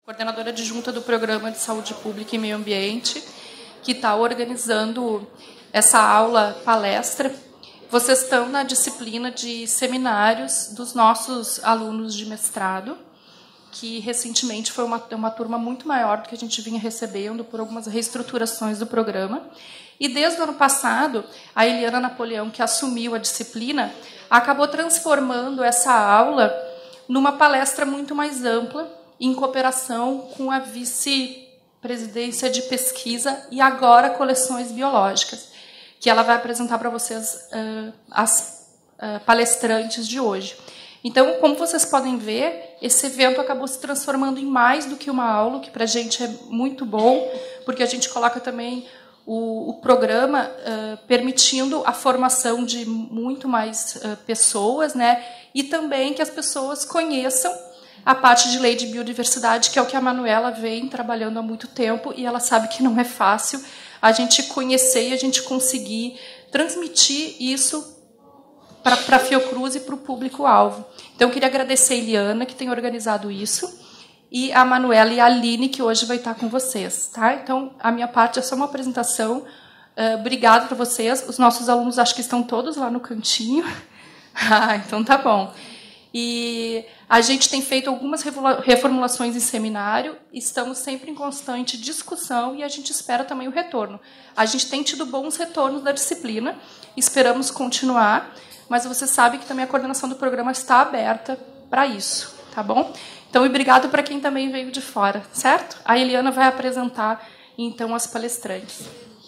coordenadora adjunta do Programa de Saúde Pública e Meio Ambiente, que está organizando essa aula palestra. Vocês estão na disciplina de seminários dos nossos alunos de mestrado, que recentemente foi uma turma muito maior do que a gente vinha recebendo por algumas reestruturações do programa. E desde o ano passado, a Eliana Napoleão, que assumiu a disciplina, acabou transformando essa aula numa palestra muito mais ampla, em cooperação com a vice-presidência de pesquisa e agora coleções biológicas, que ela vai apresentar para vocês as palestrantes de hoje. Então, como vocês podem ver, esse evento acabou se transformando em mais do que uma aula, o que para a gente é muito bom, porque a gente coloca também o programa permitindo a formação de muito mais pessoas, né? E também que as pessoas conheçam a parte de lei de biodiversidade, que é o que a Manuela vem trabalhando há muito tempo, e ela sabe que não é fácil a gente conhecer e a gente conseguir transmitir isso para a Fiocruz e para o público-alvo. Então, eu queria agradecer a Eliana, que tem organizado isso, e a Manuela e a Aline, que hoje vai estar com vocês. Tá? Então, a minha parte é só uma apresentação. Obrigada para vocês. Os nossos alunos, acho que estão todos lá no cantinho. Então, tá bom. E a gente tem feito algumas reformulações em seminário, estamos sempre em constante discussão e a gente espera também o retorno. A gente tem tido bons retornos da disciplina, esperamos continuar, mas você sabe que também a coordenação do programa está aberta para isso, tá bom? Então, obrigado para quem também veio de fora, certo? A Eliana vai apresentar, então, as palestrantes.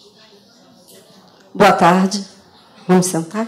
Boa tarde. Vamos sentar?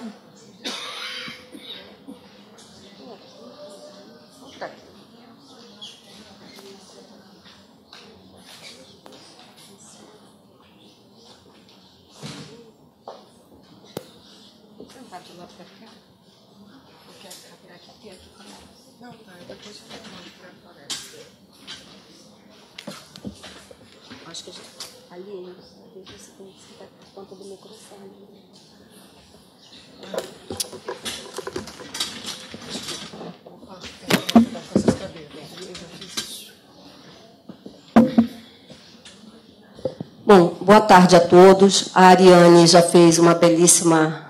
Acho que a gente... Ali, deixa você ficar por conta do microfone. Bom, boa tarde a todos. A Ariane já fez uma belíssima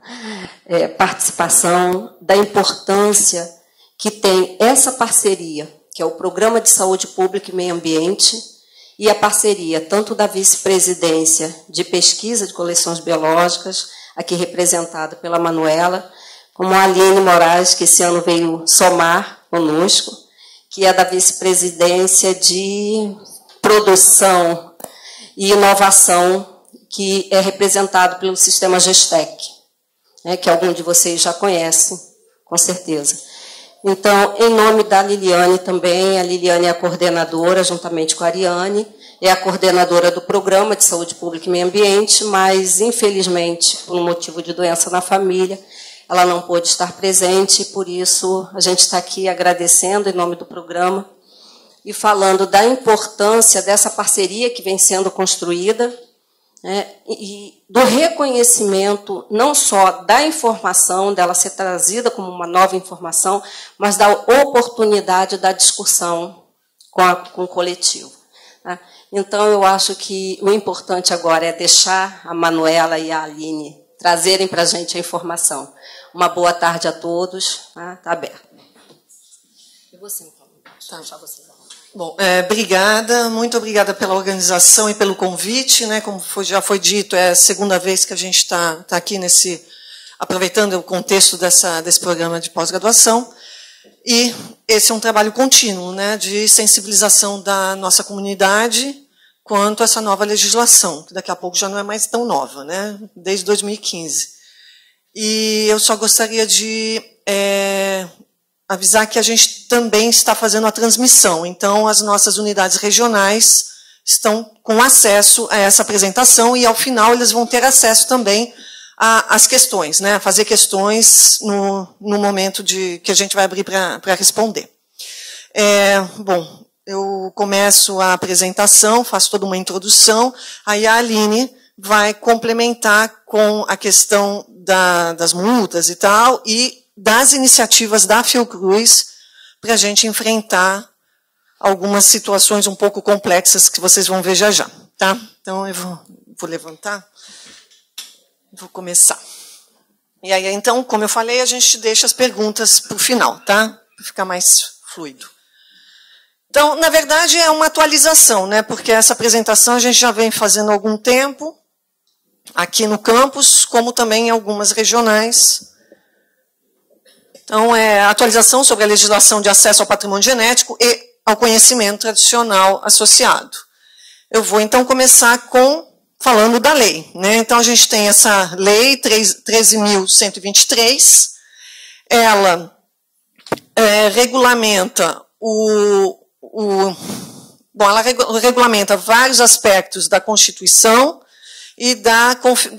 participação da importância que tem essa parceria, que é o Programa de Saúde Pública e Meio Ambiente, e a parceria tanto da vice-presidência de pesquisa de coleções biológicas, aqui representada pela Manuela, como a Aline Moraes, que esse ano veio somar conosco, que é da vice-presidência de produção e inovação, que é representado pelo sistema Gestec, né, que algum de vocês já conhecem, com certeza. Então, em nome da Liliane também, a Liliane é a coordenadora, juntamente com a Ariane, é a coordenadora do Programa de Saúde Pública e Meio Ambiente, mas, infelizmente, por um motivo de doença na família, ela não pôde estar presente, e por isso a gente está aqui agradecendo em nome do programa e falando da importância dessa parceria que vem sendo construída, né, e do reconhecimento não só da informação, dela ser trazida como uma nova informação, mas da oportunidade da discussão com o coletivo. Tá? Então, eu acho que o importante agora é deixar a Manuela e a Aline trazerem para a gente a informação. Uma boa tarde a todos. Está aberto. Eu vou sentar. Deixa eu deixar vocês. Bom, obrigada, muito obrigada pela organização e pelo convite, né? Como já foi dito, é a segunda vez que a gente está aqui aproveitando o contexto desse programa de pós-graduação, e esse é um trabalho contínuo, né, de sensibilização da nossa comunidade quanto a essa nova legislação, que daqui a pouco já não é mais tão nova, né, desde 2015. E eu só gostaria de avisar que a gente também está fazendo a transmissão. Então, as nossas unidades regionais estão com acesso a essa apresentação e, ao final, eles vão ter acesso também às questões, né? A fazer questões no momento que a gente vai abrir para responder. Bom, eu começo a apresentação, faço toda uma introdução, aí a Aline vai complementar com a questão das multas e tal, e das iniciativas da Fiocruz para a gente enfrentar algumas situações um pouco complexas que vocês vão ver já já. Tá? Então, eu vou levantar. Vou começar. E aí, então, como eu falei, a gente deixa as perguntas para o final, tá? Para ficar mais fluido. Então, na verdade, é uma atualização, né? Porque essa apresentação a gente já vem fazendo há algum tempo, aqui no campus, como também em algumas regionais. Então, é a atualização sobre a legislação de acesso ao patrimônio genético e ao conhecimento tradicional associado. Eu vou, então, começar falando da lei, né? Então, a gente tem essa lei 13.123, ela regulamenta ela regulamenta vários aspectos da Constituição e da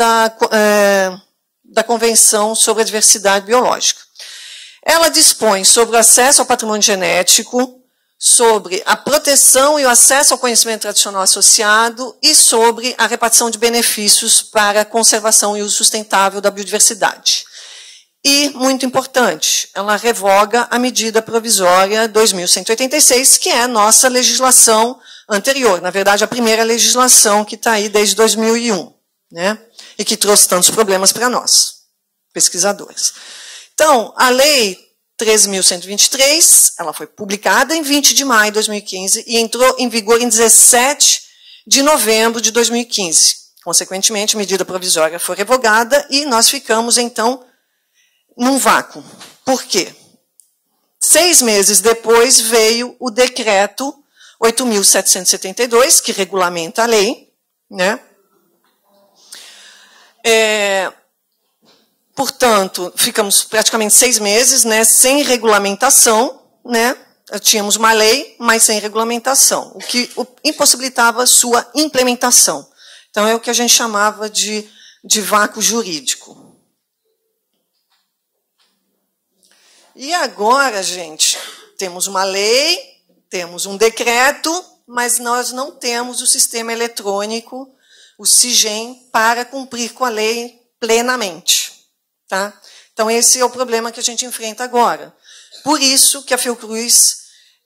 Convenção sobre a Diversidade Biológica. Ela dispõe sobre o acesso ao patrimônio genético, sobre a proteção e o acesso ao conhecimento tradicional associado e sobre a repartição de benefícios para a conservação e uso sustentável da biodiversidade. E, muito importante, ela revoga a medida provisória 2.186, que é a nossa legislação anterior, na verdade, a primeira legislação que está aí desde 2001, né? E que trouxe tantos problemas para nós, pesquisadores. Então, a lei 13.123, ela foi publicada em 20 de maio de 2015 e entrou em vigor em 17 de novembro de 2015. Consequentemente, a medida provisória foi revogada e nós ficamos, então, num vácuo. Por quê? 6 meses depois veio o decreto 8.772, que regulamenta a lei, né? Portanto, ficamos praticamente 6 meses, né, sem regulamentação, né? Tínhamos uma lei, mas sem regulamentação, o que impossibilitava sua implementação. Então, é o que a gente chamava de vácuo jurídico. E agora, gente, temos uma lei, temos um decreto, mas nós não temos o sistema eletrônico, o SIGEM, para cumprir com a lei plenamente. Tá? Então, esse é o problema que a gente enfrenta agora. Por isso que a Fiocruz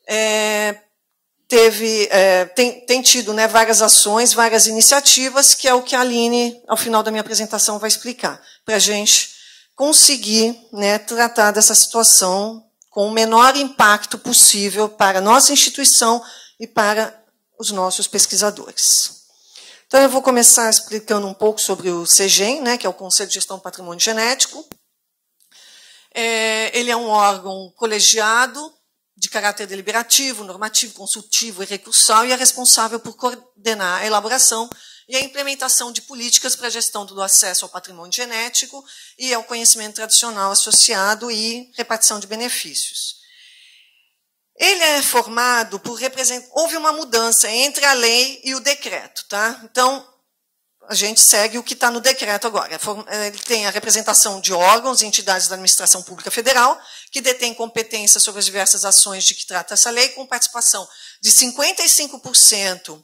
tem tido, né, várias ações, várias iniciativas, que é o que a Aline, ao final da minha apresentação, vai explicar, para a gente conseguir, né, tratar dessa situação com o menor impacto possível para a nossa instituição e para os nossos pesquisadores. Então, eu vou começar explicando um pouco sobre o CEGEM, né, que é o Conselho de Gestão do Patrimônio Genético. Ele é um órgão colegiado, de caráter deliberativo, normativo, consultivo e recursal, e é responsável por coordenar a elaboração e a implementação de políticas para a gestão do acesso ao patrimônio genético e ao conhecimento tradicional associado e repartição de benefícios. Ele é formado por houve uma mudança entre a lei e o decreto, tá? Então, a gente segue o que está no decreto agora. Ele tem a representação de órgãos e entidades da administração pública federal, que detêm competência sobre as diversas ações de que trata essa lei, com participação de 55%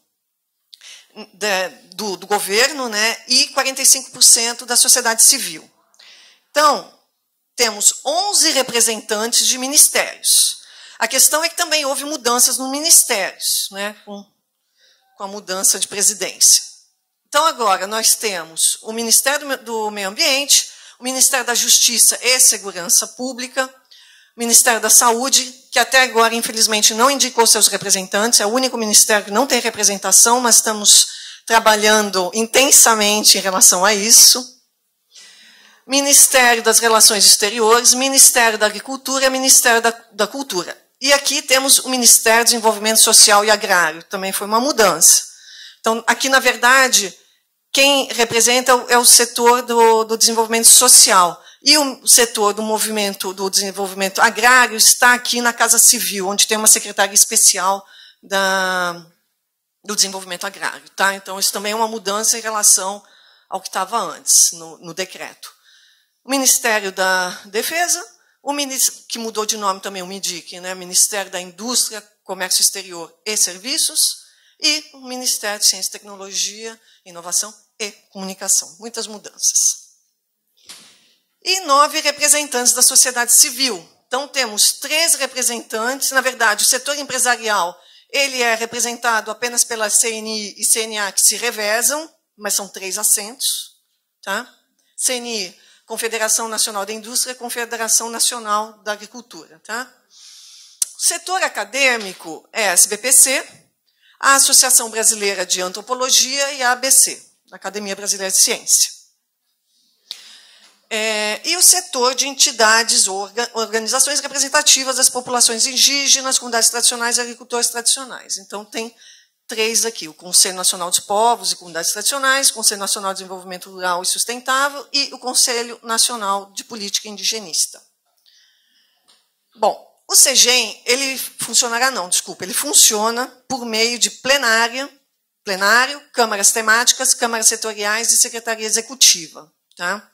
do governo, né, e 45% da sociedade civil. Então, temos 11 representantes de ministérios. A questão é que também houve mudanças nos ministérios, né, com a mudança de presidência. Então, agora, nós temos o Ministério do Meio Ambiente, o Ministério da Justiça e Segurança Pública, o Ministério da Saúde, que até agora, infelizmente, não indicou seus representantes, é o único ministério que não tem representação, mas estamos trabalhando intensamente em relação a isso. Ministério das Relações Exteriores, Ministério da Agricultura e Ministério da Cultura. E aqui temos o Ministério do Desenvolvimento Social e Agrário, também foi uma mudança. Então, aqui, na verdade, quem representa é o setor do desenvolvimento social. E o setor do movimento do desenvolvimento agrário está aqui na Casa Civil, onde tem uma secretaria especial do desenvolvimento agrário. Tá? Então, isso também é uma mudança em relação ao que estava antes, no decreto. O Ministério da Defesa, que mudou de nome também, o MIDIC, né? Ministério da Indústria, Comércio Exterior e Serviços, e o Ministério de Ciência e Tecnologia, Inovação e Comunicação. Muitas mudanças. E 9 representantes da sociedade civil. Então, temos 3 representantes, na verdade, o setor empresarial, Ele é representado apenas pela CNI e CNA, que se revezam, mas são 3 assentos. Tá? CNI, Confederação Nacional da Indústria, Confederação Nacional da Agricultura. Tá? O setor acadêmico é a SBPC, a Associação Brasileira de Antropologia e a ABC, Academia Brasileira de Ciência. E o setor de entidades ou organizações representativas das populações indígenas, comunidades tradicionais e agricultores tradicionais. Então, tem 3 aqui, o Conselho Nacional dos Povos e Comunidades Tradicionais, o Conselho Nacional de Desenvolvimento Rural e Sustentável e o Conselho Nacional de Política Indigenista. Bom, o CEGEM, ele funciona por meio de plenário, câmaras temáticas, câmaras setoriais e secretaria executiva. Tá?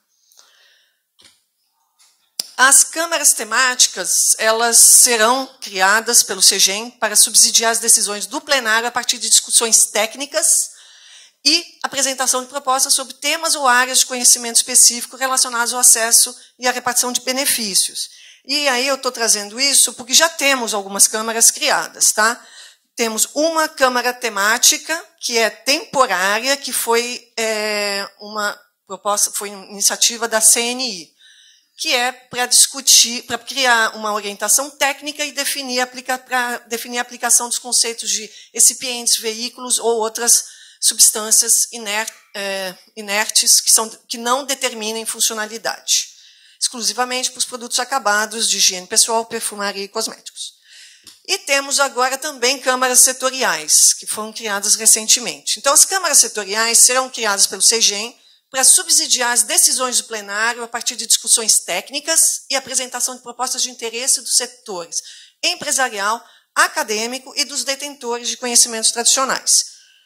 As câmaras temáticas, elas serão criadas pelo CEGEM para subsidiar as decisões do plenário a partir de discussões técnicas e apresentação de propostas sobre temas ou áreas de conhecimento específico relacionados ao acesso e à repartição de benefícios. E aí eu estou trazendo isso porque já temos algumas câmaras criadas. Tá? Temos uma câmara temática, que é temporária, que foi uma proposta, foi uma iniciativa da CNI, que é para discutir, para criar uma orientação técnica e definir a aplicação dos conceitos de recipientes, veículos ou outras substâncias inertes que não determinem funcionalidade, exclusivamente para os produtos acabados de higiene pessoal, perfumaria e cosméticos. E temos agora também câmaras setoriais, que foram criadas recentemente. Então, as câmaras setoriais serão criadas pelo CEGEM para subsidiar as decisões do plenário a partir de discussões técnicas e apresentação de propostas de interesse dos setores empresarial, acadêmico e dos detentores de conhecimentos tradicionais.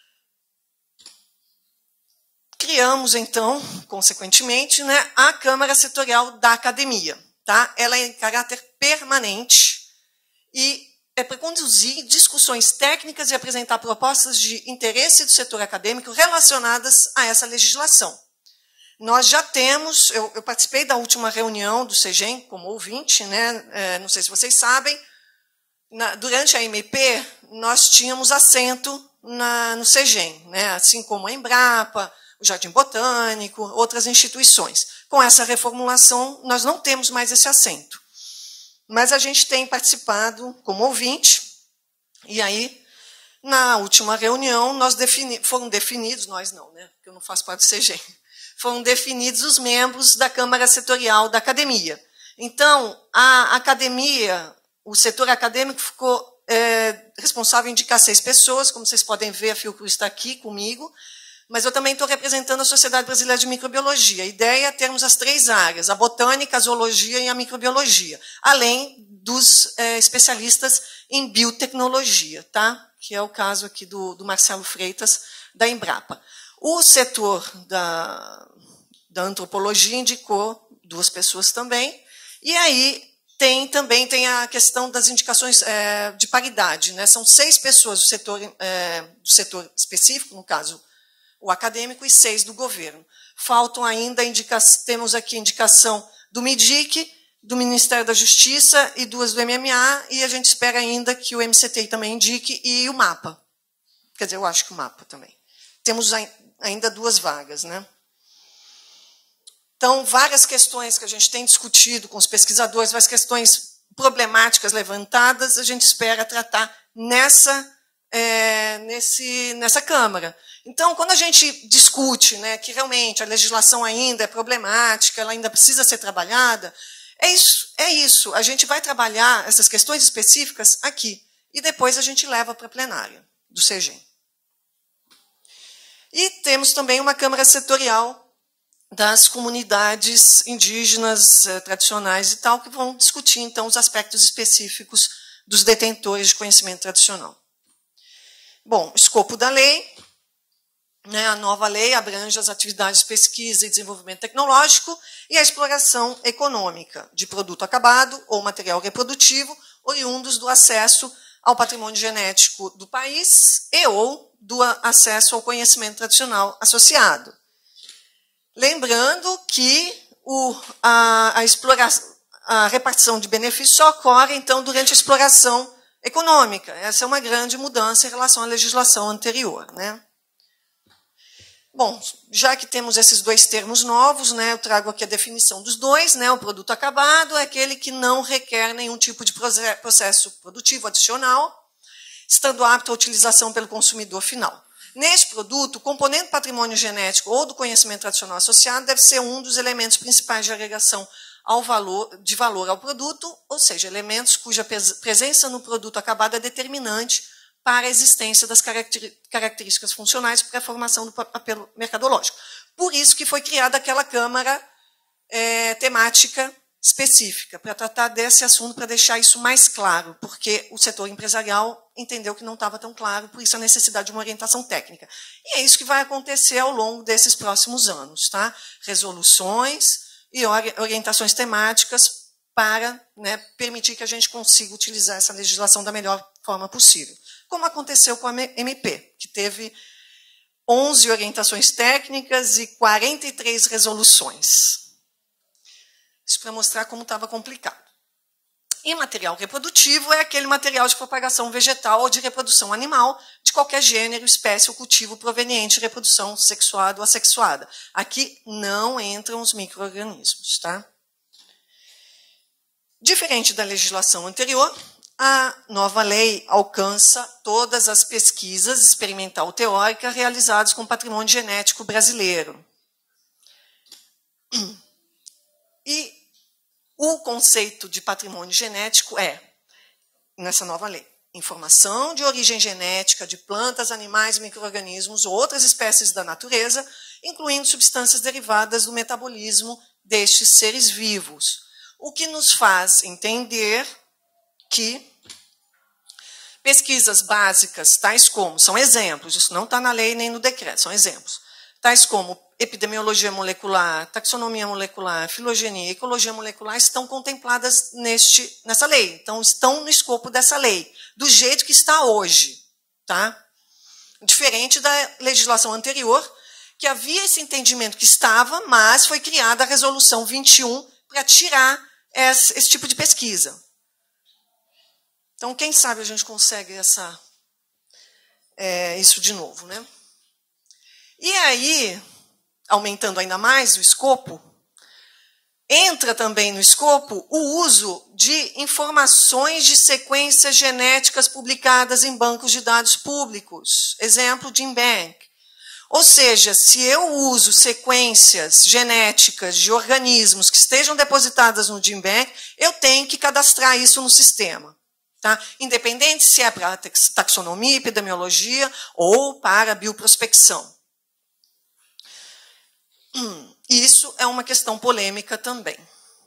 Criamos, então, consequentemente, né, a Câmara Setorial da Academia. Tá? Ela é em caráter permanente e é para conduzir discussões técnicas e apresentar propostas de interesse do setor acadêmico relacionadas a essa legislação. Nós já temos, eu participei da última reunião do CEGEM como ouvinte, né? Não sei se vocês sabem, durante a MP nós tínhamos assento no CEGEM, né? Assim como a Embrapa, o Jardim Botânico, outras instituições. Com essa reformulação, nós não temos mais esse assento. Mas a gente tem participado como ouvinte, e aí, na última reunião, foram definidos, nós não, né? Porque eu não faço parte do CEGEM, foram definidos os membros da Câmara Setorial da Academia. Então, a academia, o setor acadêmico ficou responsável em indicar 6 pessoas, como vocês podem ver, a Fiocruz está aqui comigo, mas eu também estou representando a Sociedade Brasileira de Microbiologia. A ideia é termos as 3 áreas, a botânica, a zoologia e a microbiologia, além dos especialistas em biotecnologia, tá? Que é o caso aqui do Marcelo Freitas, da Embrapa. O setor da antropologia indicou 2 pessoas também, e aí também tem a questão das indicações de paridade. Né? São 6 pessoas do setor específico, no caso, o acadêmico, e 6 do governo. Faltam ainda, temos aqui a indicação do MIDIC, do Ministério da Justiça e 2 do MMA, e a gente espera ainda que o MCTI também indique, e o MAPA. Quer dizer, eu acho que o MAPA também. Temos ainda 2 vagas. Né? Então, várias questões que a gente tem discutido com os pesquisadores, várias questões problemáticas levantadas, a gente espera tratar nessa Câmara. Então, quando a gente discute, né, que realmente a legislação ainda é problemática, ela ainda precisa ser trabalhada, é isso. A gente vai trabalhar essas questões específicas aqui, e depois a gente leva para a plenária do CEGEM. E temos também uma Câmara Setorial das comunidades indígenas tradicionais e tal, que vão discutir, então, os aspectos específicos dos detentores de conhecimento tradicional. Bom, o escopo da lei, né, a nova lei abrange as atividades de pesquisa e desenvolvimento tecnológico e a exploração econômica de produto acabado ou material reprodutivo oriundos do acesso ao patrimônio genético do país e ou do acesso ao conhecimento tradicional associado. Lembrando que a repartição de benefícios só ocorre, então, durante a exploração econômica. Essa é uma grande mudança em relação à legislação anterior, né? Bom, já que temos esses dois termos novos, né, eu trago aqui a definição dos dois, né? O produto acabado é aquele que não requer nenhum tipo de processo produtivo adicional, estando apto à utilização pelo consumidor final. Neste produto, o componente patrimônio genético ou do conhecimento tradicional associado deve ser um dos elementos principais de agregação de valor ao produto, ou seja, elementos cuja presença no produto acabado é determinante para a existência das características funcionais para a formação do apelo mercadológico. Por isso que foi criada aquela Câmara temática específica, para tratar desse assunto, para deixar isso mais claro, porque o setor empresarial entendeu que não estava tão claro, por isso a necessidade de uma orientação técnica. E é isso que vai acontecer ao longo desses próximos anos, tá? Resoluções e orientações temáticas para, né, permitir que a gente consiga utilizar essa legislação da melhor forma possível. Como aconteceu com a MP, que teve 11 orientações técnicas e 43 resoluções. Isso para mostrar como estava complicado. E material reprodutivo é aquele material de propagação vegetal ou de reprodução animal, de qualquer gênero, espécie ou cultivo proveniente de reprodução sexuada ou assexuada. Aqui não entram os micro-organismos, tá? Diferente da legislação anterior, a nova lei alcança todas as pesquisas experimental teórica realizadas com patrimônio genético brasileiro. E o conceito de patrimônio genético é, nessa nova lei, informação de origem genética de plantas, animais, micro-organismos ou outras espécies da natureza, incluindo substâncias derivadas do metabolismo destes seres vivos, o que nos faz entender que pesquisas básicas, tais como, são exemplos, isso não está na lei nem no decreto, são exemplos, tais como epidemiologia molecular, taxonomia molecular, filogenia e ecologia molecular, estão contempladas nessa lei, então estão no escopo dessa lei, do jeito que está hoje, tá? Diferente da legislação anterior, que havia esse entendimento que estava, mas foi criada a Resolução 21 para tirar esse tipo de pesquisa. Então, quem sabe a gente consegue isso de novo, né? E aí, aumentando ainda mais o escopo, entra também no escopo o uso de informações de sequências genéticas publicadas em bancos de dados públicos, exemplo, GenBank. Ou seja, se eu uso sequências genéticas de organismos que estejam depositadas no GenBank, eu tenho que cadastrar isso no sistema. Tá? Independente se é para taxonomia, epidemiologia ou para bioprospecção. Isso é uma questão polêmica também.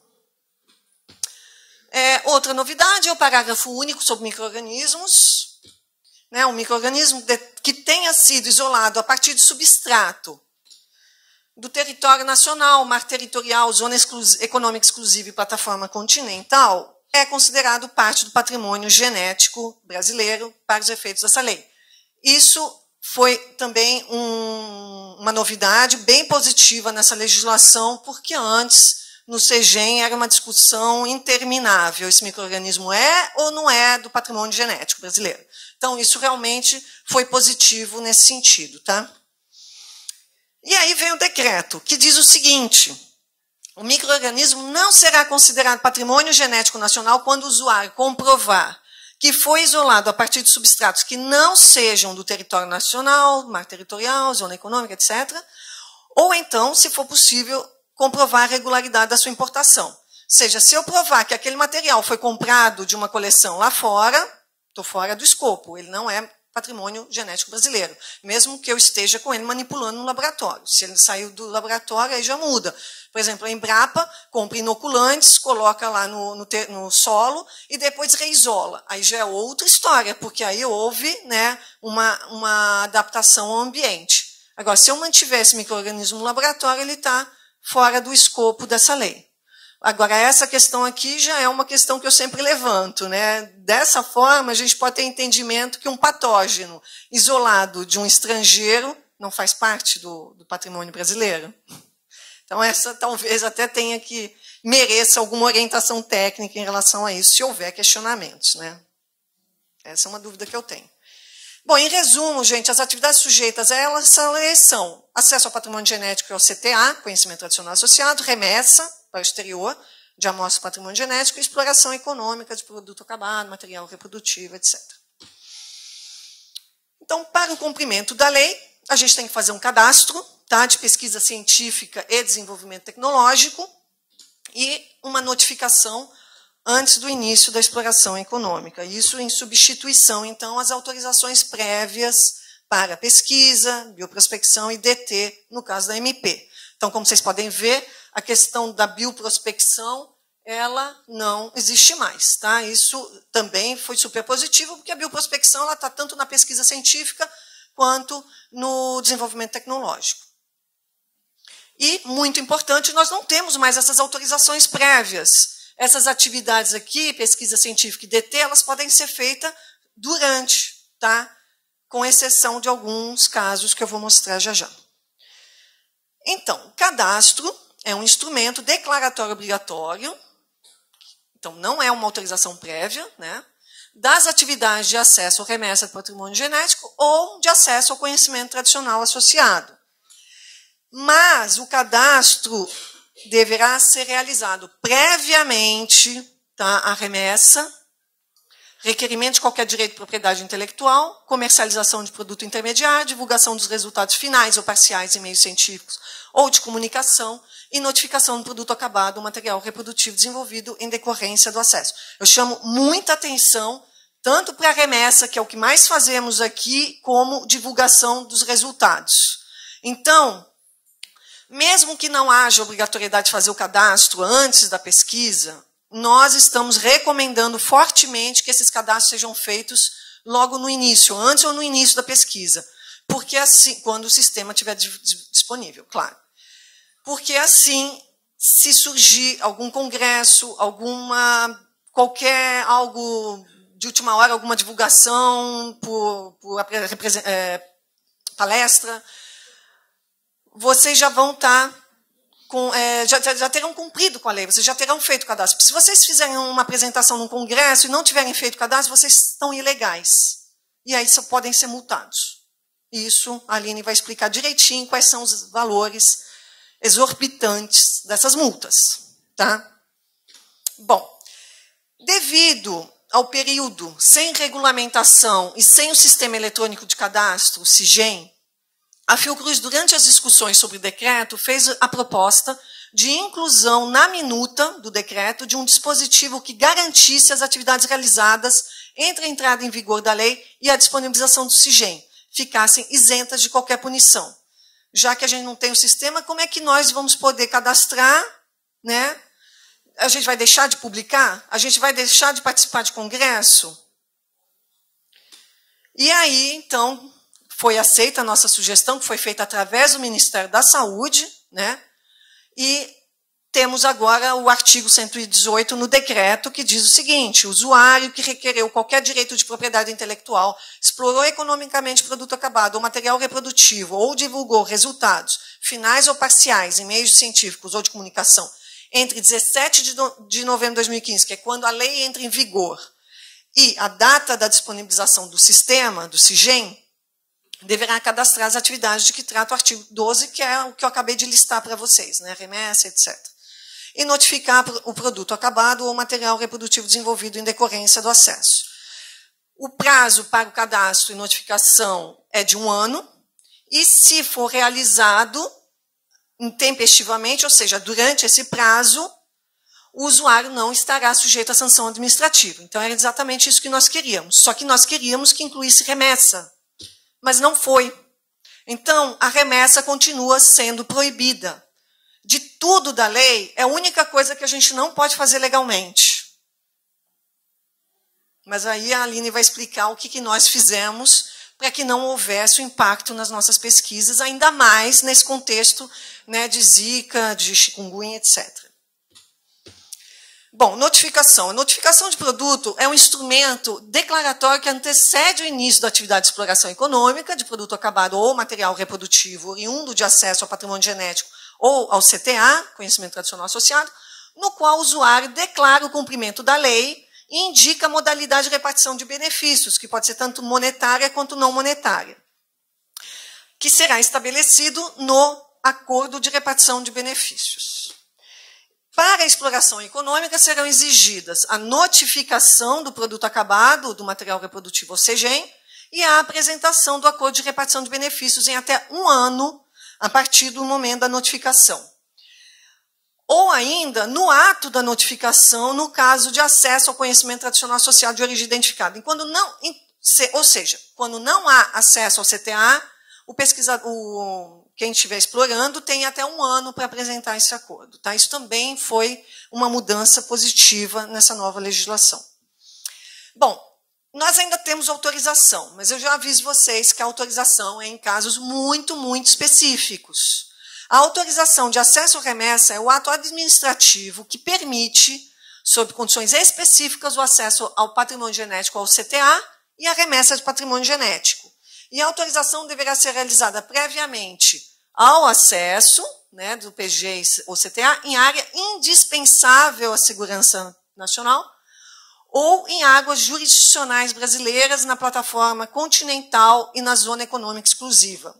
Outra novidade é o parágrafo único sobre micro-organismos. Né? Um micro-organismo que tenha sido isolado a partir de substrato do território nacional, mar territorial, zona econômica exclusiva e plataforma continental, é considerado parte do patrimônio genético brasileiro para os efeitos dessa lei. Isso foi também uma novidade bem positiva nessa legislação, porque antes, no CEGEM, era uma discussão interminável. Esse micro-organismo é ou não é do patrimônio genético brasileiro? Então, isso realmente foi positivo nesse sentido, tá? E aí vem o decreto, que diz o seguinte: o micro-organismo não será considerado patrimônio genético nacional quando o usuário comprovar que foi isolado a partir de substratos que não sejam do território nacional, mar territorial, zona econômica, etc., ou então, se for possível, comprovar a regularidade da sua importação. Ou seja, se eu provar que aquele material foi comprado de uma coleção lá fora, estou fora do escopo, ele não é patrimônio genético brasileiro, mesmo que eu esteja com ele manipulando no laboratório. Se ele saiu do laboratório, aí já muda. Por exemplo, a Embrapa compra inoculantes, coloca lá no solo e depois reisola. Aí já é outra história, porque aí houve, né, uma adaptação ao ambiente. Agora, se eu mantiver esse micro-organismo no laboratório, ele está fora do escopo dessa lei. Agora, essa questão aqui já é uma questão que eu sempre levanto, né? Dessa forma, a gente pode ter entendimento que um patógeno isolado de um estrangeiro não faz parte do patrimônio brasileiro. Então, essa talvez até mereça alguma orientação técnica em relação a isso, se houver questionamentos, né? Essa é uma dúvida que eu tenho. Bom, em resumo, gente, as atividades sujeitas a elas são acesso ao patrimônio genético e ao CTA, conhecimento tradicional associado, remessa para o exterior de amostra do patrimônio genético e exploração econômica de produto acabado, material reprodutivo, etc. Então, para o cumprimento da lei, a gente tem que fazer um cadastro, tá, de pesquisa científica e desenvolvimento tecnológico e uma notificação antes do início da exploração econômica. Isso em substituição, então, às autorizações prévias para pesquisa, bioprospecção e DT, no caso da MP. Então, como vocês podem ver, a questão da bioprospecção, ela não existe mais. Tá? Isso também foi super positivo, porque a bioprospecção está tanto na pesquisa científica quanto no desenvolvimento tecnológico. E, muito importante, nós não temos mais essas autorizações prévias. Essas atividades aqui, pesquisa científica e DT, elas podem ser feitas durante, tá? Com exceção de alguns casos que eu vou mostrar já já. Então, cadastro é um instrumento declaratório obrigatório, então não é uma autorização prévia, né? Das atividades de acesso ou remessa do patrimônio genético ou de acesso ao conhecimento tradicional associado. Mas o cadastro deverá ser realizado previamente, tá, a remessa, requerimento de qualquer direito de propriedade intelectual, comercialização de produto intermediário, divulgação dos resultados finais ou parciais em meios científicos ou de comunicação e notificação do produto acabado ou material reprodutivo desenvolvido em decorrência do acesso. Eu chamo muita atenção tanto para a remessa, que é o que mais fazemos aqui, como divulgação dos resultados. Então, mesmo que não haja obrigatoriedade de fazer o cadastro antes da pesquisa, nós estamos recomendando fortemente que esses cadastros sejam feitos logo no início, antes ou no início da pesquisa, porque assim, quando o sistema estiver disponível, claro. Porque assim, se surgir algum congresso, qualquer algo de última hora, alguma divulgação por palestra, vocês já vão estar já terão cumprido com a lei, vocês já terão feito o cadastro. Porque se vocês fizerem uma apresentação num congresso e não tiverem feito o cadastro, vocês estão ilegais. E aí podem ser multados. Isso a Aline vai explicar direitinho quais são os valores exorbitantes dessas multas. Tá? Bom, devido ao período sem regulamentação e sem o sistema eletrônico de cadastro, o SIGEM, a Fiocruz, durante as discussões sobre o decreto, fez a proposta de inclusão na minuta do decreto de um dispositivo que garantisse as atividades realizadas entre a entrada em vigor da lei e a disponibilização do SIGEM, ficassem isentas de qualquer punição. Já que a gente não tem o sistema, como é que nós vamos poder cadastrar, né? A gente vai deixar de publicar? A gente vai deixar de participar de congresso? E aí, então, foi aceita a nossa sugestão, que foi feita através do Ministério da Saúde, né? E temos agora o artigo 118 no decreto, que diz o seguinte: o usuário que requereu qualquer direito de propriedade intelectual, explorou economicamente produto acabado ou material reprodutivo, ou divulgou resultados finais ou parciais em meios científicos ou de comunicação, entre 17 de novembro de 2015, que é quando a lei entra em vigor, e a data da disponibilização do sistema, do SIGEM, deverá cadastrar as atividades de que trata o artigo 12, que é o que eu acabei de listar para vocês, né? Remessa, etc. E notificar o produto acabado ou material reprodutivo desenvolvido em decorrência do acesso. O prazo para o cadastro e notificação é de 1 ano, e se for realizado intempestivamente, ou seja, durante esse prazo, o usuário não estará sujeito à sanção administrativa. Então, era exatamente isso que nós queríamos. Só que nós queríamos que incluísse remessa, mas não foi. Então, a remessa continua sendo proibida. De tudo da lei, é a única coisa que a gente não pode fazer legalmente. Mas aí a Aline vai explicar o que nós fizemos para que não houvesse o impacto nas nossas pesquisas, ainda mais nesse contexto, né, de Zika, de chikungunya, etc. Bom, notificação. A notificação de produto é um instrumento declaratório que antecede o início da atividade de exploração econômica de produto acabado ou material reprodutivo oriundo de acesso ao patrimônio genético ou ao CTA, conhecimento tradicional associado, no qual o usuário declara o cumprimento da lei e indica a modalidade de repartição de benefícios, que pode ser tanto monetária quanto não monetária, que será estabelecido no acordo de repartição de benefícios. Para a exploração econômica, serão exigidas a notificação do produto acabado, do material reprodutivo ou SEGEM, e a apresentação do acordo de repartição de benefícios em até 1 ano, a partir do momento da notificação. Ou ainda, no ato da notificação, no caso de acesso ao conhecimento tradicional associado de origem identificada. Ou seja, quando não há acesso ao CTA, o pesquisador, quem estiver explorando, tem até 1 ano para apresentar esse acordo. Tá? Isso também foi uma mudança positiva nessa nova legislação. Bom, nós ainda temos autorização, mas eu já aviso vocês que a autorização é em casos muito, muito específicos. A autorização de acesso à remessa é o ato administrativo que permite, sob condições específicas, o acesso ao patrimônio genético, ao CTA, e a remessa de patrimônio genético. E a autorização deverá ser realizada previamente ao acesso, né, do PG ou CTA em área indispensável à segurança nacional ou em águas jurisdicionais brasileiras na plataforma continental e na zona econômica exclusiva.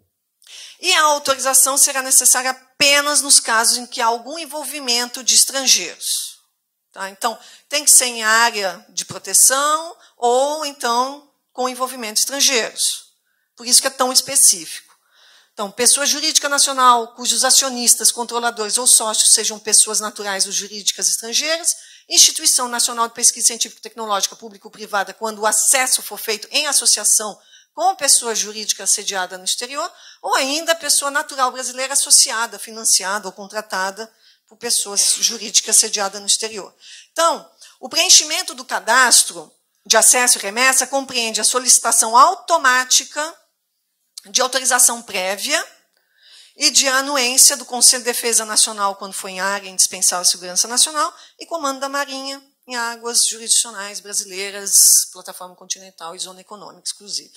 E a autorização será necessária apenas nos casos em que há algum envolvimento de estrangeiros. Tá? Então, tem que ser em área de proteção ou, então, com envolvimento de estrangeiros. Por isso que é tão específico. Então, pessoa jurídica nacional cujos acionistas, controladores ou sócios sejam pessoas naturais ou jurídicas estrangeiras, instituição nacional de pesquisa científica e tecnológica público-privada, quando o acesso for feito em associação com pessoa jurídica sediada no exterior, ou ainda pessoa natural brasileira associada, financiada ou contratada por pessoas jurídicas sediadas no exterior. Então, o preenchimento do cadastro de acesso e remessa compreende a solicitação automática de autorização prévia e de anuência do Conselho de Defesa Nacional, quando for em área indispensável à segurança nacional, e Comando da Marinha em águas jurisdicionais brasileiras, plataforma continental e zona econômica exclusiva.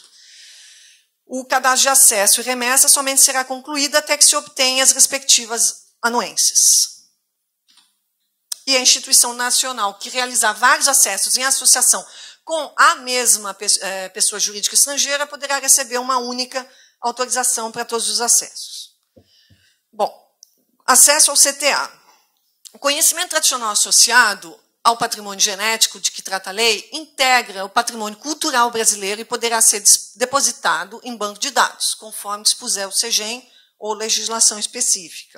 O cadastro de acesso e remessa somente será concluído até que se obtenha as respectivas anuências. E a instituição nacional que realizar vários acessos em associação com a mesma pessoa jurídica estrangeira poderá receber uma única autorização para todos os acessos. Bom, acesso ao CTA. O conhecimento tradicional associado ao patrimônio genético de que trata a lei integra o patrimônio cultural brasileiro e poderá ser depositado em banco de dados, conforme dispuser o SEGEM ou legislação específica.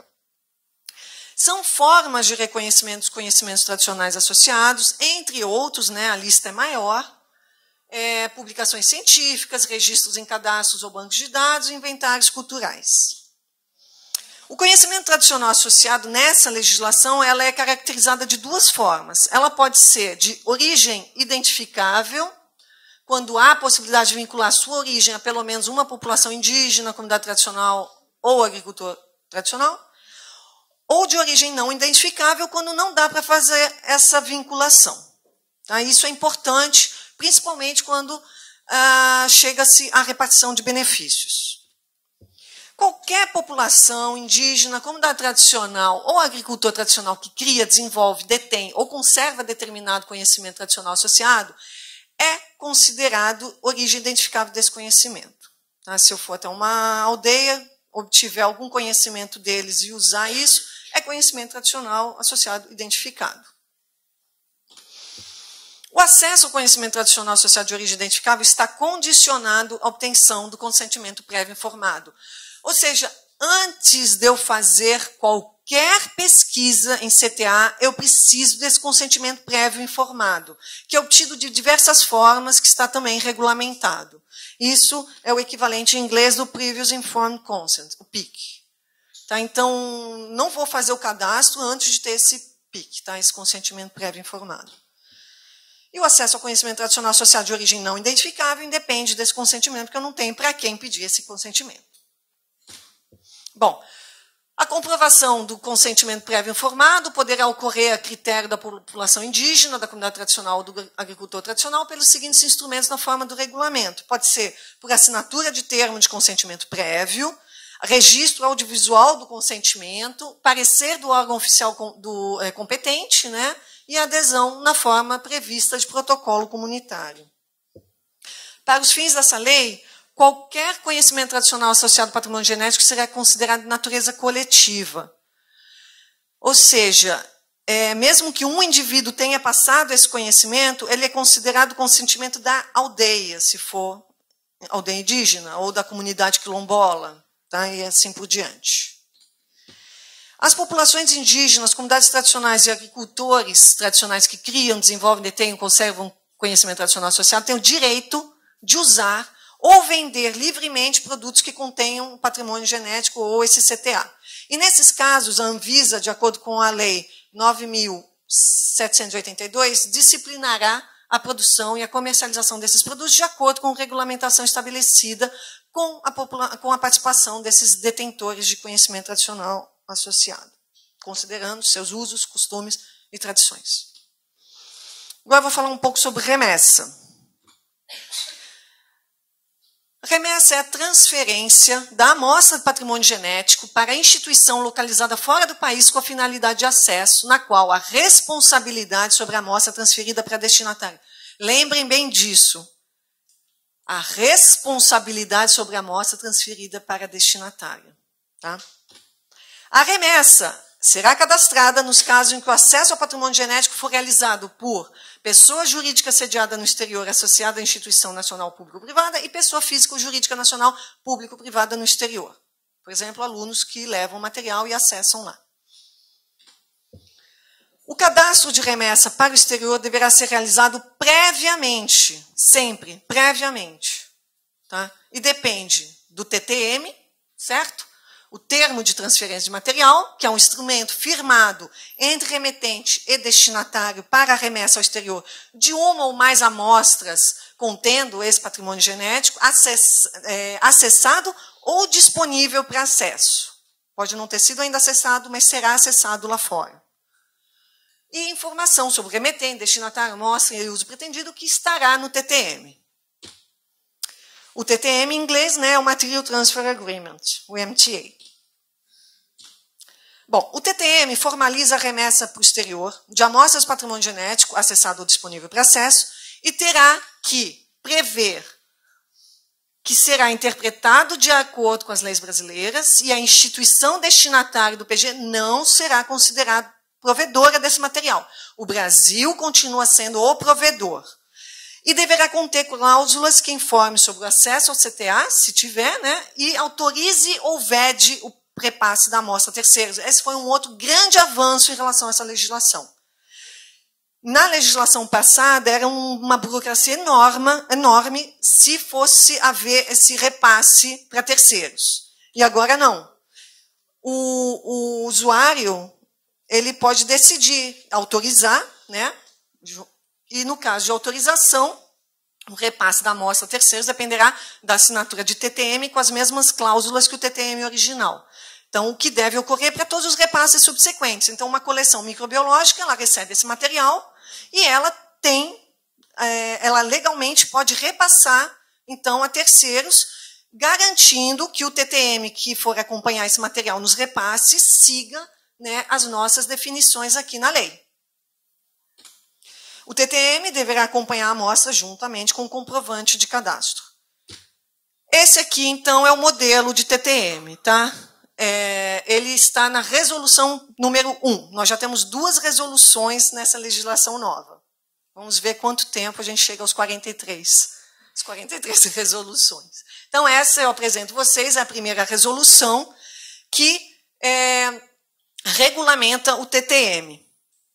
São formas de reconhecimento dos conhecimentos tradicionais associados, entre outros, né, a lista é maior, publicações científicas, registros em cadastros ou bancos de dados, inventários culturais. O conhecimento tradicional associado nessa legislação ela é caracterizada de 2 formas. Ela pode ser de origem identificável, quando há a possibilidade de vincular sua origem a pelo menos uma população indígena, comunidade tradicional ou agricultor tradicional, ou de origem não identificável, quando não dá para fazer essa vinculação. Tá? Isso é importante, principalmente quando chega-se à repartição de benefícios. Qualquer população indígena, comunidade tradicional ou agricultor tradicional que cria, desenvolve, detém ou conserva determinado conhecimento tradicional associado é considerado origem identificável desse conhecimento. Tá? Se eu for até uma aldeia, obtiver algum conhecimento deles e usar isso, é conhecimento tradicional associado identificado. O acesso ao conhecimento tradicional associado de origem identificável está condicionado à obtenção do consentimento prévio informado. Ou seja, antes de eu fazer qualquer pesquisa em CTA, eu preciso desse consentimento prévio informado, que é obtido de diversas formas, que está também regulamentado. Isso é o equivalente em inglês do Previous Informed Consent, o PIC. Tá? Então, não vou fazer o cadastro antes de ter esse PIC, tá? Esse consentimento prévio informado. E o acesso ao conhecimento tradicional associado de origem não identificável independe desse consentimento, porque eu não tenho para quem pedir esse consentimento. Bom, a comprovação do consentimento prévio informado poderá ocorrer a critério da população indígena, da comunidade tradicional ou do agricultor tradicional pelos seguintes instrumentos na forma do regulamento. Pode ser por assinatura de termo de consentimento prévio, registro audiovisual do consentimento, parecer do órgão oficial competente, né, e adesão na forma prevista de protocolo comunitário. Para os fins dessa lei, qualquer conhecimento tradicional associado ao patrimônio genético será considerado de natureza coletiva. Ou seja, mesmo que um indivíduo tenha passado esse conhecimento, ele é considerado consentimento da aldeia, se for aldeia indígena, ou da comunidade quilombola, tá? E assim por diante. As populações indígenas, comunidades tradicionais e agricultores tradicionais que criam, desenvolvem, detêm, conservam conhecimento tradicional associado têm o direito de usar ou vender livremente produtos que contenham patrimônio genético ou esse CTA. E, nesses casos, a Anvisa, de acordo com a Lei 9.782, disciplinará a produção e a comercialização desses produtos de acordo com a regulamentação estabelecida com a participação desses detentores de conhecimento tradicional associado, considerando seus usos, costumes e tradições. Agora eu vou falar um pouco sobre remessa. Remessa é a transferência da amostra de patrimônio genético para a instituição localizada fora do país com a finalidade de acesso, na qual a responsabilidade sobre a amostra é transferida para a destinatária. Lembrem bem disso. A responsabilidade sobre a amostra é transferida para a destinatária. Tá? A remessa será cadastrada nos casos em que o acesso ao patrimônio genético for realizado por pessoa jurídica sediada no exterior associada à instituição nacional público-privada e pessoa física ou jurídica nacional público-privada no exterior. Por exemplo, alunos que levam material e acessam lá. O cadastro de remessa para o exterior deverá ser realizado previamente, sempre, previamente. Tá? E depende do TTM, certo? O termo de transferência de material, que é um instrumento firmado entre remetente e destinatário para a remessa ao exterior de uma ou mais amostras contendo esse patrimônio genético, acessado ou disponível para acesso. Pode não ter sido ainda acessado, mas será acessado lá fora. E informação sobre o remetente, destinatário, amostra e uso pretendido que estará no TTM. O TTM em inglês, né, é o Material Transfer Agreement, o MTA. Bom, o TTM formaliza a remessa para o exterior de amostras de patrimônio genético acessado ou disponível para acesso e terá que prever que será interpretado de acordo com as leis brasileiras e a instituição destinatária do PG não será considerada provedora desse material. O Brasil continua sendo o provedor. E deverá conter cláusulas que informem sobre o acesso ao CTA, se tiver, né, e autorize ou vede o repasse da amostra a terceiros. Esse foi um outro grande avanço em relação a essa legislação. Na legislação passada, era uma burocracia enorme se fosse haver esse repasse para terceiros. E agora não. O usuário ele pode decidir autorizar, né? E no caso de autorização, o repasse da amostra a terceiros dependerá da assinatura de TTM com as mesmas cláusulas que o TTM original. Então, o que deve ocorrer para todos os repasses subsequentes. Então, uma coleção microbiológica, ela recebe esse material e ela ela legalmente pode repassar, então, a terceiros, garantindo que o TTM que for acompanhar esse material nos repasses siga, né, as nossas definições aqui na lei. O TTM deverá acompanhar a amostra juntamente com o comprovante de cadastro. Esse aqui, então, é o modelo de TTM, tá? Ele está na resolução número 1. Nós já temos 2 resoluções nessa legislação nova. Vamos ver quanto tempo a gente chega aos 43. As 43 resoluções. Então, essa eu apresento a vocês, é a primeira resolução que regulamenta o TTM.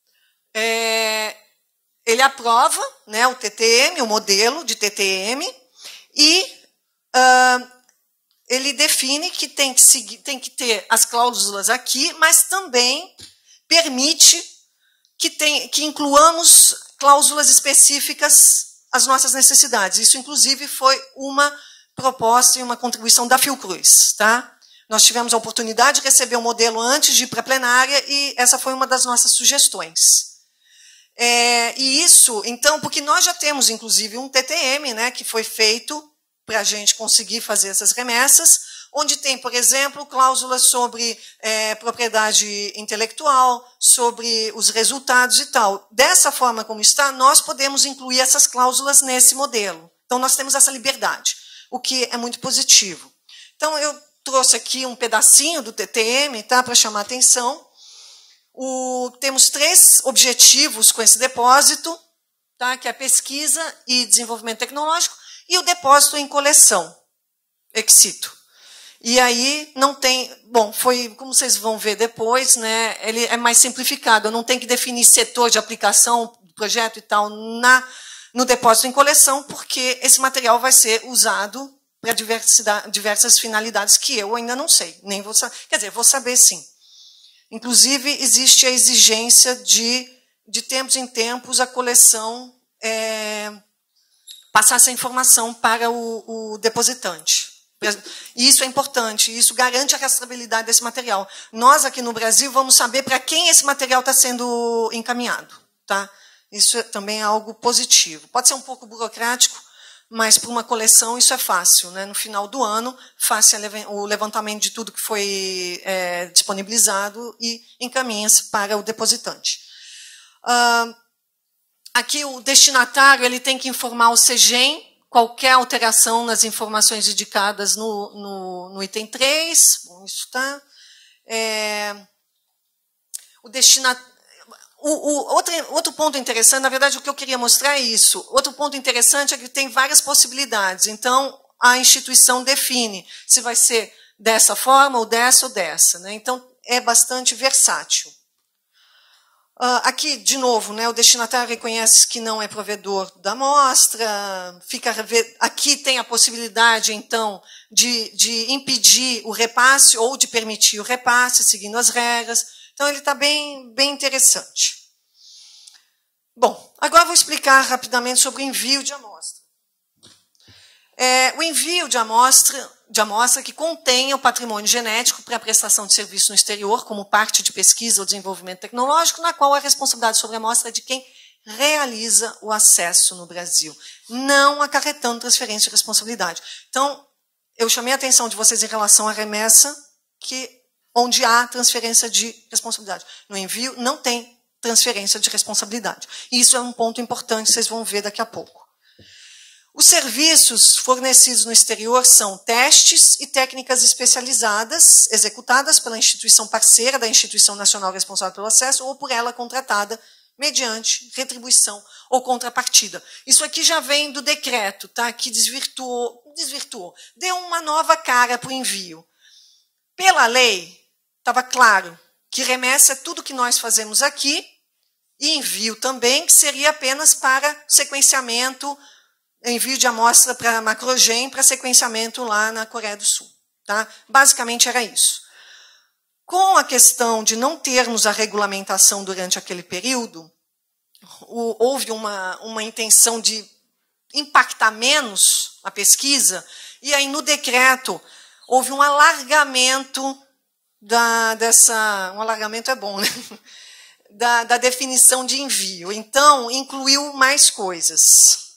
Ele aprova, né, o TTM, o modelo de TTM, e ele define que tem que ter as cláusulas aqui, mas também permite que incluamos cláusulas específicas às nossas necessidades. Isso, inclusive, foi uma proposta e uma contribuição da Fiocruz. Tá? Nós tivemos a oportunidade de receber o modelo antes de ir para a plenária e essa foi uma das nossas sugestões. E isso, então, porque nós já temos, inclusive, um TTM, né, que foi feito para a gente conseguir fazer essas remessas. onde tem, por exemplo, cláusulas sobre propriedade intelectual, sobre os resultados e tal. Dessa forma como está, nós podemos incluir essas cláusulas nesse modelo. Então, nós temos essa liberdade, o que é muito positivo. Então, eu trouxe aqui um pedacinho do TTM, tá, para chamar a atenção. Temos 3 objetivos com esse depósito, tá, que é a pesquisa e desenvolvimento tecnológico e o depósito em coleção, Excito. E aí não tem, bom, como vocês vão ver depois, né, ele é mais simplificado, eu não tenho que definir setor de aplicação do projeto e tal no depósito em coleção, porque esse material vai ser usado para diversas finalidades que eu ainda não sei, nem vou saber, quer dizer, vou saber sim. Inclusive, existe a exigência de tempos em tempos, a coleção passar essa informação para o depositante. E isso é importante, isso garante a rastreabilidade desse material. Nós, aqui no Brasil, vamos saber para quem esse material está sendo encaminhado. Tá? Isso também é algo positivo. Pode ser um pouco burocrático, mas para uma coleção isso é fácil. Né? No final do ano, faz o levantamento de tudo que foi disponibilizado e encaminha-se para o depositante. Aqui o destinatário ele tem que informar o CEGEM qualquer alteração nas informações indicadas no item 3. Bom, isso está. Outro ponto interessante, na verdade, o que eu queria mostrar é isso. Outro ponto interessante é que tem várias possibilidades. Então, a instituição define se vai ser dessa forma, ou dessa. Né? Então, é bastante versátil. Aqui, de novo, né, o destinatário reconhece que não é provedor da amostra. Aqui tem a possibilidade, então, de impedir o repasse ou de permitir o repasse, seguindo as regras. Então, ele está bem interessante. Bom, agora vou explicar rapidamente sobre o envio de amostra. O envio de amostra que contenha o patrimônio genético para a prestação de serviço no exterior, como parte de pesquisa ou desenvolvimento tecnológico, na qual a responsabilidade sobre a amostra é de quem realiza o acesso no Brasil, não acarretando transferência de responsabilidade. Então, eu chamei a atenção de vocês em relação à remessa, onde há transferência de responsabilidade. No envio, não tem transferência de responsabilidade. E isso é um ponto importante, vocês vão ver daqui a pouco. Os serviços fornecidos no exterior são testes e técnicas especializadas, executadas pela instituição parceira da instituição nacional responsável pelo acesso ou por ela contratada mediante retribuição ou contrapartida. Isso aqui já vem do decreto, tá? Que desvirtuou, deu uma nova cara para o envio. Pela lei, estava claro que remessa é tudo que nós fazemos aqui e envio também, que seria apenas para sequenciamento, envio de amostra para Macrogen, para sequenciamento lá na Coreia do Sul. Tá? Basicamente era isso. Com a questão de não termos a regulamentação durante aquele período, houve uma intenção de impactar menos a pesquisa, e aí no decreto houve um alargamento um alargamento é bom, né? da definição de envio. Então, incluiu mais coisas.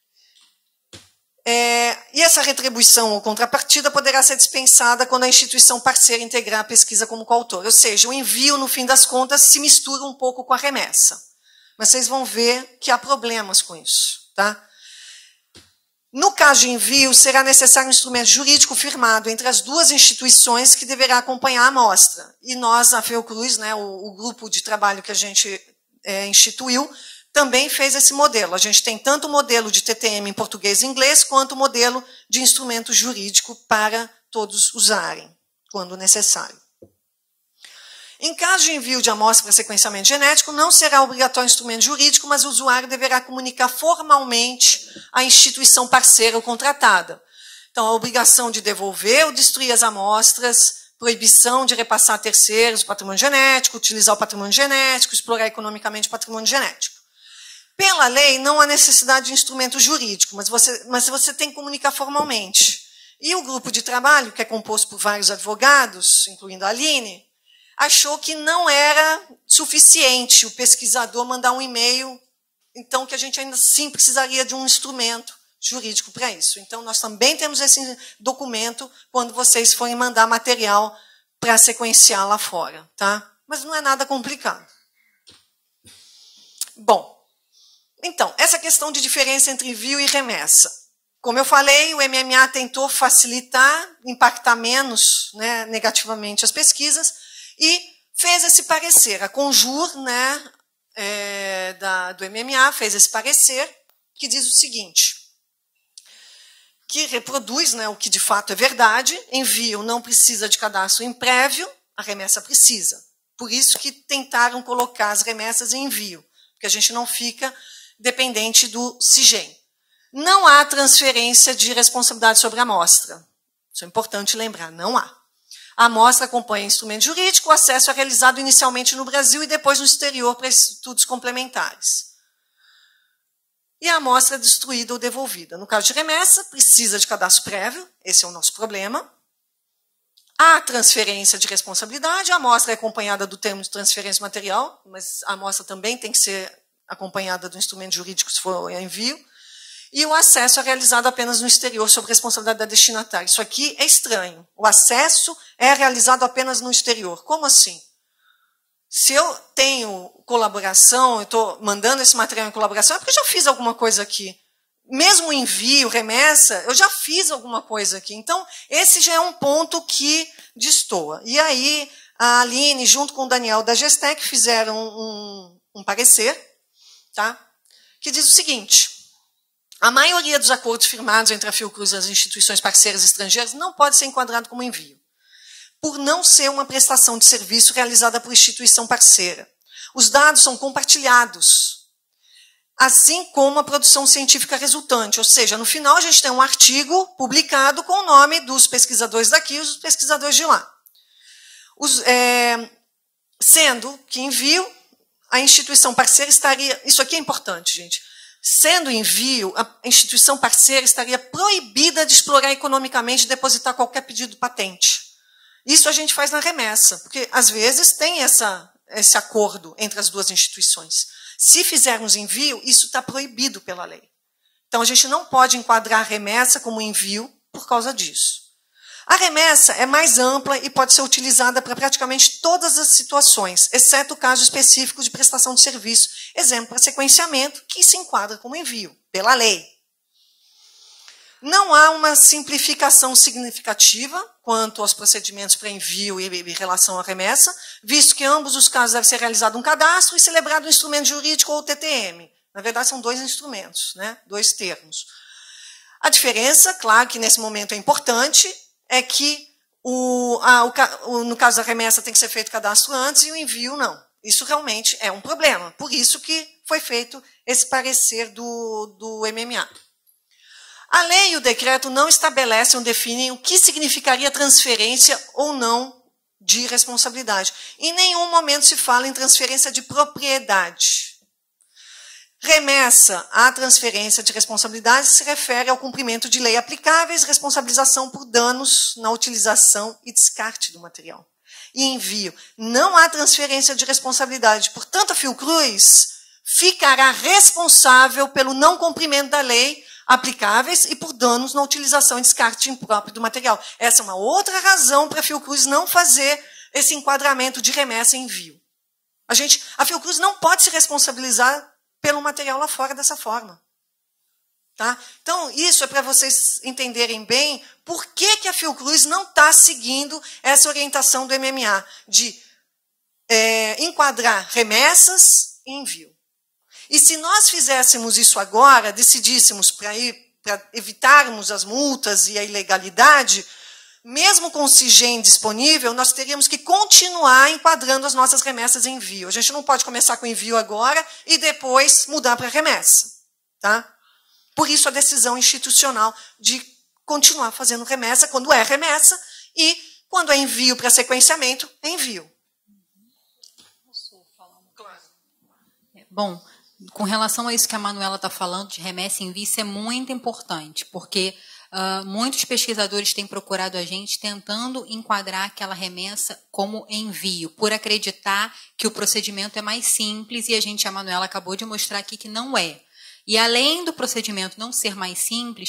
E essa retribuição ou contrapartida poderá ser dispensada quando a instituição parceira integrar a pesquisa como coautor. Ou seja, o envio, no fim das contas, se mistura um pouco com a remessa. Mas vocês vão ver que há problemas com isso. Tá? No caso de envio, será necessário um instrumento jurídico firmado entre as duas instituições que deverá acompanhar a amostra. E nós, a Fiocruz, né, o grupo de trabalho que a gente instituiu, também fez esse modelo. A gente tem tanto o modelo de TTM em português e inglês, quanto o modelo de instrumento jurídico para todos usarem, quando necessário. Em caso de envio de amostra para sequenciamento genético, não será obrigatório instrumento jurídico, mas o usuário deverá comunicar formalmente à instituição parceira ou contratada. Então, a obrigação de devolver ou destruir as amostras, proibição de repassar a terceiros o patrimônio genético, utilizar o patrimônio genético, explorar economicamente o patrimônio genético. Pela lei, não há necessidade de instrumento jurídico, mas você tem que comunicar formalmente. E o grupo de trabalho, que é composto por vários advogados, incluindo a Aline, achou que não era suficiente o pesquisador mandar um e-mail, então que a gente ainda sim precisaria de um instrumento jurídico para isso. Então, nós também temos esse documento quando vocês forem mandar material para sequenciar lá fora, tá? Mas não é nada complicado. Bom, então, essa questão de diferença entre envio e remessa. Como eu falei, o MMA tentou facilitar, impactar menos, né, negativamente as pesquisas e fez esse parecer. A Conjur, né, do MMA fez esse parecer que diz o seguinte, que reproduz, né, o que de fato é verdade, envio não precisa de cadastro em prévio, a remessa precisa. Por isso que tentaram colocar as remessas em envio, porque a gente não fica dependente do CIGEM. Não há transferência de responsabilidade sobre a amostra. Isso é importante lembrar, não há. A amostra acompanha instrumento jurídico, o acesso é realizado inicialmente no Brasil e depois no exterior para estudos complementares. E a amostra é destruída ou devolvida. No caso de remessa, precisa de cadastro prévio, esse é o nosso problema. Há transferência de responsabilidade, a amostra é acompanhada do termo de transferência material, mas a amostra também tem que ser acompanhada do instrumento jurídico se for envio. E o acesso é realizado apenas no exterior, sob responsabilidade da destinatária. Isso aqui é estranho. O acesso é realizado apenas no exterior. Como assim? Se eu tenho colaboração, eu estou mandando esse material em colaboração, é porque eu já fiz alguma coisa aqui. Mesmo envio, remessa, eu já fiz alguma coisa aqui. Então, esse já é um ponto que destoa. E aí, a Aline, junto com o Daniel da Gestec, fizeram um parecer, tá? Que diz o seguinte: a maioria dos acordos firmados entre a Fiocruz e as instituições parceiras estrangeiras não pode ser enquadrado como envio, por não ser uma prestação de serviço realizada por instituição parceira. Os dados são compartilhados, assim como a produção científica resultante. Ou seja, no final a gente tem um artigo publicado com o nome dos pesquisadores daqui e dos pesquisadores de lá. Sendo que envio, a instituição parceira estaria... Isso aqui é importante, gente. Sendo envio, a instituição parceira estaria proibida de explorar economicamente e depositar qualquer pedido de patente. Isso a gente faz na remessa, porque às vezes tem esse acordo entre as duas instituições. Se fizermos envio, isso está proibido pela lei. Então a gente não pode enquadrar a remessa como envio por causa disso. A remessa é mais ampla e pode ser utilizada para praticamente todas as situações, exceto o caso específico de prestação de serviço, exemplo, para sequenciamento, que se enquadra como envio, pela lei. Não há uma simplificação significativa quanto aos procedimentos para envio e em relação à remessa, visto que em ambos os casos deve ser realizado um cadastro e celebrado um instrumento jurídico ou TTM. Na verdade, são dois instrumentos, né? Dois termos. A diferença, claro que nesse momento é importante, é que no caso da remessa tem que ser feito cadastro antes e o envio não. Isso realmente é um problema. Por isso que foi feito esse parecer do MMA. A lei e o decreto não estabelecem ou definem o que significaria transferência ou não de responsabilidade. Em nenhum momento se fala em transferência de propriedade. Remessa à transferência de responsabilidade se refere ao cumprimento de lei aplicáveis, responsabilização por danos na utilização e descarte do material. E envio. Não há transferência de responsabilidade. Portanto, a Fiocruz ficará responsável pelo não cumprimento da lei aplicáveis e por danos na utilização e descarte impróprio do material. Essa é uma outra razão para a Fiocruz não fazer esse enquadramento de remessa e envio. A Fiocruz não pode se responsabilizar pelo material lá fora dessa forma. Tá? Então, isso é para vocês entenderem bem por que a Fiocruz não está seguindo essa orientação do MMA de enquadrar remessas e envio. E se nós fizéssemos isso agora, decidíssemos para evitarmos as multas e a ilegalidade, mesmo com o CIGEM disponível, nós teríamos que continuar enquadrando as nossas remessas em envio. A gente não pode começar com envio agora e depois mudar para remessa. Tá? Por isso a decisão institucional de continuar fazendo remessa quando é remessa e quando é envio para sequenciamento, é envio. Bom, com relação a isso que a Manuela está falando, de remessa e envio, isso é muito importante, porque muitos pesquisadores têm procurado a gente tentando enquadrar aquela remessa como envio, por acreditar que o procedimento é mais simples, e a Manuela acabou de mostrar aqui que não é. E além do procedimento não ser mais simples,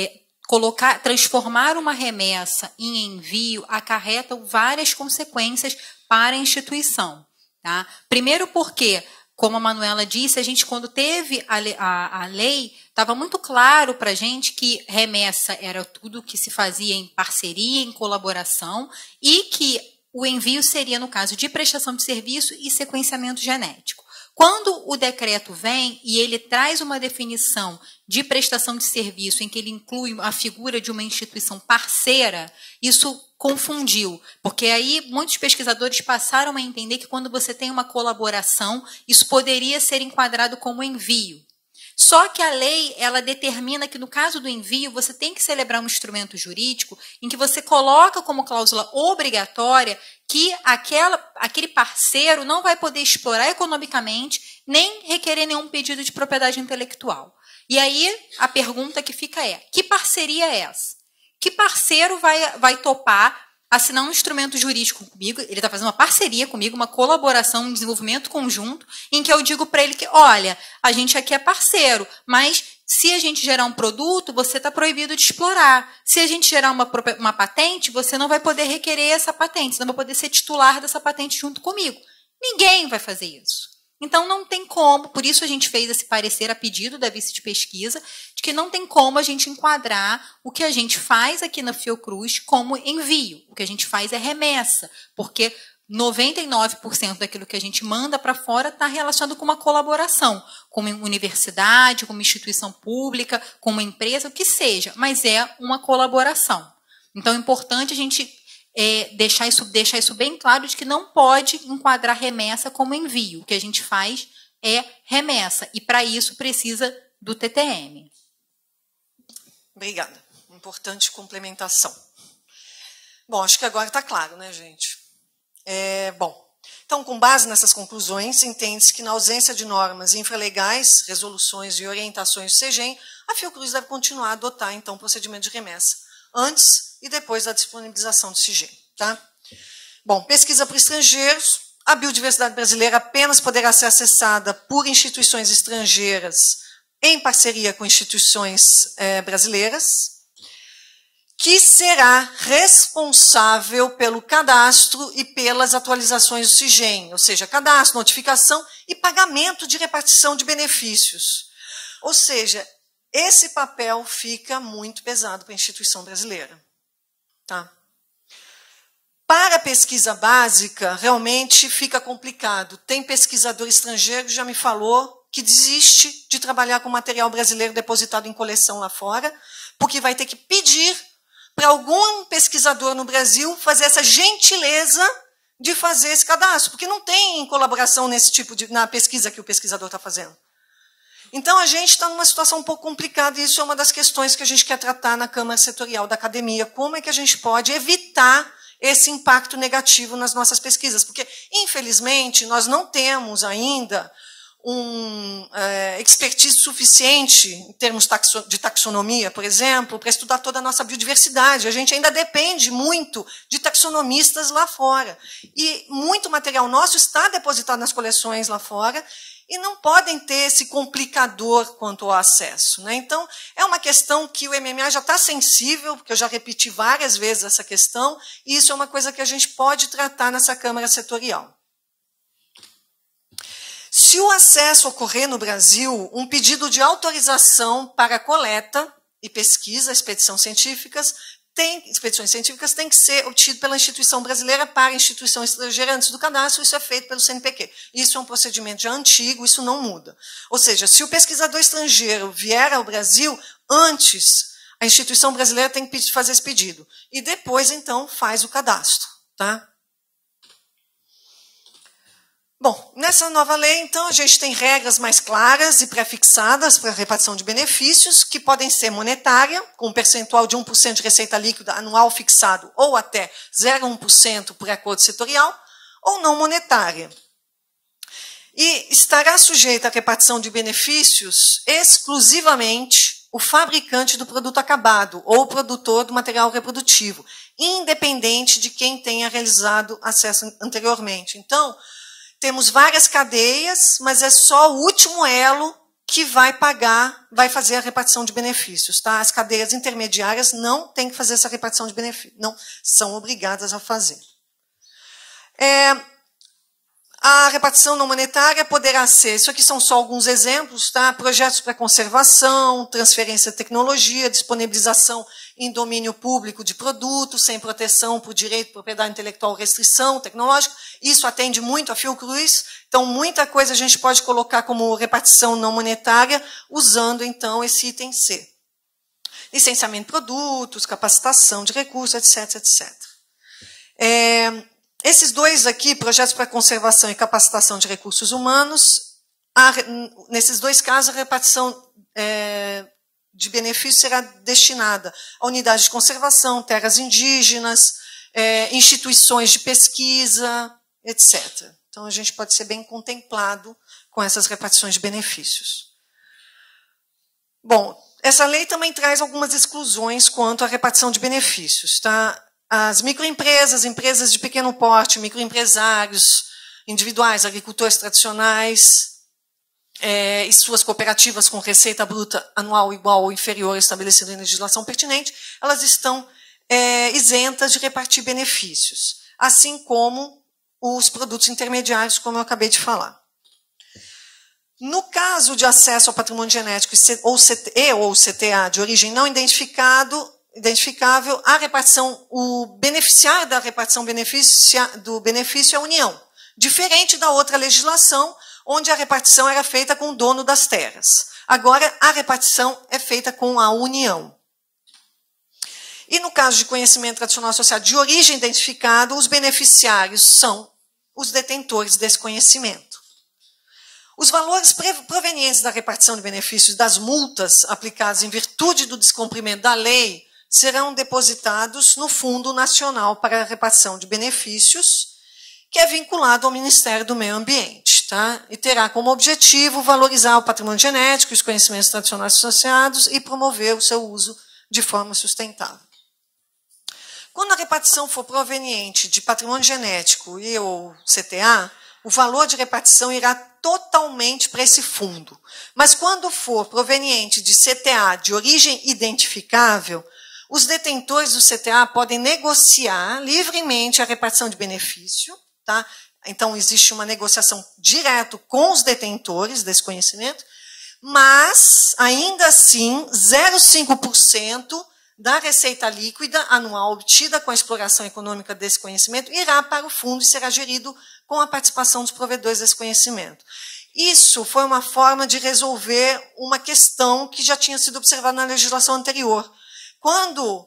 transformar uma remessa em envio acarreta várias consequências para a instituição. Tá? Primeiro porque, como a Manuela disse, a gente, quando teve a lei, estava muito claro para a gente que remessa era tudo que se fazia em parceria, em colaboração, e que o envio seria, no caso, de prestação de serviço e sequenciamento genético. Quando o decreto vem e ele traz uma definição de prestação de serviço em que ele inclui a figura de uma instituição parceira, isso confundiu, porque aí muitos pesquisadores passaram a entender que quando você tem uma colaboração, isso poderia ser enquadrado como envio. Só que a lei, ela determina que no caso do envio, você tem que celebrar um instrumento jurídico em que você coloca como cláusula obrigatória que aquele parceiro não vai poder explorar economicamente nem requerer nenhum pedido de propriedade intelectual. E aí a pergunta que fica é, que parceria é essa? Que parceiro vai topar assinar um instrumento jurídico comigo? Ele está fazendo uma parceria comigo, uma colaboração, um desenvolvimento conjunto, em que eu digo para ele que, olha, a gente aqui é parceiro, mas se a gente gerar um produto, você está proibido de explorar. Se a gente gerar uma patente, você não vai poder requerer essa patente, você não vai poder ser titular dessa patente junto comigo. Ninguém vai fazer isso. Então, não tem como, por isso a gente fez esse parecer a pedido da vice de pesquisa, de que não tem como a gente enquadrar o que a gente faz aqui na Fiocruz como envio. O que a gente faz é remessa, porque 99% daquilo que a gente manda para fora está relacionado com uma colaboração, com uma universidade, com uma instituição pública, com uma empresa, o que seja, mas é uma colaboração. Então, é importante a gente deixar isso bem claro, de que não pode enquadrar remessa como envio. O que a gente faz é remessa, e para isso precisa do TTM. Obrigada. Importante complementação. Bom, acho que agora está claro, né, gente? Então, com base nessas conclusões, entende-se que, na ausência de normas infralegais, resoluções e orientações do CEGEM, a Fiocruz deve continuar a adotar, então, o procedimento de remessa, antes e depois da disponibilização do CIGEM. Tá? Bom, pesquisa para estrangeiros. A biodiversidade brasileira apenas poderá ser acessada por instituições estrangeiras em parceria com instituições brasileiras, que será responsável pelo cadastro e pelas atualizações do CIGEM, ou seja, cadastro, notificação e pagamento de repartição de benefícios. Ou seja, esse papel fica muito pesado para a instituição brasileira. Tá? Para a pesquisa básica, realmente fica complicado. Tem pesquisador estrangeiro que já me falou que desiste de trabalhar com material brasileiro depositado em coleção lá fora, porque vai ter que pedir para algum pesquisador no Brasil fazer essa gentileza de fazer esse cadastro, porque não tem colaboração nesse tipo na pesquisa que o pesquisador está fazendo. Então, a gente está numa situação um pouco complicada, e isso é uma das questões que a gente quer tratar na Câmara Setorial da Academia. Como é que a gente pode evitar esse impacto negativo nas nossas pesquisas? Porque, infelizmente, nós não temos ainda expertise suficiente, em termos de taxonomia, por exemplo, para estudar toda a nossa biodiversidade. A gente ainda depende muito de taxonomistas lá fora. E muito material nosso está depositado nas coleções lá fora, e não podem ter esse complicador quanto ao acesso. Né? Então, é uma questão que o MMA já está sensível, porque eu já repeti várias vezes essa questão, e isso é uma coisa que a gente pode tratar nessa Câmara Setorial. Se o acesso ocorrer no Brasil, um pedido de autorização para coleta e pesquisa, expedições científicas têm que ser obtido pela instituição brasileira para a instituição estrangeira antes do cadastro. Isso é feito pelo CNPq. Isso é um procedimento já antigo, isso não muda. Ou seja, se o pesquisador estrangeiro vier ao Brasil, antes a instituição brasileira tem que fazer esse pedido. E depois, então, faz o cadastro. Tá? Bom, nessa nova lei, então, a gente tem regras mais claras e pré-fixadas para a repartição de benefícios, que podem ser monetária, com um percentual de 1% de receita líquida anual fixado, ou até 0,1% por acordo setorial, ou não monetária. E estará sujeita à repartição de benefícios exclusivamente o fabricante do produto acabado, ou o produtor do material reprodutivo, independente de quem tenha realizado acesso anteriormente. Então, temos várias cadeias, mas é só o último elo que vai fazer a repartição de benefícios. Tá? As cadeias intermediárias não têm que fazer essa repartição de benefícios, não são obrigadas a fazer. A repartição não monetária poderá ser, isso aqui são só alguns exemplos, tá? Projetos para conservação, transferência de tecnologia, disponibilização em domínio público de produtos, sem proteção por direito de propriedade intelectual, restrição tecnológica. Isso atende muito a Fiocruz, então muita coisa a gente pode colocar como repartição não monetária, usando então esse item C. Licenciamento de produtos, capacitação de recursos, etc, etc. Esses dois aqui, projetos para conservação e capacitação de recursos humanos, nesses dois casos, a repartição de benefícios será destinada a unidades de conservação, terras indígenas, instituições de pesquisa, etc. Então, a gente pode ser bem contemplado com essas repartições de benefícios. Bom, essa lei também traz algumas exclusões quanto à repartição de benefícios, tá? As microempresas, empresas de pequeno porte, microempresários individuais, agricultores tradicionais e suas cooperativas com receita bruta anual igual ou inferior estabelecida em legislação pertinente, elas estão isentas de repartir benefícios, assim como os produtos intermediários, como eu acabei de falar. No caso de acesso ao patrimônio genético ou CTA de origem não identificável, a repartição, o beneficiário da repartição do benefício é a União, diferente da outra legislação, onde a repartição era feita com o dono das terras. Agora, a repartição é feita com a União. E no caso de conhecimento tradicional associado de origem identificada, os beneficiários são os detentores desse conhecimento. Os valores provenientes da repartição de benefícios das multas aplicadas em virtude do descumprimento da lei serão depositados no Fundo Nacional para a Repartição de Benefícios, que é vinculado ao Ministério do Meio Ambiente, tá? E terá como objetivo valorizar o patrimônio genético e os conhecimentos tradicionais associados e promover o seu uso de forma sustentável. Quando a repartição for proveniente de patrimônio genético e ou CTA, o valor de repartição irá totalmente para esse fundo. Mas quando for proveniente de CTA de origem identificável, os detentores do CTA podem negociar livremente a repartição de benefício, tá? Então, existe uma negociação direta com os detentores desse conhecimento, mas, ainda assim, 0,5% da receita líquida anual obtida com a exploração econômica desse conhecimento irá para o fundo e será gerido com a participação dos provedores desse conhecimento. Isso foi uma forma de resolver uma questão que já tinha sido observada na legislação anterior. Quando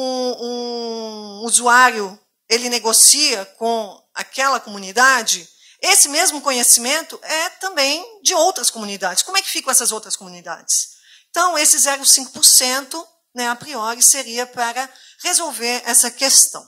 um usuário ele negocia com aquela comunidade, esse mesmo conhecimento é também de outras comunidades. Como é que ficam essas outras comunidades? Então, esse 0,5%, né, a priori, seria para resolver essa questão.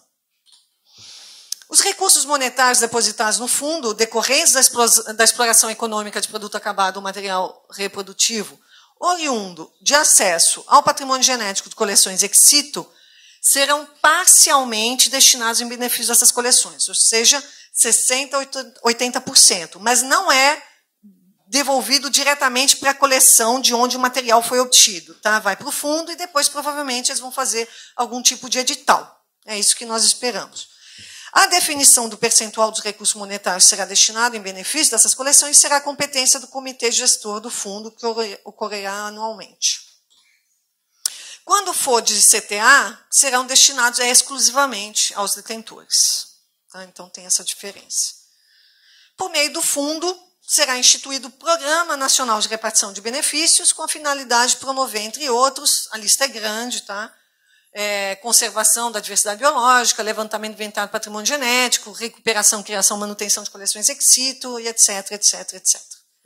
Os recursos monetários depositados no fundo, decorrentes da exploração econômica de produto acabado ou material reprodutivo, oriundo de acesso ao patrimônio genético de coleções ex situ, serão parcialmente destinados em benefício dessas coleções, ou seja, 60% a 80%, mas não é devolvido diretamente para a coleção de onde o material foi obtido. Tá? Vai para o fundo e depois, provavelmente, eles vão fazer algum tipo de edital. É isso que nós esperamos. A definição do percentual dos recursos monetários será destinado em benefício dessas coleções e será a competência do comitê gestor do fundo, que ocorrerá anualmente. Quando for de CTA, serão destinados exclusivamente aos detentores. Tá? Então, tem essa diferença. Por meio do fundo, será instituído o Programa Nacional de Repartição de Benefícios, com a finalidade de promover, entre outros, a lista é grande, tá? Conservação da diversidade biológica, levantamento do inventário do patrimônio genético, recuperação, criação, manutenção de coleções ex situ, e etc, etc, etc.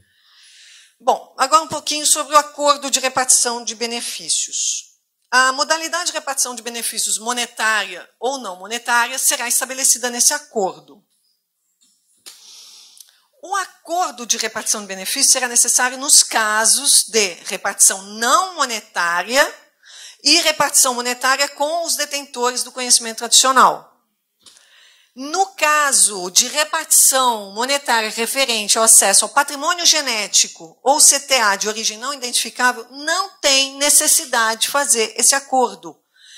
Bom, agora um pouquinho sobre o acordo de repartição de benefícios. A modalidade de repartição de benefícios monetária ou não monetária será estabelecida nesse acordo. O acordo de repartição de benefícios será necessário nos casos de repartição não monetária e repartição monetária com os detentores do conhecimento tradicional. No caso de repartição monetária referente ao acesso ao patrimônio genético ou CTA de origem não identificável, não tem necessidade de fazer esse acordo.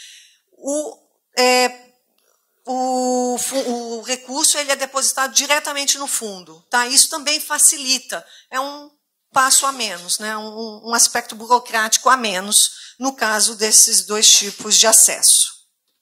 O recurso ele é depositado diretamente no fundo. Tá? Isso também facilita, é um passo a menos, né? Um aspecto burocrático a menos no caso desses dois tipos de acesso.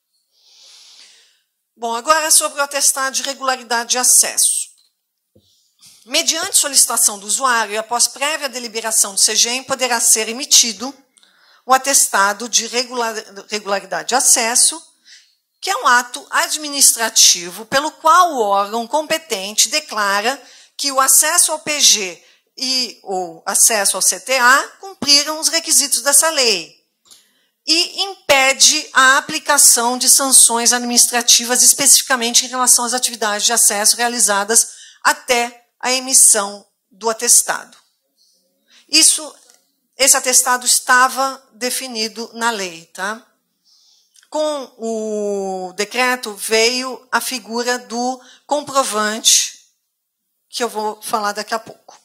Bom, agora sobre o atestado de regularidade de acesso. Mediante solicitação do usuário e após prévia deliberação do CGEM, poderá ser emitido o atestado de regularidade de acesso, que é um ato administrativo pelo qual o órgão competente declara que o acesso ao PG e o acesso ao CTA cumpriram os requisitos dessa lei e impede a aplicação de sanções administrativas especificamente em relação às atividades de acesso realizadas até a emissão do atestado. Esse atestado estava definido na lei, tá? Com o decreto veio a figura do comprovante, que eu vou falar daqui a pouco.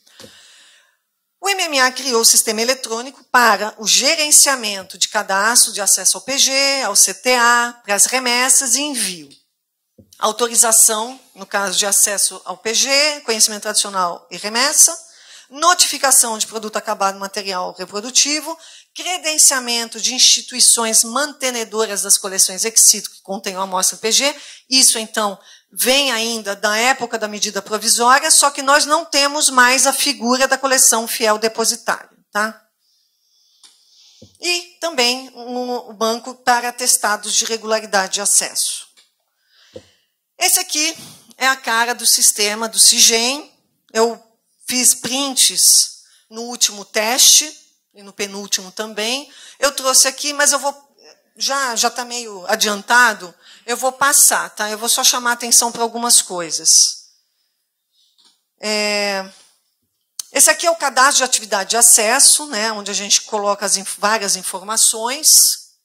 O MMA criou o sistema eletrônico para o gerenciamento de cadastro de acesso ao PG, ao CTA, para as remessas e envio. Autorização, no caso de acesso ao PG, conhecimento tradicional e remessa, notificação de produto acabado material reprodutivo, credenciamento de instituições mantenedoras das coleções ex situ que contenham a amostra PG. Isso, então, vem ainda da época da medida provisória, só que nós não temos mais a figura da coleção fiel depositária. Tá? E também o banco para atestados de regularidade de acesso. Esse aqui é a cara do sistema do CIGEM. Eu fiz prints no último teste, e no penúltimo também. Eu trouxe aqui, mas eu vou... Já está meio adiantado, eu vou passar, tá? Eu vou só chamar a atenção para algumas coisas. Esse aqui é o cadastro de atividade de acesso, né, onde a gente coloca várias informações.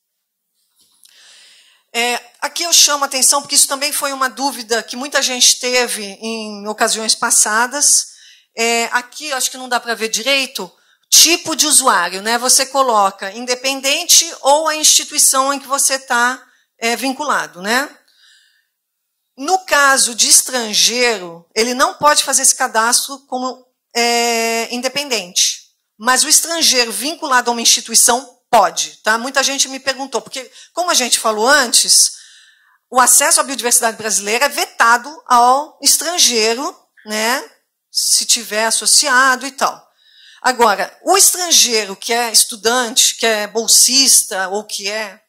Aqui eu chamo a atenção, porque isso também foi uma dúvida que muita gente teve em ocasiões passadas. Aqui, acho que não dá para ver direito, tipo de usuário, né? Você coloca independente ou a instituição em que você está vinculado, né? No caso de estrangeiro, ele não pode fazer esse cadastro como independente, mas o estrangeiro vinculado a uma instituição pode, tá? Muita gente me perguntou, porque, como a gente falou antes, o acesso à biodiversidade brasileira é vetado ao estrangeiro, né? Se tiver associado e tal. Agora, o estrangeiro que é estudante, que é bolsista ou que é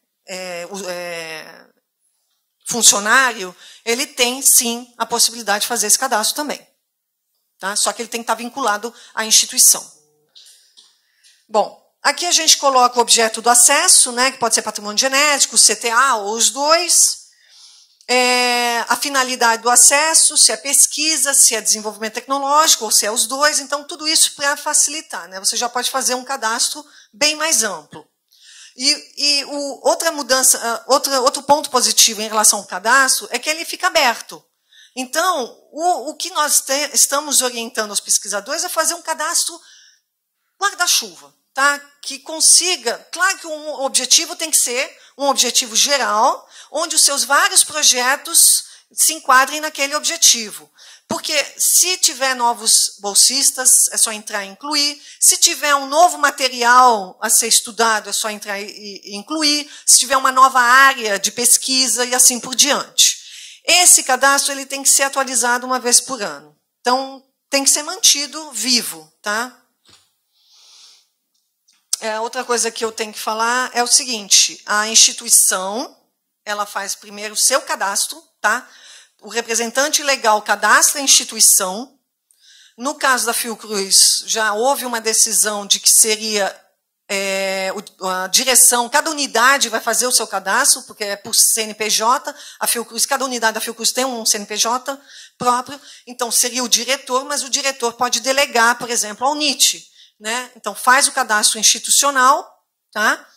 funcionário, ele tem, sim, a possibilidade de fazer esse cadastro também. Tá? Só que ele tem que estar vinculado à instituição. Bom, aqui a gente coloca o objeto do acesso, né, que pode ser patrimônio genético, CTA ou os dois. A finalidade do acesso, se é pesquisa, se é desenvolvimento tecnológico, ou se é os dois. Então, tudo isso para facilitar, né? Você já pode fazer um cadastro bem mais amplo. Outra mudança, outro ponto positivo em relação ao cadastro é que ele fica aberto. Então, o que nós estamos orientando aos pesquisadores é fazer um cadastro guarda-chuva, tá? Que consiga... Claro que o objetivo tem que ser um objetivo geral, onde os seus vários projetos se enquadrem naquele objetivo. Porque se tiver novos bolsistas, é só entrar e incluir. Se tiver um novo material a ser estudado, é só entrar e incluir. Se tiver uma nova área de pesquisa e assim por diante. Esse cadastro ele tem que ser atualizado uma vez por ano. Então, tem que ser mantido vivo. Tá? Outra coisa que eu tenho que falar é o seguinte, a instituição ela faz primeiro o seu cadastro, tá? O representante legal cadastra a instituição. No caso da Fiocruz, já houve uma decisão de que seria a direção, cada unidade vai fazer o seu cadastro, porque é por CNPJ, a Fiocruz, cada unidade da Fiocruz tem um CNPJ próprio, então seria o diretor, mas o diretor pode delegar, por exemplo, ao NIT, né? Então faz o cadastro institucional, tá?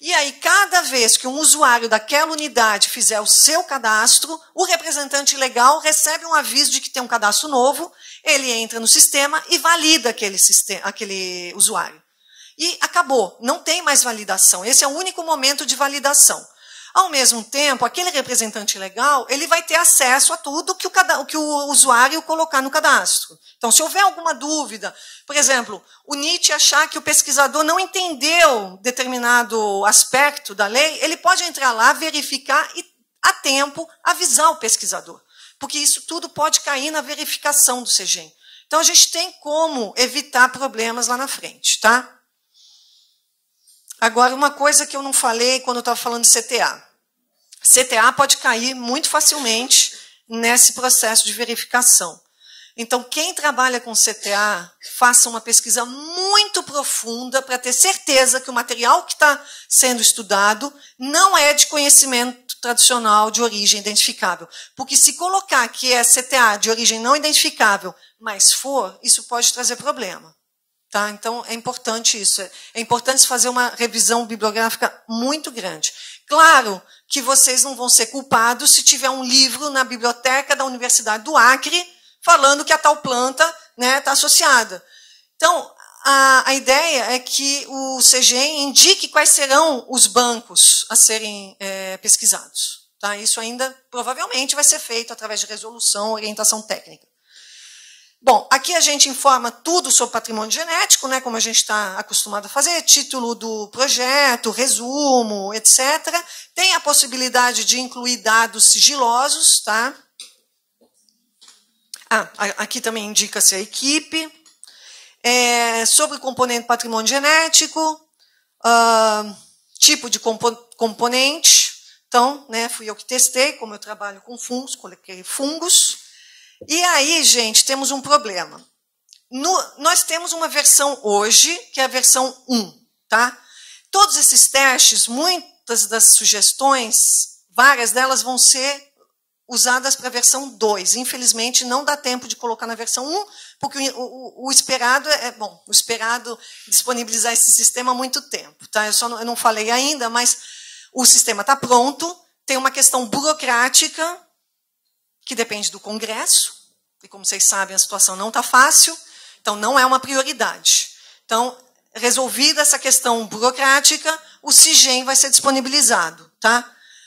E aí, cada vez que um usuário daquela unidade fizer o seu cadastro, o representante legal recebe um aviso de que tem um cadastro novo, ele entra no sistema e valida aquele usuário. E acabou, não tem mais validação. Esse é o único momento de validação. Ao mesmo tempo, aquele representante legal, ele vai ter acesso a tudo que o usuário colocar no cadastro. Então, se houver alguma dúvida, por exemplo, o NIT achar que o pesquisador não entendeu determinado aspecto da lei, ele pode entrar lá, verificar e, a tempo, avisar o pesquisador. Porque isso tudo pode cair na verificação do CGEM. Então, a gente tem como evitar problemas lá na frente, tá? Agora, uma coisa que eu não falei quando eu estava falando de CTA. CTA pode cair muito facilmente nesse processo de verificação. Então, quem trabalha com CTA, faça uma pesquisa muito profunda para ter certeza que o material que está sendo estudado não é de conhecimento tradicional de origem identificável. Porque se colocar que é CTA de origem não identificável, mas for, isso pode trazer problema. Tá? Então, é importante isso. É importante fazer uma revisão bibliográfica muito grande. Claro que vocês não vão ser culpados se tiver um livro na biblioteca da Universidade do Acre falando que a tal planta está associada. Então, a ideia é que o CGEM indique quais serão os bancos a serem pesquisados. Tá? Isso ainda provavelmente vai ser feito através de resolução, orientação técnica. Bom, aqui a gente informa tudo sobre patrimônio genético, né, como a gente está acostumado a fazer, título do projeto, resumo, etc. Tem a possibilidade de incluir dados sigilosos, tá? Aqui também indica-se a equipe. Sobre o componente patrimônio genético, tipo de componente. Então, né, fui eu que testei, como eu trabalho com fungos, coloquei fungos. E aí, gente, temos um problema. Nós temos uma versão hoje, que é a versão 1. Tá? Todos esses testes, muitas das sugestões, várias delas vão ser usadas para a versão 2. Infelizmente, não dá tempo de colocar na versão 1, porque o esperado o esperado disponibilizar esse sistema há muito tempo. Tá? Eu não falei ainda, mas o sistema está pronto, tem uma questão burocrática, que depende do Congresso, e como vocês sabem, a situação não está fácil, então não é uma prioridade. Então, resolvida essa questão burocrática, o CIGEM vai ser disponibilizado. Tá?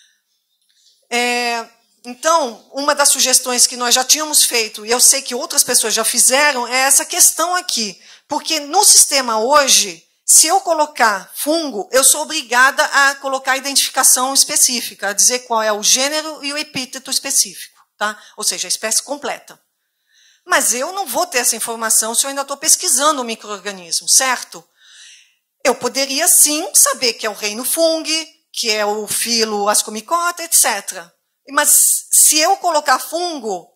Então, uma das sugestões que nós já tínhamos feito, e eu sei que outras pessoas já fizeram, é essa questão aqui. Porque no sistema hoje, se eu colocar fungo, eu sou obrigada a colocar a identificação específica, a dizer qual é o gênero e o epíteto específico. Tá? Ou seja, a espécie completa. Mas eu não vou ter essa informação se eu ainda estou pesquisando o micro-organismo, certo? Eu poderia, sim, saber que é o reino fungi, que é o filo Ascomycota, etc. Mas se eu colocar fungo,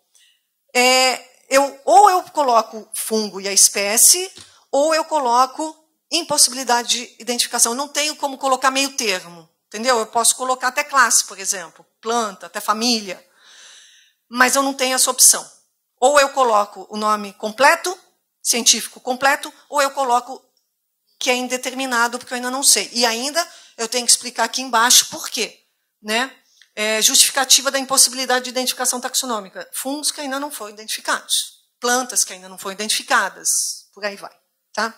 ou eu coloco fungo e a espécie, ou eu coloco impossibilidade de identificação. Eu não tenho como colocar meio termo. Entendeu? Eu posso colocar até classe, por exemplo, planta, até família. Mas eu não tenho essa opção. Ou eu coloco o nome completo, científico completo, ou eu coloco que é indeterminado, porque eu ainda não sei. E ainda eu tenho que explicar aqui embaixo por quê. Né? Justificativa da impossibilidade de identificação taxonômica. Fungos que ainda não foram identificados. Plantas que ainda não foram identificadas. Por aí vai. Tá?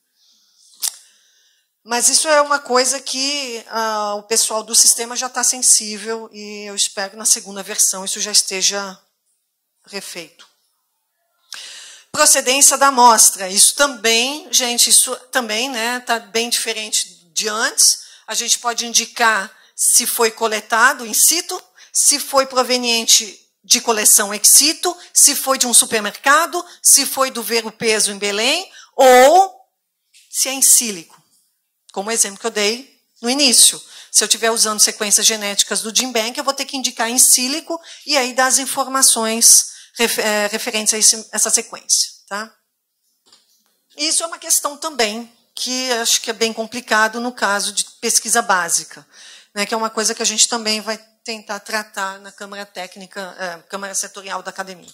Mas isso é uma coisa que o pessoal do sistema já está sensível e eu espero que na segunda versão isso já esteja refeito. Procedência da amostra. Isso também, gente, isso também está bem diferente de antes. A gente pode indicar se foi coletado in situ, se foi proveniente de coleção ex situ, se foi de um supermercado, se foi do Ver o Peso em Belém, ou se é em sílico. Como o exemplo que eu dei no início. Se eu estiver usando sequências genéticas do GenBank, eu vou ter que indicar em sílico e aí dar as informações referentes a essa sequência. Tá? Isso é uma questão também que acho que é bem complicado no caso de pesquisa básica, né, que é uma coisa que a gente também vai tentar tratar na Câmara Técnica, Câmara Setorial da Academia.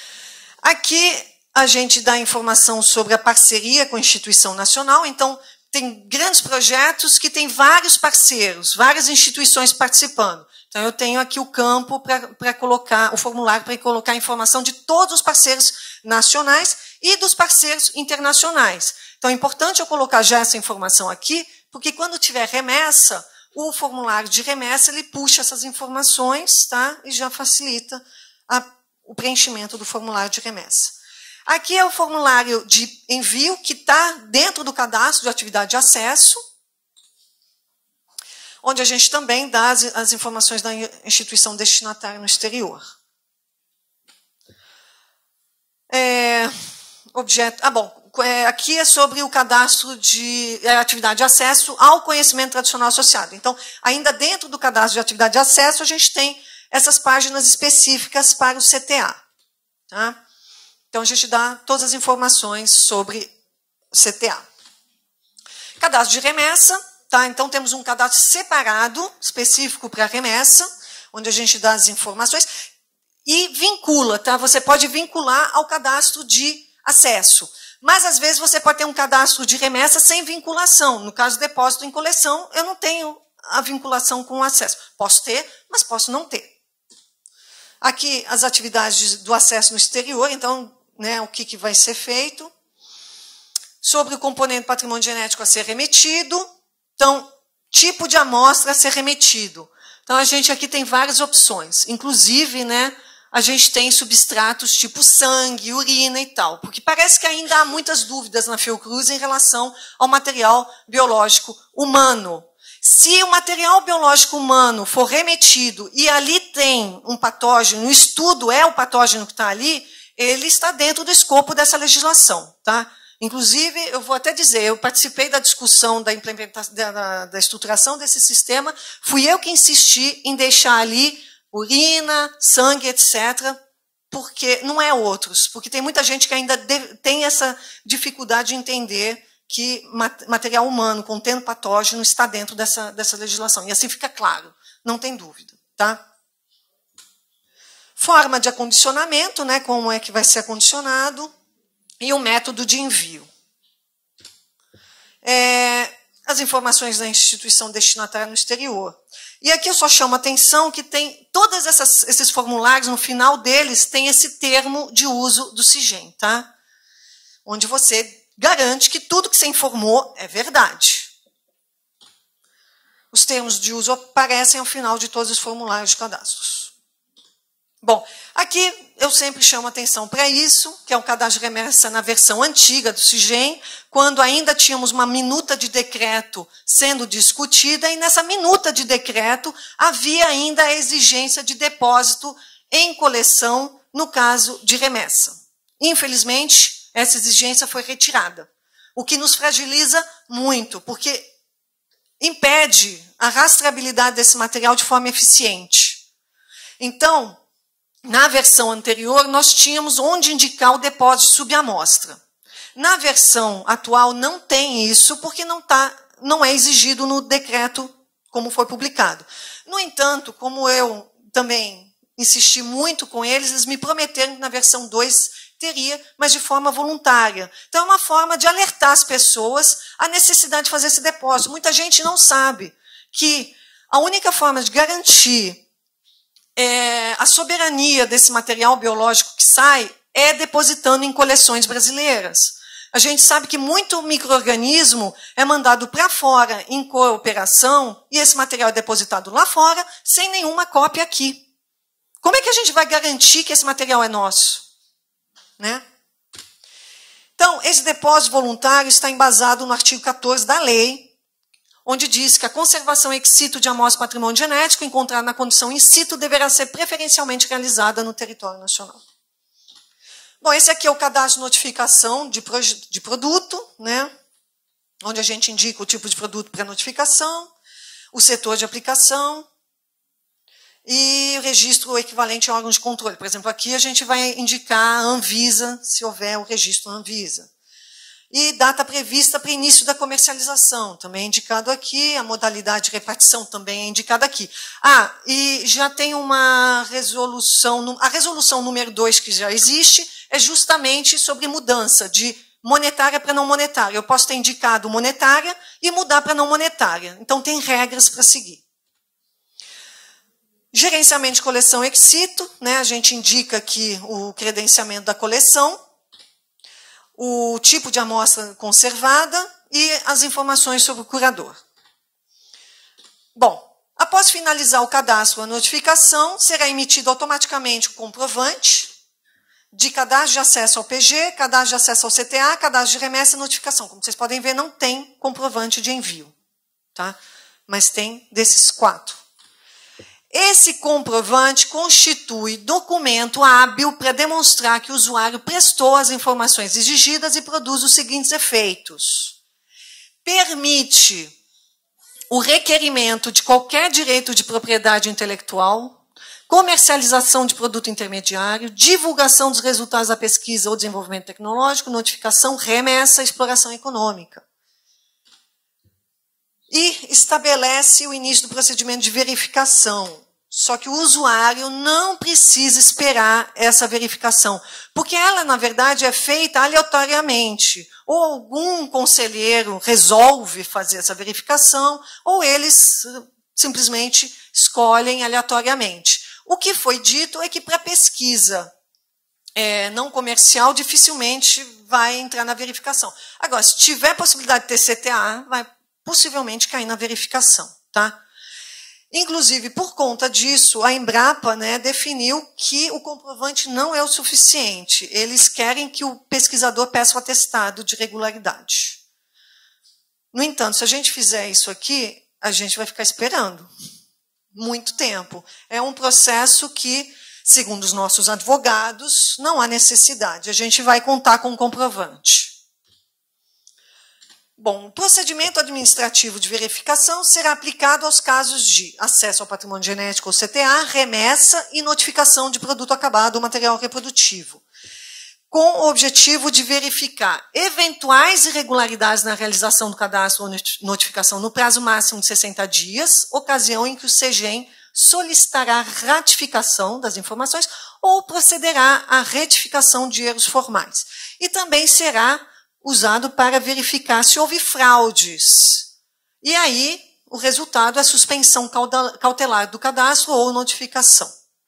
Aqui a gente dá informação sobre a parceria com a instituição nacional, então tem grandes projetos que têm vários parceiros, várias instituições participando. Então, eu tenho aqui o campo para colocar, o formulário para colocar a informação de todos os parceiros nacionais e dos parceiros internacionais. Então, é importante eu colocar já essa informação aqui, porque quando tiver remessa, o formulário de remessa ele puxa essas informações, tá? E já facilita o preenchimento do formulário de remessa. Aqui é o formulário de envio, que está dentro do cadastro de atividade de acesso, onde a gente também dá as informações da instituição destinatária no exterior. Aqui é sobre o cadastro de atividade de acesso ao conhecimento tradicional associado. Então, ainda dentro do cadastro de atividade de acesso, a gente tem essas páginas específicas para o CTA. Tá? Então, a gente dá todas as informações sobre CTA. Cadastro de remessa. Tá? Então, temos um cadastro separado, específico para a remessa, onde a gente dá as informações e vincula. Tá? Você pode vincular ao cadastro de acesso. Mas, às vezes, você pode ter um cadastro de remessa sem vinculação. No caso do depósito em coleção, eu não tenho a vinculação com o acesso. Posso ter, mas posso não ter. Aqui, as atividades do acesso no exterior. Então, né, o que vai ser feito. Sobre o componente patrimônio genético a ser remetido. Então, tipo de amostra a ser remetido. Então, a gente aqui tem várias opções. Inclusive, né, a gente tem substratos tipo sangue, urina e tal. Porque parece que ainda há muitas dúvidas na Fiocruz em relação ao material biológico humano. Se o material biológico humano for remetido e ali tem um patógeno, o estudo é o patógeno que está ali, ele está dentro do escopo dessa legislação. Tá? Inclusive, eu vou até dizer, eu participei da discussão da implementação, da estruturação desse sistema, fui eu que insisti em deixar ali urina, sangue, etc., porque não é outros, porque tem muita gente que ainda tem essa dificuldade de entender que material humano contendo patógeno está dentro dessa legislação. E assim fica claro, não tem dúvida. Tá? Forma de acondicionamento, né, como é que vai ser acondicionado, e o método de envio. As informações da instituição destinatária no exterior. E aqui eu só chamo a atenção que tem todos esses formulários, no final deles, tem esse termo de uso do SIGEM, tá? Onde você garante que tudo que você informou é verdade. Os termos de uso aparecem ao final de todos os formulários de cadastros. Bom, aqui eu sempre chamo atenção para isso, que é o cadastro de remessa na versão antiga do SIGEM, quando ainda tínhamos uma minuta de decreto sendo discutida, e nessa minuta de decreto havia ainda a exigência de depósito em coleção no caso de remessa. Infelizmente, essa exigência foi retirada, o que nos fragiliza muito, porque impede a rastreabilidade desse material de forma eficiente. Então, na versão anterior, nós tínhamos onde indicar o depósito de subamostra. Na versão atual, não tem isso, porque não é exigido no decreto como foi publicado. No entanto, como eu também insisti muito com eles, eles me prometeram que na versão 2 teria, mas de forma voluntária. Então, é uma forma de alertar as pessoas à necessidade de fazer esse depósito. Muita gente não sabe que a única forma de garantir a soberania desse material biológico que sai é depositando em coleções brasileiras. A gente sabe que muito micro-organismo é mandado para fora em cooperação e esse material é depositado lá fora sem nenhuma cópia aqui. Como é que a gente vai garantir que esse material é nosso? Né? Então, esse depósito voluntário está embasado no artigo 14 da lei, onde diz que a conservação ex situ de amostra de patrimônio genético encontrada na condição in situ deverá ser preferencialmente realizada no território nacional. Bom, esse aqui é o cadastro de notificação de produto, né? Onde a gente indica o tipo de produto para notificação, o setor de aplicação e o registro equivalente a órgão de controle. Por exemplo, aqui a gente vai indicar a Anvisa, se houver o registro Anvisa. E data prevista para início da comercialização, também é indicado aqui, a modalidade de repartição também é indicada aqui. E já tem uma resolução, a resolução número 2 que já existe, é justamente sobre mudança de monetária para não monetária. Eu posso ter indicado monetária e mudar para não monetária. Então, tem regras para seguir. Gerenciamento de coleção ex situ, né? A gente indica aqui o credenciamento da coleção, o tipo de amostra conservada e as informações sobre o curador. Bom, após finalizar o cadastro ou a notificação, será emitido automaticamente o comprovante de cadastro de acesso ao PG, cadastro de acesso ao CTA, cadastro de remessa e notificação. Como vocês podem ver, não tem comprovante de envio, tá? Mas tem desses 4. Esse comprovante constitui documento hábil para demonstrar que o usuário prestou as informações exigidas e produz os seguintes efeitos. Permite o requerimento de qualquer direito de propriedade intelectual, comercialização de produto intermediário, divulgação dos resultados da pesquisa ou desenvolvimento tecnológico, notificação, remessa, exploração econômica. E estabelece o início do procedimento de verificação. Só que o usuário não precisa esperar essa verificação, porque ela, na verdade, é feita aleatoriamente. Ou algum conselheiro resolve fazer essa verificação, ou eles simplesmente escolhem aleatoriamente. O que foi dito é que para pesquisa não comercial, dificilmente vai entrar na verificação. Agora, se tiver possibilidade de ter CTA, vai possivelmente cair na verificação, tá? Inclusive, por conta disso, a Embrapa, né, definiu que o comprovante não é o suficiente. Eles querem que o pesquisador peça o atestado de regularidade. No entanto, se a gente fizer isso aqui, a gente vai ficar esperando muito tempo. É um processo que, segundo os nossos advogados, não há necessidade. A gente vai contar com o comprovante. Bom, o procedimento administrativo de verificação será aplicado aos casos de acesso ao patrimônio genético ou CTA, remessa e notificação de produto acabado ou material reprodutivo, com o objetivo de verificar eventuais irregularidades na realização do cadastro ou notificação no prazo máximo de 60 dias, ocasião em que o CEGEM solicitará ratificação das informações ou procederá à retificação de erros formais. E também será usado para verificar se houve fraudes. E aí, o resultado é a suspensão cautelar do cadastro ou notificação.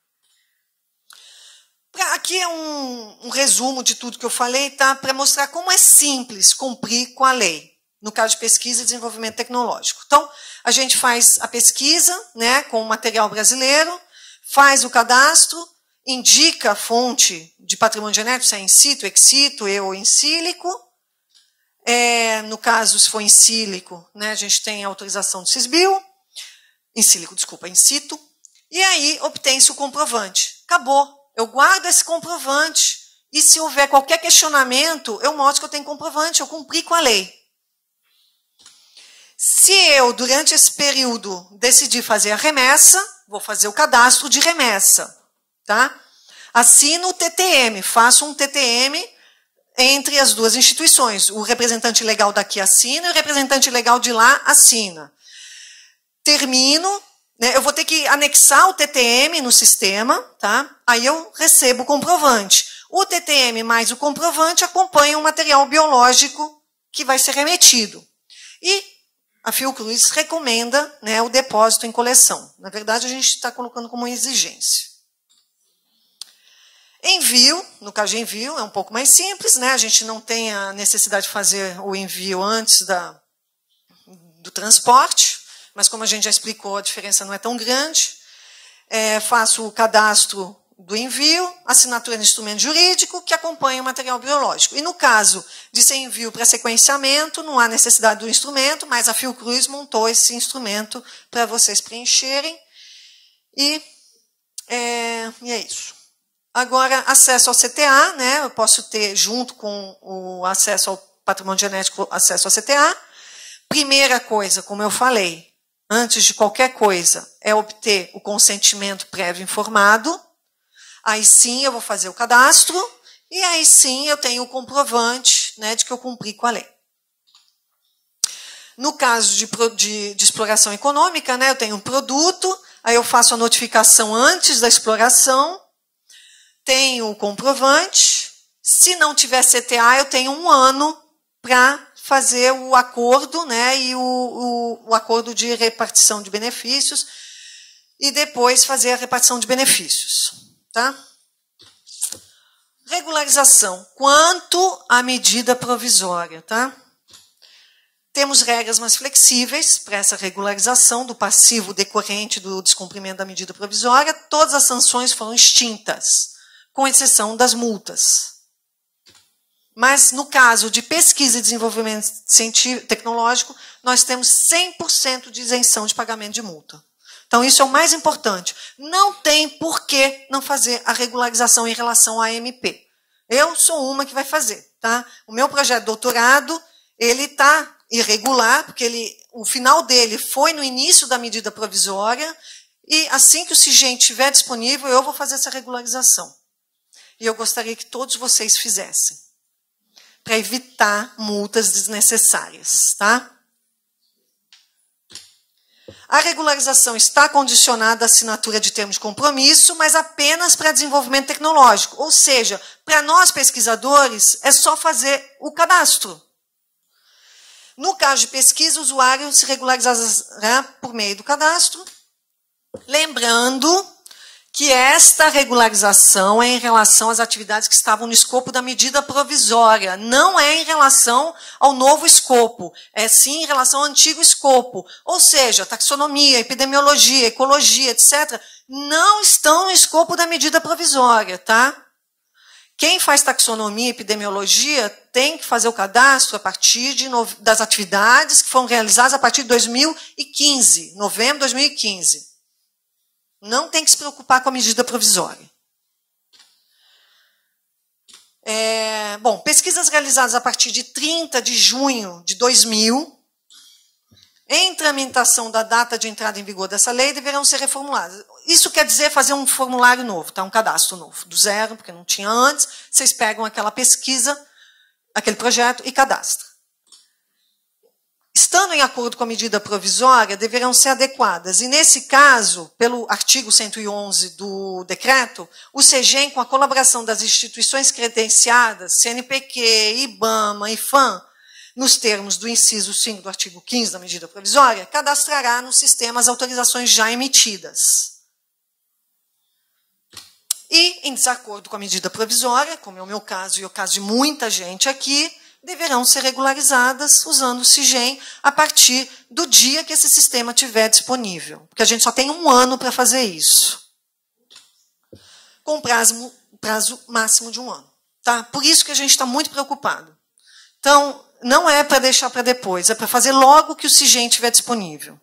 Aqui é um resumo de tudo que eu falei, tá? Para mostrar como é simples cumprir com a lei, no caso de pesquisa e desenvolvimento tecnológico. Então, a gente faz a pesquisa, né, com o material brasileiro, faz o cadastro, indica a fonte de patrimônio genético, se é in situ, ex situ ou in silico. No caso, se for in silico, né, a gente tem a autorização do CISBio, in situ, e aí obtém-se o comprovante. Acabou. Eu guardo esse comprovante, e se houver qualquer questionamento, eu mostro que eu tenho comprovante, eu cumpri com a lei. Se eu, durante esse período, decidir fazer a remessa, vou fazer o cadastro de remessa. Tá? Assino o TTM, faço um TTM entre as duas instituições. O representante legal daqui assina e o representante legal de lá assina. Termino, né, eu vou ter que anexar o TTM no sistema, tá? Aí eu recebo o comprovante. O TTM mais o comprovante acompanham o material biológico que vai ser remetido. E a Fiocruz recomenda, né, o depósito em coleção. Na verdade, a gente está colocando como exigência. Envio, no caso de envio, é um pouco mais simples, né? A gente não tem a necessidade de fazer o envio antes do transporte, mas como a gente já explicou, a diferença não é tão grande. Faço o cadastro do envio, assinatura de instrumento jurídico que acompanha o material biológico. E no caso de ser envio para sequenciamento, não há necessidade do instrumento, mas a Fiocruz montou esse instrumento para vocês preencherem. E é isso. Agora, acesso ao CTA, né? Eu posso ter, junto com o acesso ao patrimônio genético, acesso ao CTA. Primeira coisa, como eu falei, antes de qualquer coisa, é obter o consentimento prévio informado. Aí sim eu vou fazer o cadastro, e aí sim eu tenho o comprovante, né, de que eu cumpri com a lei. No caso de exploração econômica, né, eu tenho um produto, aí eu faço a notificação antes da exploração, tenho o comprovante, Se não tiver CTA, eu tenho 1 ano para fazer o acordo, né, e o acordo de repartição de benefícios, e depois fazer a repartição de benefícios. Tá? Regularização. Quanto à medida provisória. Tá? Temos regras mais flexíveis para essa regularização do passivo decorrente do descumprimento da medida provisória. Todas as sanções foram extintas, com exceção das multas. Mas, no caso de pesquisa e desenvolvimento tecnológico, nós temos 100% de isenção de pagamento de multa. Então, isso é o mais importante. Não tem por que não fazer a regularização em relação à AMP. Eu sou uma que vai fazer. Tá? O meu projeto de doutorado, ele está irregular, porque o final dele foi no início da medida provisória, e assim que o CIGEM estiver disponível, eu vou fazer essa regularização. E eu gostaria que todos vocês fizessem, para evitar multas desnecessárias. Tá? A regularização está condicionada à assinatura de termos de compromisso, mas apenas para desenvolvimento tecnológico. Ou seja, para nós pesquisadores, é só fazer o cadastro. No caso de pesquisa, o usuário se regularizará por meio do cadastro. Lembrando que esta regularização é em relação às atividades que estavam no escopo da medida provisória, não é em relação ao novo escopo, é sim em relação ao antigo escopo. Ou seja, taxonomia, epidemiologia, ecologia, etc., não estão no escopo da medida provisória. Tá? Quem faz taxonomia e epidemiologia tem que fazer o cadastro a partir das atividades que foram realizadas a partir de 2015, novembro de 2015. Não tem que se preocupar com a medida provisória. Bom, pesquisas realizadas a partir de 30 de junho de 2000, em tramitação da data de entrada em vigor dessa lei, deverão ser reformuladas. Isso quer dizer fazer um formulário novo, tá? Um cadastro novo, do zero, porque não tinha antes. Vocês pegam aquela pesquisa, aquele projeto e cadastram. Estando em acordo com a medida provisória, deverão ser adequadas. E, nesse caso, pelo artigo 111 do decreto, o CIGEM, com a colaboração das instituições credenciadas, CNPq, IBAMA, IFAM, nos termos do inciso 5 do artigo 15 da medida provisória, cadastrará no sistema as autorizações já emitidas. E, em desacordo com a medida provisória, como é o meu caso e o caso de muita gente aqui, deverão ser regularizadas usando o CIGEM a partir do dia que esse sistema estiver disponível. Porque a gente só tem 1 ano para fazer isso. Com prazo máximo de 1 ano. Tá? Por isso que a gente está muito preocupado. Então, não é para deixar para depois, é para fazer logo que o CIGEM estiver disponível.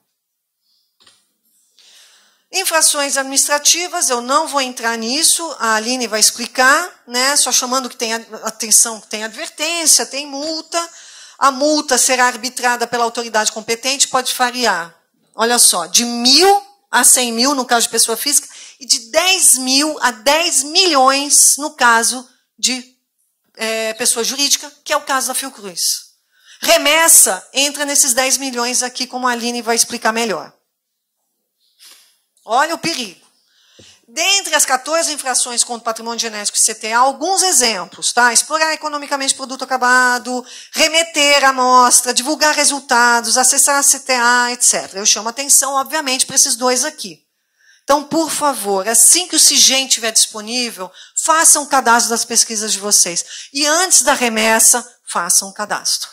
Infrações administrativas, eu não vou entrar nisso, a Aline vai explicar, né, só chamando que tem atenção, que tem advertência, tem multa. A multa será arbitrada pela autoridade competente, pode variar, olha só, de 1.000 a 100 mil no caso de pessoa física, e de 10 mil a 10 milhões no caso de pessoa jurídica, que é o caso da Fiocruz. Remessa entra nesses 10 milhões aqui, como a Aline vai explicar melhor. Olha o perigo. Dentre as 14 infrações contra o patrimônio genético e CTA, alguns exemplos. Tá? Explorar economicamente o produto acabado, remeter a amostra, divulgar resultados, acessar a CTA, etc. Eu chamo atenção, obviamente, para esses 2 aqui. Então, por favor, assim que o CIGEM estiver disponível, façam o cadastro das pesquisas de vocês. E antes da remessa, façam o cadastro.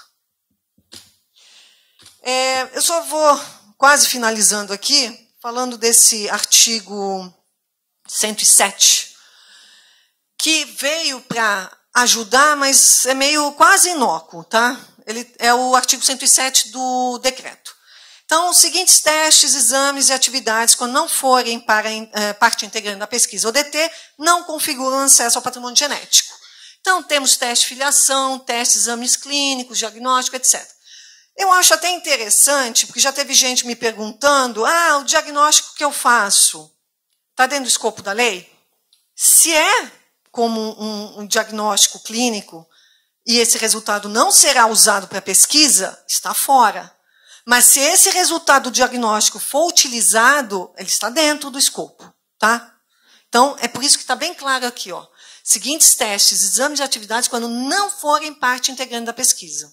Eu só vou quase finalizando aqui, falando desse artigo 107, que veio para ajudar, mas é meio quase inócuo, tá? Ele é o artigo 107 do decreto. Então, os seguintes testes, exames e atividades, quando não forem para parte integrante da pesquisa ou DT, não configuram acesso ao patrimônio genético. Então, temos teste de filiação, teste de exames clínicos, diagnóstico, etc. Eu acho até interessante, porque já teve gente me perguntando, o diagnóstico que eu faço está dentro do escopo da lei? Se é como um diagnóstico clínico e esse resultado não será usado para pesquisa, está fora. Mas se esse resultado do diagnóstico for utilizado, ele está dentro do escopo. Tá? Então, é por isso que está bem claro aqui. Ó. seguintes testes, exames de atividades, quando não forem parte integrante da pesquisa.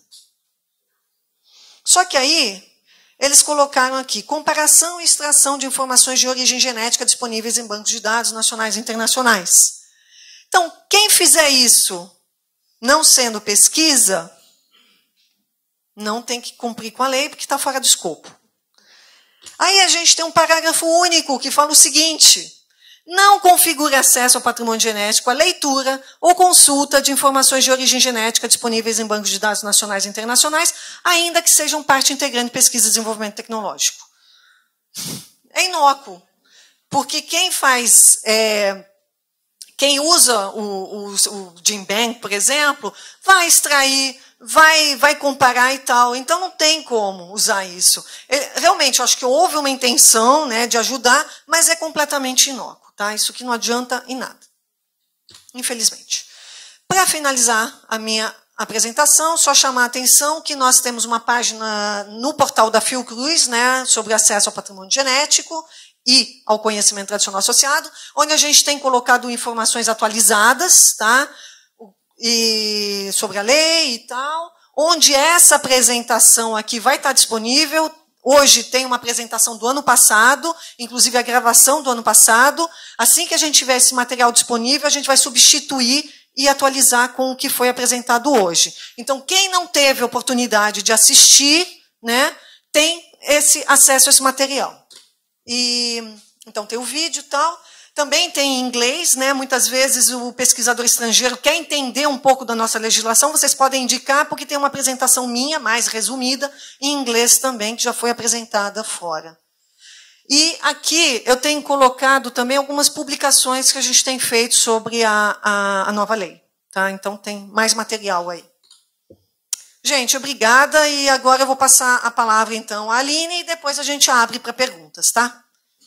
Só que aí, eles colocaram aqui, comparação e extração de informações de origem genética disponíveis em bancos de dados nacionais e internacionais. Então, quem fizer isso, não sendo pesquisa, não tem que cumprir com a lei, porque está fora do escopo. Aí a gente tem um parágrafo único que fala o seguinte: não configure acesso ao patrimônio genético a leitura ou consulta de informações de origem genética disponíveis em bancos de dados nacionais e internacionais, ainda que sejam parte integrante de pesquisa e desenvolvimento tecnológico. É inócuo, porque quem faz... quem usa o GenBank, por exemplo, vai extrair, vai comparar e tal. Então, não tem como usar isso. Realmente, eu acho que houve uma intenção, né, de ajudar, mas é completamente inócuo. Tá? Isso que não adianta em nada, infelizmente. Para finalizar a minha apresentação, só chamar a atenção que nós temos uma página no portal da Fiocruz, né, sobre acesso ao patrimônio genético e ao conhecimento tradicional associado, onde a gente tem colocado informações atualizadas, tá? E sobre a lei e tal, onde essa apresentação aqui vai estar disponível. Hoje tem uma apresentação do ano passado, inclusive a gravação do ano passado. Assim que a gente tiver esse material disponível, a gente vai substituir e atualizar com o que foi apresentado hoje. Então, quem não teve oportunidade de assistir, né, tem esse acesso a esse material. Então, tem o vídeo e tal. Também tem em inglês, né? Muitas vezes o pesquisador estrangeiro quer entender um pouco da nossa legislação, vocês podem indicar, porque tem uma apresentação minha, mais resumida, em inglês também, que já foi apresentada fora. E aqui eu tenho colocado também algumas publicações que a gente tem feito sobre a nova lei. Tá? Então, tem mais material aí. Gente, obrigada, e agora eu vou passar a palavra, então, à Aline, e depois a gente abre para perguntas, tá?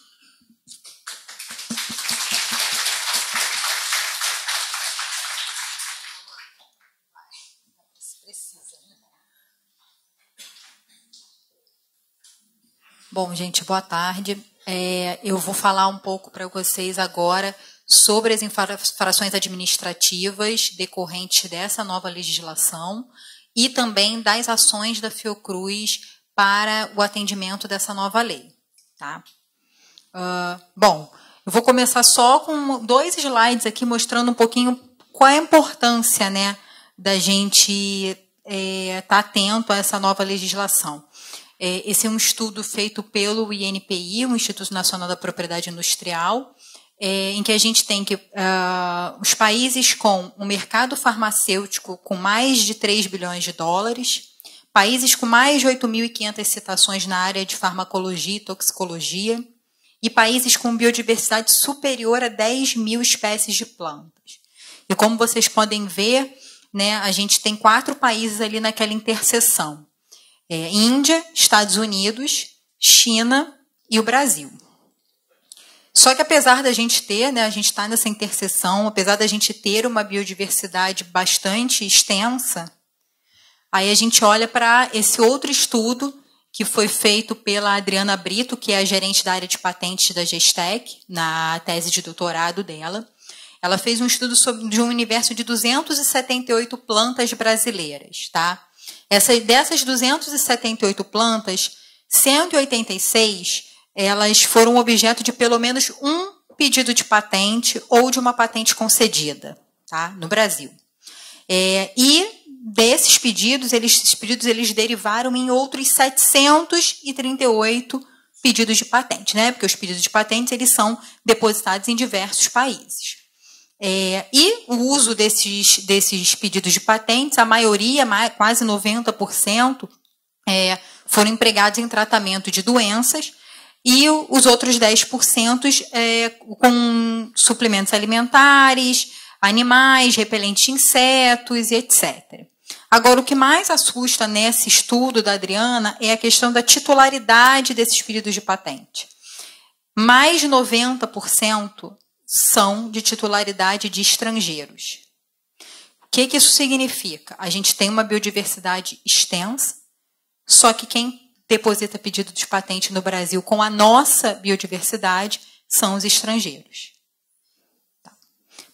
Bom, gente, boa tarde. Eu vou falar um pouco para vocês agora sobre as infrações administrativas decorrentes dessa nova legislação e também das ações da Fiocruz para o atendimento dessa nova lei. Tá? Bom, eu vou começar só com 2 slides aqui mostrando um pouquinho qual é a importância, né, da gente estar atento a essa nova legislação. Esse é um estudo feito pelo INPI, o Instituto Nacional da Propriedade Industrial, em que a gente tem que os países com um mercado farmacêutico com mais de 3 bilhões de dólares, países com mais de 8.500 citações na área de farmacologia e toxicologia, e países com biodiversidade superior a 10 mil espécies de plantas. E como vocês podem ver, né, a gente tem 4 países ali naquela interseção. Índia, Estados Unidos, China e o Brasil. Só que apesar da gente ter, né, a gente está nessa interseção, apesar da gente ter uma biodiversidade bastante extensa, aí a gente olha para esse outro estudo que foi feito pela Adriana Brito, que é a gerente da área de patentes da Gestec, na tese de doutorado dela. Ela fez um estudo de um universo de 278 plantas brasileiras, tá? Dessas 278 plantas, 186, elas foram objeto de pelo menos um pedido de patente ou de uma patente concedida, tá? No Brasil. E desses pedidos, eles derivaram em outros 738 pedidos de patente, né? Porque os pedidos de patentes eles são depositados em diversos países. E o uso desses pedidos de patentes, a maioria, quase 90%, foram empregados em tratamento de doenças e os outros 10% com suplementos alimentares, animais, repelentes de insetos e etc. Agora, o que mais assusta nesse estudo da Adriana é a questão da titularidade desses pedidos de patente. Mais de 90% são de titularidade de estrangeiros. O que isso significa? A gente tem uma biodiversidade extensa, só que quem deposita pedido de patente no Brasil com a nossa biodiversidade são os estrangeiros. Tá?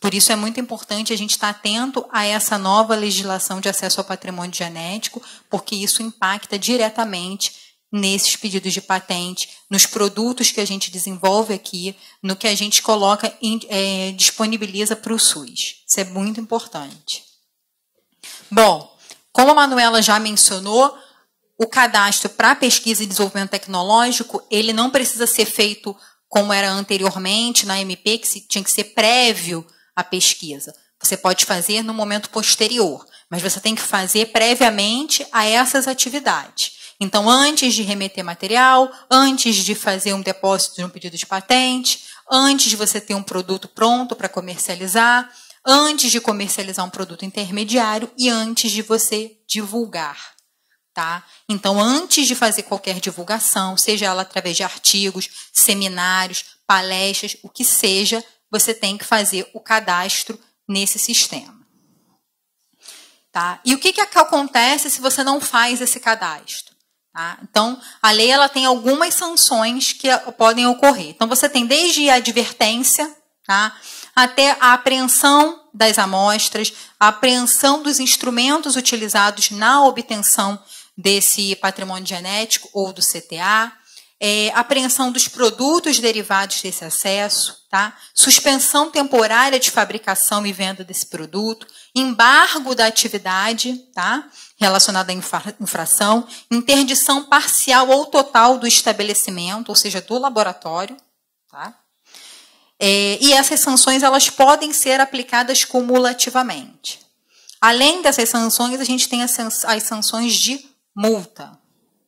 Por isso é muito importante a gente estar atento a essa nova legislação de acesso ao patrimônio genético, porque isso impacta diretamente nesses pedidos de patente, nos produtos que a gente desenvolve aqui, no que a gente coloca, disponibiliza para o SUS. Isso é muito importante. Bom, como a Manuela já mencionou, o cadastro para pesquisa e desenvolvimento tecnológico, ele não precisa ser feito como era anteriormente na MP, que tinha que ser prévio à pesquisa. Você pode fazer no momento posterior, mas você tem que fazer previamente a essas atividades. Então, antes de remeter material, antes de fazer um depósito de um pedido de patente, antes de você ter um produto pronto para comercializar, antes de comercializar um produto intermediário e antes de você divulgar. Tá? Então, antes de fazer qualquer divulgação, seja ela através de artigos, seminários, palestras, o que seja, você tem que fazer o cadastro nesse sistema. Tá? E o que acontece se você não faz esse cadastro? Tá? Então, a lei ela tem algumas sanções que podem ocorrer. Então, você tem desde a advertência, tá? Até a apreensão das amostras, a apreensão dos instrumentos utilizados na obtenção desse patrimônio genético ou do CTA, apreensão dos produtos derivados desse acesso, tá? Suspensão temporária de fabricação e venda desse produto, embargo da atividade, tá? Relacionada à infração, interdição parcial ou total do estabelecimento, ou seja, do laboratório, tá? E essas sanções elas podem ser aplicadas cumulativamente. Além dessas sanções, a gente tem as sanções de multa.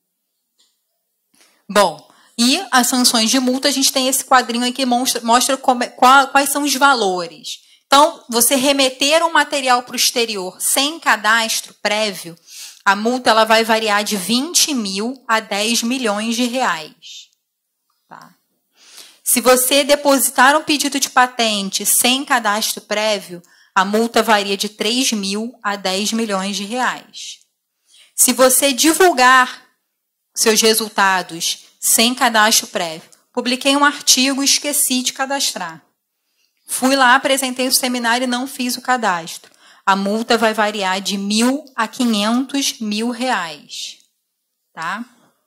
Bom, e as sanções de multa, a gente tem esse quadrinho aqui que mostra quais são os valores. Então, você remeter um material para o exterior sem cadastro prévio, a multa ela vai variar de 20 mil a 10 milhões de reais. Tá? Se você depositar um pedido de patente sem cadastro prévio, a multa varia de 3 mil a 10 milhões de reais. Se você divulgar seus resultados sem cadastro prévio, publiquei um artigo e esqueci de cadastrar. Fui lá, apresentei o seminário e não fiz o cadastro. A multa vai variar de 1.000 a 500 mil reais. Tá?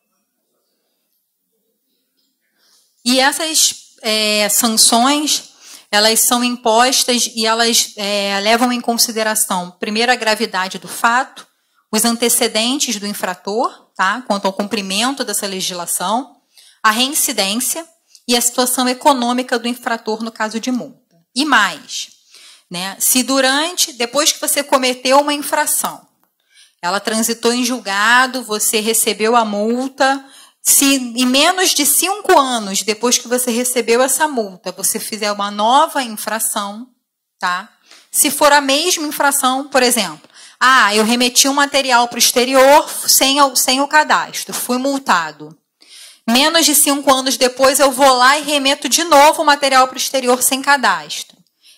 E essas sanções, elas são impostas e elas levam em consideração, primeiro, a gravidade do fato, os antecedentes do infrator, tá? Quanto ao cumprimento dessa legislação, a reincidência e a situação econômica do infrator no caso de multa. E mais, né? Se depois que você cometeu uma infração, ela transitou em julgado, você recebeu a multa, se em menos de 5 anos depois que você recebeu essa multa, você fizer uma nova infração, tá? Se for a mesma infração, por exemplo, eu remeti um material para o exterior sem o cadastro, fui multado. Menos de 5 anos depois, eu vou lá e remeto de novo o material para o exterior sem cadastro.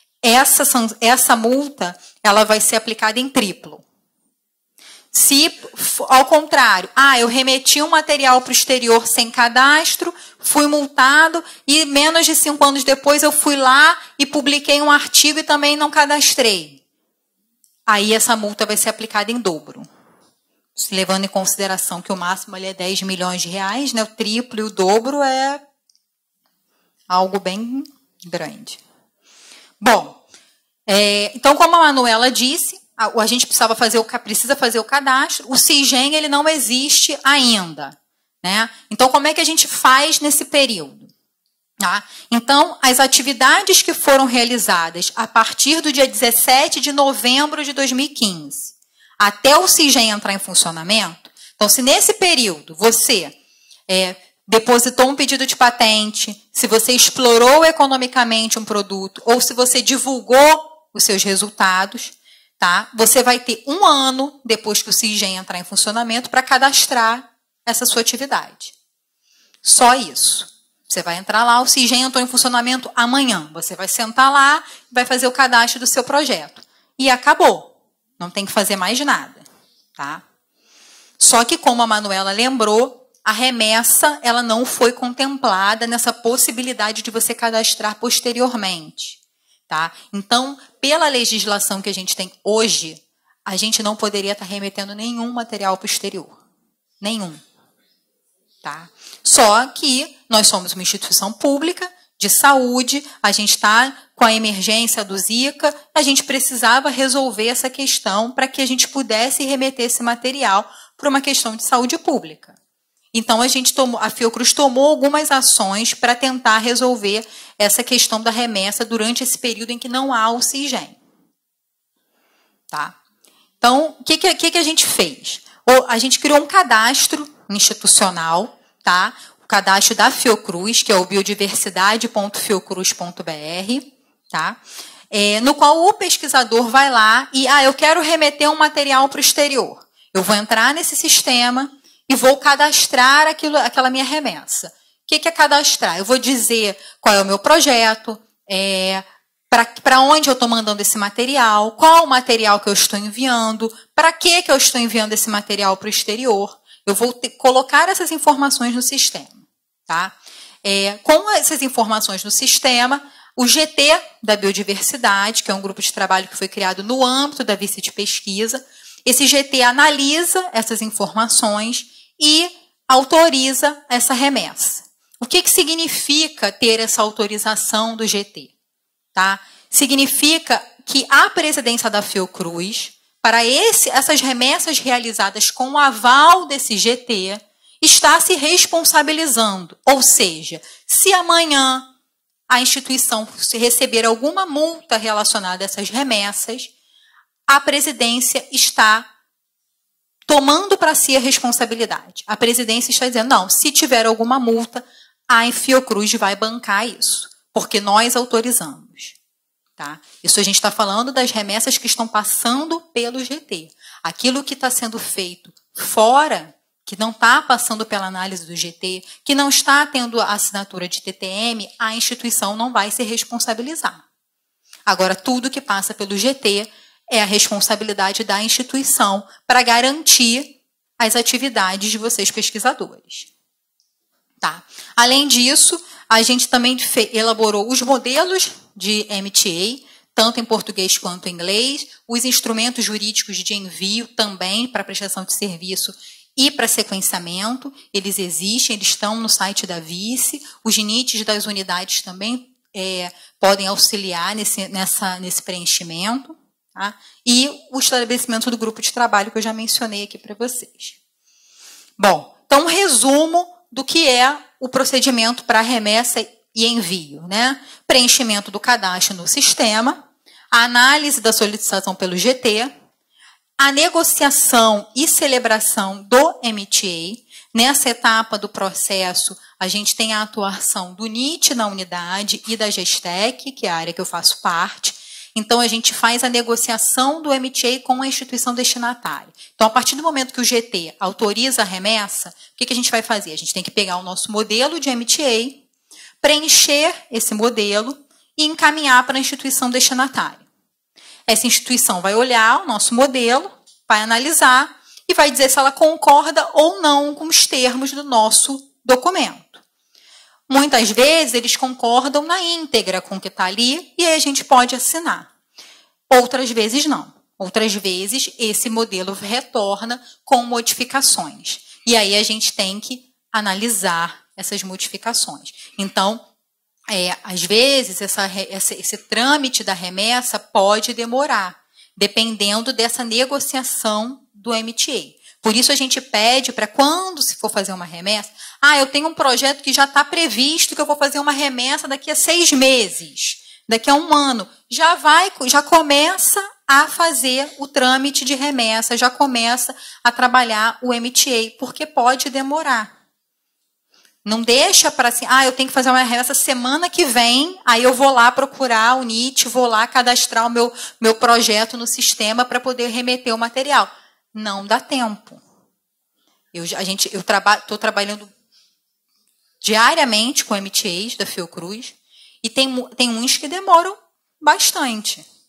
Essa multa ela vai ser aplicada em triplo. Se, ao contrário, eu remeti um material para o exterior sem cadastro, fui multado e menos de 5 anos depois eu fui lá e publiquei um artigo e também não cadastrei. Aí essa multa vai ser aplicada em dobro. Levando em consideração que o máximo ali é 10 milhões de reais, né? O triplo e o dobro é algo bem grande. Bom, então como a Manuela disse, a gente precisa fazer o cadastro, o CIGEM ele não existe ainda. Né? Então como é que a gente faz nesse período? Tá? Então, as atividades que foram realizadas a partir do dia 17 de novembro de 2015 até o CIGEM entrar em funcionamento, então, se nesse período você depositou um pedido de patente, se você explorou economicamente um produto ou se você divulgou os seus resultados, tá? Você vai ter 1 ano depois que o CIGEM entrar em funcionamento para cadastrar essa sua atividade. Só isso. Você vai entrar lá, o CIGEM entrou em funcionamento amanhã. Você vai sentar lá e vai fazer o cadastro do seu projeto. E acabou. Não tem que fazer mais nada. Tá? Só que, como a Manuela lembrou, a remessa ela não foi contemplada nessa possibilidade de você cadastrar posteriormente. Tá? Então, pela legislação que a gente tem hoje, a gente não poderia estar remetendo nenhum material para o exterior. Nenhum. Tá? Só que nós somos uma instituição pública de saúde, a gente está com a emergência do Zika, a gente precisava resolver essa questão para que a gente pudesse remeter esse material para uma questão de saúde pública. Então, a Fiocruz tomou algumas ações para tentar resolver essa questão da remessa durante esse período em que não há oxigênio. Tá? Então, o que a gente fez? A gente criou um cadastro institucional, tá? O cadastro da Fiocruz, que é o biodiversidade.fiocruz.br, tá? No qual o pesquisador vai lá e, eu quero remeter um material para o exterior. Eu vou entrar nesse sistema e vou cadastrar aquela minha remessa. O que é cadastrar? Eu vou dizer qual é o meu projeto, para onde eu estou mandando esse material, qual o material que eu estou enviando, para que eu estou enviando esse material para o exterior. Eu vou colocar essas informações no sistema. Tá? Com essas informações no sistema, o GT da Biodiversidade, que é um grupo de trabalho que foi criado no âmbito da vice de pesquisa, esse GT analisa essas informações e autoriza essa remessa. O que significa ter essa autorização do GT? Tá? Significa que a presidência da Fiocruz, para essas remessas realizadas com o aval desse GT, está se responsabilizando. Ou seja, se amanhã a instituição receber alguma multa relacionada a essas remessas, a presidência está tomando para si a responsabilidade. A presidência está dizendo, não, se tiver alguma multa, a Fiocruz vai bancar isso, porque nós autorizamos. Tá? Isso a gente está falando das remessas que estão passando pelo GT. Aquilo que está sendo feito fora, que não está passando pela análise do GT, que não está tendo a assinatura de TTM, a instituição não vai se responsabilizar. Agora, tudo que passa pelo GT é a responsabilidade da instituição para garantir as atividades de vocês pesquisadores. Tá? Além disso, a gente também elaborou os modelos de MTA, tanto em português quanto em inglês, os instrumentos jurídicos de envio também para prestação de serviço e para sequenciamento, eles existem, eles estão no site da Vice, os NITs das unidades também podem auxiliar nesse preenchimento, tá? E o estabelecimento do grupo de trabalho que eu já mencionei aqui para vocês. Bom, então um resumo do que é o procedimento para remessa e envio, né? Preenchimento do cadastro no sistema, a análise da solicitação pelo GT, a negociação e celebração do MTA. Nessa etapa do processo, a gente tem a atuação do NIT na unidade e da GESTEC, que é a área que eu faço parte. Então, a gente faz a negociação do MTA com a instituição destinatária. Então, a partir do momento que o GT autoriza a remessa, o que a gente vai fazer? A gente tem que pegar o nosso modelo de MTA, preencher esse modelo e encaminhar para a instituição destinatária. Essa instituição vai olhar o nosso modelo, vai analisar e vai dizer se ela concorda ou não com os termos do nosso documento. Muitas vezes, eles concordam na íntegra com o que está ali e aí a gente pode assinar. Outras vezes, não. Outras vezes, esse modelo retorna com modificações. E aí a gente tem que analisar essas modificações. Então, às vezes, esse trâmite da remessa pode demorar, dependendo dessa negociação do MTA. Por isso, a gente pede para quando se for fazer uma remessa, eu tenho um projeto que já está previsto que eu vou fazer uma remessa daqui a 6 meses, daqui a 1 ano. Já começa a fazer o trâmite de remessa, já começa a trabalhar o MTA, porque pode demorar. Não deixa para assim, eu tenho que fazer uma remessa semana que vem, aí eu vou lá procurar o NIT, vou lá cadastrar o meu projeto no sistema para poder remeter o material. Não dá tempo. Eu estou trabalhando diariamente com MTAs da Fiocruz e tem uns que demoram bastante.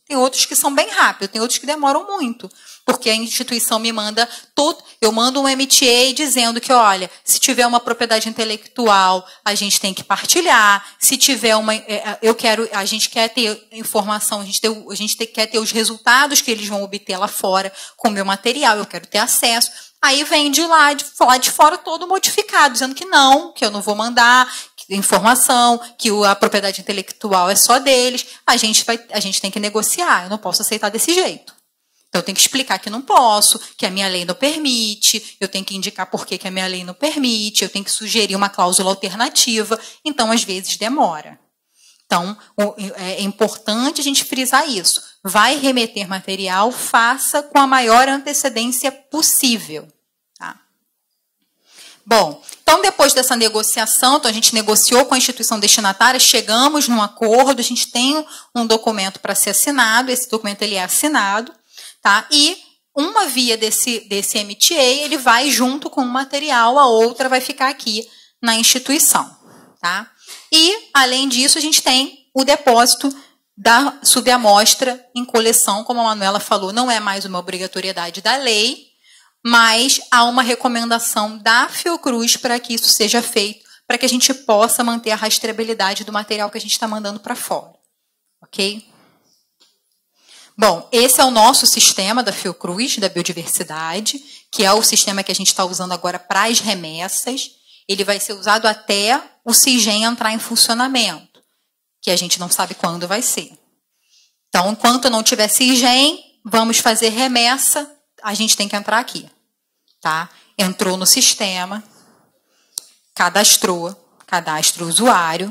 Tem outros que são bem rápidos, tem outros que demoram muito. Porque a instituição me manda eu mando um MTA dizendo que, olha, se tiver uma propriedade intelectual, a gente tem que partilhar. Se tiver a gente quer ter informação, a gente quer ter os resultados que eles vão obter lá fora com o meu material, eu quero ter acesso. Aí vem de lá de fora todo modificado, dizendo que eu não vou mandar informação, que a propriedade intelectual é só deles. A gente tem que negociar, eu não posso aceitar desse jeito. Então, eu tenho que explicar que não posso, que a minha lei não permite, eu tenho que indicar por que a minha lei não permite, eu tenho que sugerir uma cláusula alternativa. Então, às vezes, demora. Então, é importante a gente frisar isso. Vai remeter material, faça com a maior antecedência possível. Tá? Bom, então, depois dessa negociação, a gente negociou com a instituição destinatária, chegamos num acordo, a gente tem um documento para ser assinado, esse documento ele é assinado. Tá? E uma via desse MTA, ele vai junto com o material, a outra vai ficar aqui na instituição. Tá? E, além disso, a gente tem o depósito da subamostra em coleção, como a Manuela falou, não é mais uma obrigatoriedade da lei, mas há uma recomendação da Fiocruz para que isso seja feito, para que a gente possa manter a rastreabilidade do material que a gente está mandando para fora. Ok? Bom, esse é o nosso sistema da Fiocruz, da biodiversidade, que é o sistema que a gente está usando agora para as remessas. Ele vai ser usado até o CIGEM entrar em funcionamento, que a gente não sabe quando vai ser. Então, enquanto não tiver CIGEM, vamos fazer remessa, a gente tem que entrar aqui. Tá? Entrou no sistema, cadastra o usuário,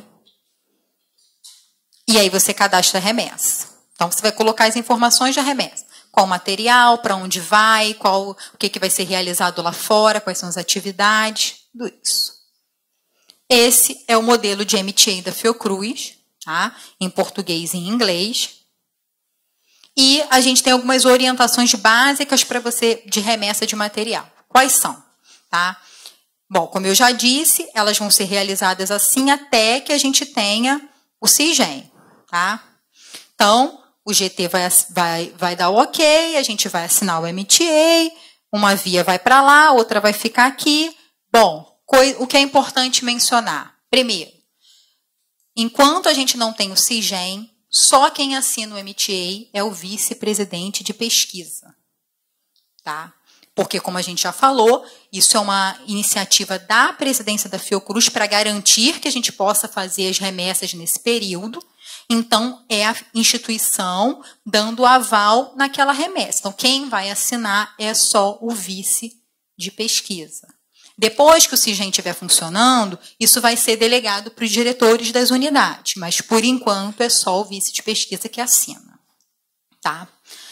e aí você cadastra a remessa. Então, você vai colocar as informações da remessa. Qual material, para onde vai, o que vai ser realizado lá fora, quais são as atividades, tudo isso. Esse é o modelo de MTA da Fiocruz, tá? Em português e em inglês. E a gente tem algumas orientações básicas para você de remessa de material. Quais são? Tá? Bom, como eu já disse, elas vão ser realizadas assim até que a gente tenha o CIGEM. Tá? Então, o GT vai dar o ok, a gente vai assinar o MTA, uma via vai para lá, outra vai ficar aqui. Bom, o que é importante mencionar? Primeiro, enquanto a gente não tem o CIGEM, só quem assina o MTA é o vice-presidente de pesquisa. Tá? Porque, como a gente já falou, isso é uma iniciativa da presidência da Fiocruz para garantir que a gente possa fazer as remessas nesse período. Então, é a instituição dando aval naquela remessa. Então, quem vai assinar é só o vice de pesquisa. Depois que o CIGEM estiver funcionando, isso vai ser delegado para os diretores das unidades, mas, por enquanto, é só o vice de pesquisa que assina. Tá?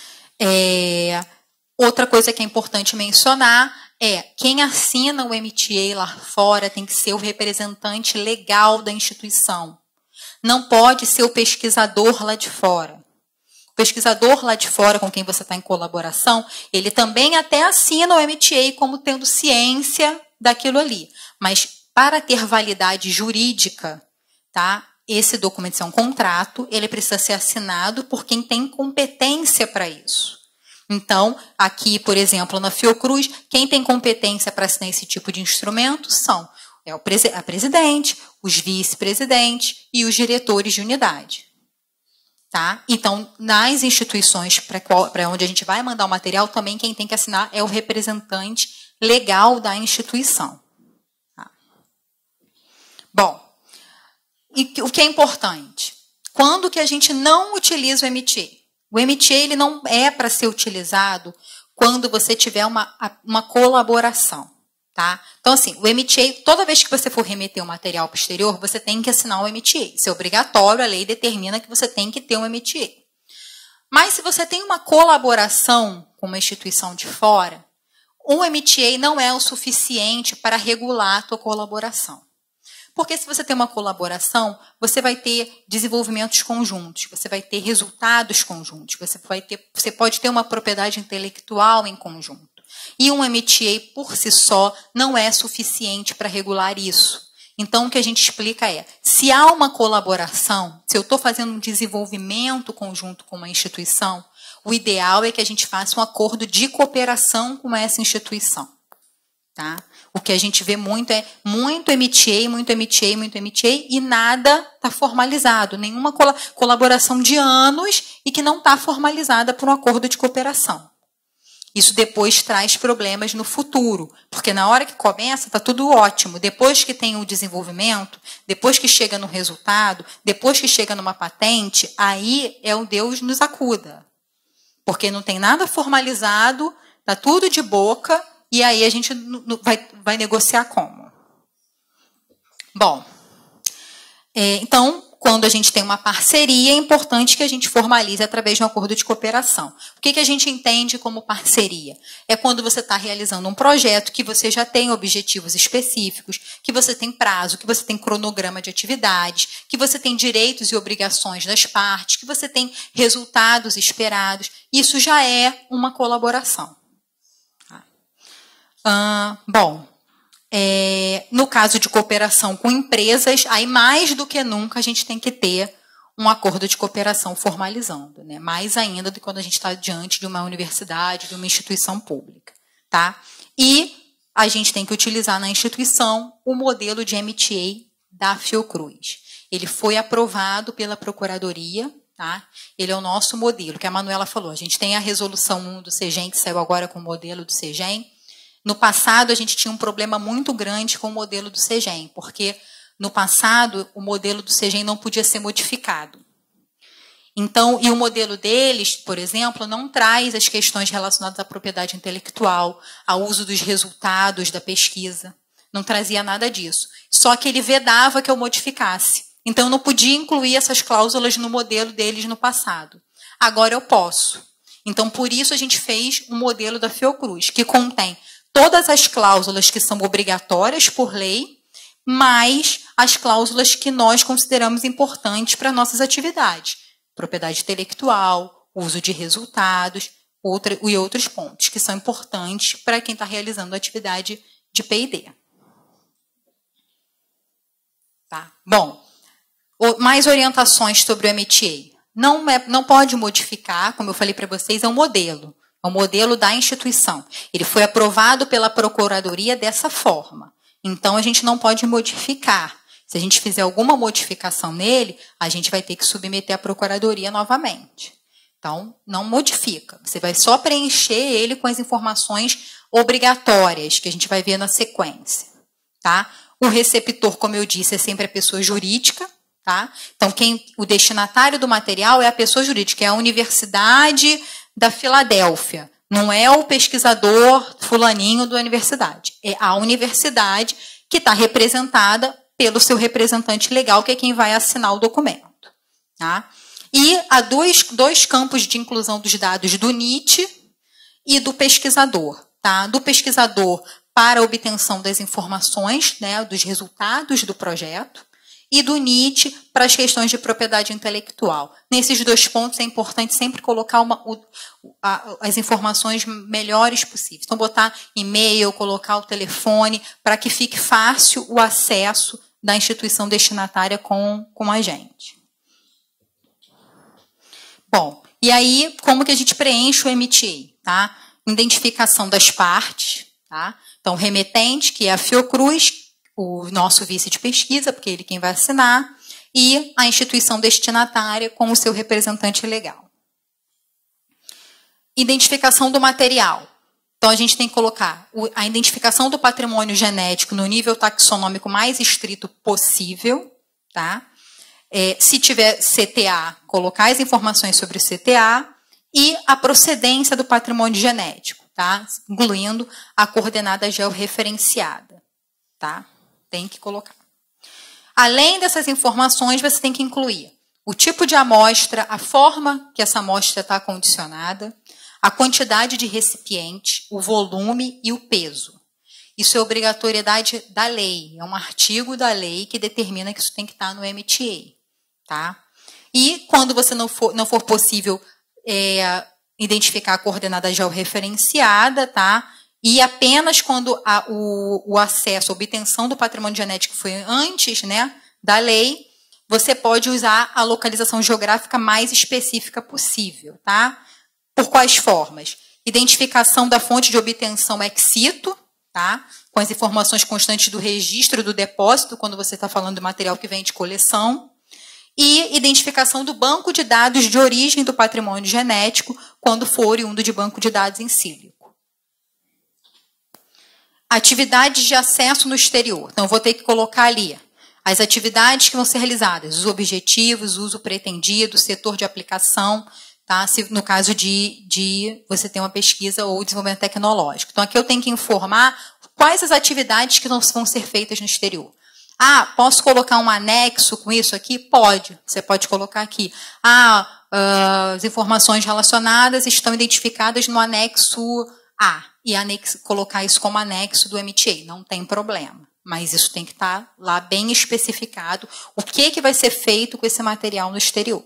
Outra coisa que é importante mencionar é quem assina o MTA lá fora tem que ser o representante legal da instituição. Não pode ser o pesquisador lá de fora. O pesquisador lá de fora com quem você está em colaboração, ele também até assina o MTA como tendo ciência daquilo ali. Mas para ter validade jurídica, tá? Esse documento é um contrato, ele precisa ser assinado por quem tem competência para isso. Então, aqui, por exemplo, na Fiocruz, quem tem competência para assinar esse tipo de instrumento são a presidente, os vice-presidentes e os diretores de unidade. Tá? Então, nas instituições para onde a gente vai mandar o material, também quem tem que assinar é o representante legal da instituição. Tá? Bom, e o que é importante? Quando que a gente não utiliza o MTA? O MTA ele não é para ser utilizado quando você tiver uma colaboração. Tá? Então, assim, o MTA, toda vez que você for remeter um material para o exterior, você tem que assinar o MTA. Isso é obrigatório, a lei determina que você tem que ter um MTA. Mas se você tem uma colaboração com uma instituição de fora, um MTA não é o suficiente para regular a tua colaboração. Porque se você tem uma colaboração, você vai ter desenvolvimentos conjuntos, você vai ter resultados conjuntos, você pode ter uma propriedade intelectual em conjunto. E um MTA, por si só, não é suficiente para regular isso. Então, o que a gente explica é, se há uma colaboração, se eu estou fazendo um desenvolvimento conjunto com uma instituição, o ideal é que a gente faça um acordo de cooperação com essa instituição. Tá? O que a gente vê muito é muito MTA, muito MTA, muito MTA, e nada está formalizado, nenhuma colaboração de anos e que não está formalizada por um acordo de cooperação. Isso depois traz problemas no futuro, porque na hora que começa está tudo ótimo. Depois que tem o desenvolvimento, depois que chega no resultado, depois que chega numa patente, aí é o Deus nos acuda. Porque não tem nada formalizado, está tudo de boca, e aí a gente vai negociar como? Bom, então, quando a gente tem uma parceria, é importante que a gente formalize através de um acordo de cooperação. O que a gente entende como parceria? É quando você está realizando um projeto que você já tem objetivos específicos, que você tem prazo, que você tem cronograma de atividades, que você tem direitos e obrigações das partes, que você tem resultados esperados. Isso já é uma colaboração. No caso de cooperação com empresas, aí mais do que nunca a gente tem que ter um acordo de cooperação formalizando, né? Mais ainda do que quando a gente está diante de uma universidade, de uma instituição pública. Tá? E a gente tem que utilizar na instituição o modelo de MTA da Fiocruz. Ele foi aprovado pela Procuradoria, tá? Ele é o nosso modelo, que a Manuela falou. A gente tem a resolução 1 do CEGEM, que saiu agora com o modelo do CEGEM. No passado, a gente tinha um problema muito grande com o modelo do CEGEM, porque no passado o modelo do CEGEM não podia ser modificado. Então, e o modelo deles, por exemplo, não traz as questões relacionadas à propriedade intelectual, ao uso dos resultados da pesquisa. Não trazia nada disso. Só que ele vedava que eu modificasse. Então, eu não podia incluir essas cláusulas no modelo deles no passado. Agora eu posso. Então, por isso a gente fez um modelo da Fiocruz, que contém todas as cláusulas que são obrigatórias por lei, mais as cláusulas que nós consideramos importantes para nossas atividades. Propriedade intelectual, uso de resultados e outros pontos que são importantes para quem está realizando a atividade de P&D. Tá? Bom, mais orientações sobre o MTA. Não pode modificar, como eu falei para vocês, é um modelo. É o modelo da instituição. Ele foi aprovado pela Procuradoria dessa forma. Então, a gente não pode modificar. Se a gente fizer alguma modificação nele, a gente vai ter que submeter à Procuradoria novamente. Então, não modifica. Você vai só preencher ele com as informações obrigatórias, que a gente vai ver na sequência. Tá? O receptor, como eu disse, é sempre a pessoa jurídica. Tá? Então, o destinatário do material é a pessoa jurídica, é a Universidade da Filadélfia. Não é o pesquisador fulaninho da universidade. É a universidade que está representada pelo seu representante legal, que é quem vai assinar o documento. Tá? E há dois campos de inclusão dos dados do NIT e do pesquisador. Tá? Do pesquisador para a obtenção das informações, né, dos resultados do projeto, e do NIT para as questões de propriedade intelectual. Nesses dois pontos é importante sempre colocar as informações melhores possíveis. Então, botar e-mail, colocar o telefone, para que fique fácil o acesso da instituição destinatária com a gente. Bom, e aí, como que a gente preenche o MTA? Tá? Identificação das partes. Tá? Então, remetente, que é a Fiocruz, o nosso vice de pesquisa, porque ele quem vai assinar, e a instituição destinatária com o seu representante legal. Identificação do material. Então, a gente tem que colocar a identificação do patrimônio genético no nível taxonômico mais estrito possível. Tá? Se tiver CTA, colocar as informações sobre o CTA e a procedência do patrimônio genético, tá? Incluindo a coordenada georreferenciada. Tá? Tem que colocar. Além dessas informações, você tem que incluir o tipo de amostra, a forma que essa amostra está condicionada, a quantidade de recipiente, o volume e o peso. Isso é obrigatoriedade da lei, é um artigo da lei que determina que isso tem que estar no MTA. Tá? E quando você não for possível identificar a coordenada georreferenciada, tá? E apenas quando o acesso, a obtenção do patrimônio genético foi antes, né, da lei, você pode usar a localização geográfica mais específica possível, tá? Por quais formas? Identificação da fonte de obtenção ex situ, tá? Com as informações constantes do registro do depósito, quando você está falando do material que vem de coleção. E identificação do banco de dados de origem do patrimônio genético, quando for oriundo de banco de dados em sílico. Atividades de acesso no exterior. Então, eu vou ter que colocar ali as atividades que vão ser realizadas, os objetivos, o uso pretendido, o setor de aplicação, tá? Se, no caso de você ter uma pesquisa ou desenvolvimento tecnológico. Então, aqui eu tenho que informar quais as atividades que vão ser feitas no exterior. Ah, posso colocar um anexo com isso aqui? Pode. Você pode colocar aqui. As informações relacionadas estão identificadas no anexo A. E colocar isso como anexo do MTA. Não tem problema. Mas isso tem que estar lá bem especificado. O que vai ser feito com esse material no exterior.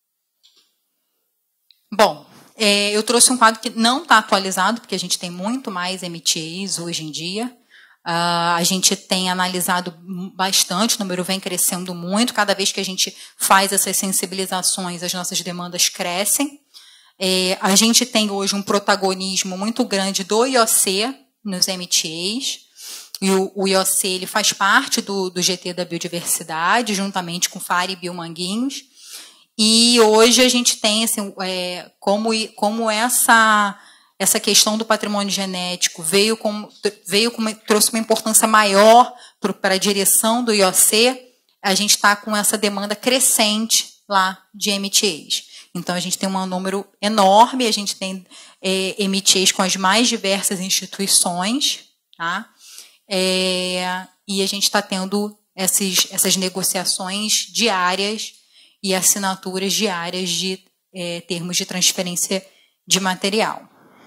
Bom, eu trouxe um quadro que não está atualizado, porque a gente tem muito mais MTAs hoje em dia. A gente tem analisado bastante, o número vem crescendo muito. Cada vez que a gente faz essas sensibilizações, as nossas demandas crescem. A gente tem hoje um protagonismo muito grande do IOC nos MTAs. E o IOC ele faz parte do GT da Biodiversidade, juntamente com FARE e Biomanguinhos. E hoje a gente tem assim, como essa questão do patrimônio genético trouxe uma importância maior para a direção do IOC, a gente está com essa demanda crescente lá de MTAs. Então, a gente tem um número enorme, a gente tem MTAs com as mais diversas instituições, tá? E a gente está tendo essas negociações diárias e assinaturas diárias de termos de transferência de material.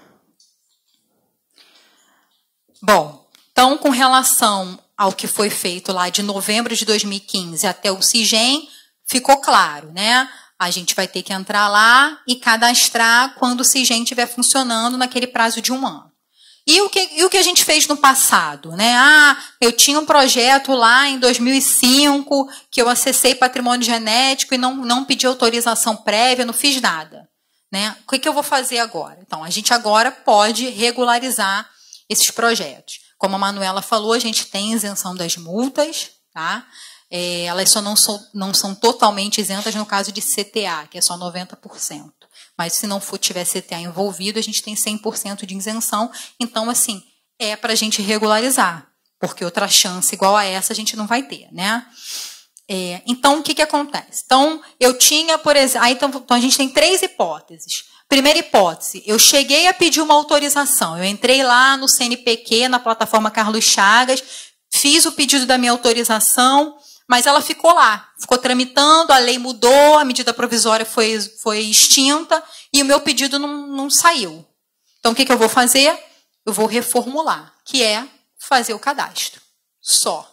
Bom, então, com relação ao que foi feito lá de novembro de 2015 até o CIGEM, ficou claro, né? A gente vai ter que entrar lá e cadastrar quando o CIGEM estiver funcionando naquele prazo de 1 ano. E o que a gente fez no passado? Né? Eu tinha um projeto lá em 2005 que eu acessei patrimônio genético e não pedi autorização prévia, não fiz nada. Né? O que eu vou fazer agora? Então, a gente agora pode regularizar esses projetos. Como a Manuela falou, a gente tem isenção das multas, tá? Elas só não são totalmente isentas no caso de CTA, que é só 90%. Mas se não tiver CTA envolvido, a gente tem 100% de isenção. Então, assim, para a gente regularizar, porque outra chance igual a essa a gente não vai ter, né? Então, o que acontece? Então, eu tinha, por exemplo... Então, a gente tem 3 hipóteses. Primeira hipótese, eu cheguei a pedir uma autorização. Eu entrei lá no CNPq, na plataforma Carlos Chagas, fiz o pedido da minha autorização, mas ela ficou lá, ficou tramitando, a lei mudou, a medida provisória foi extinta e o meu pedido não saiu. Então, o que eu vou fazer? Eu vou reformular, que é fazer o cadastro. Só.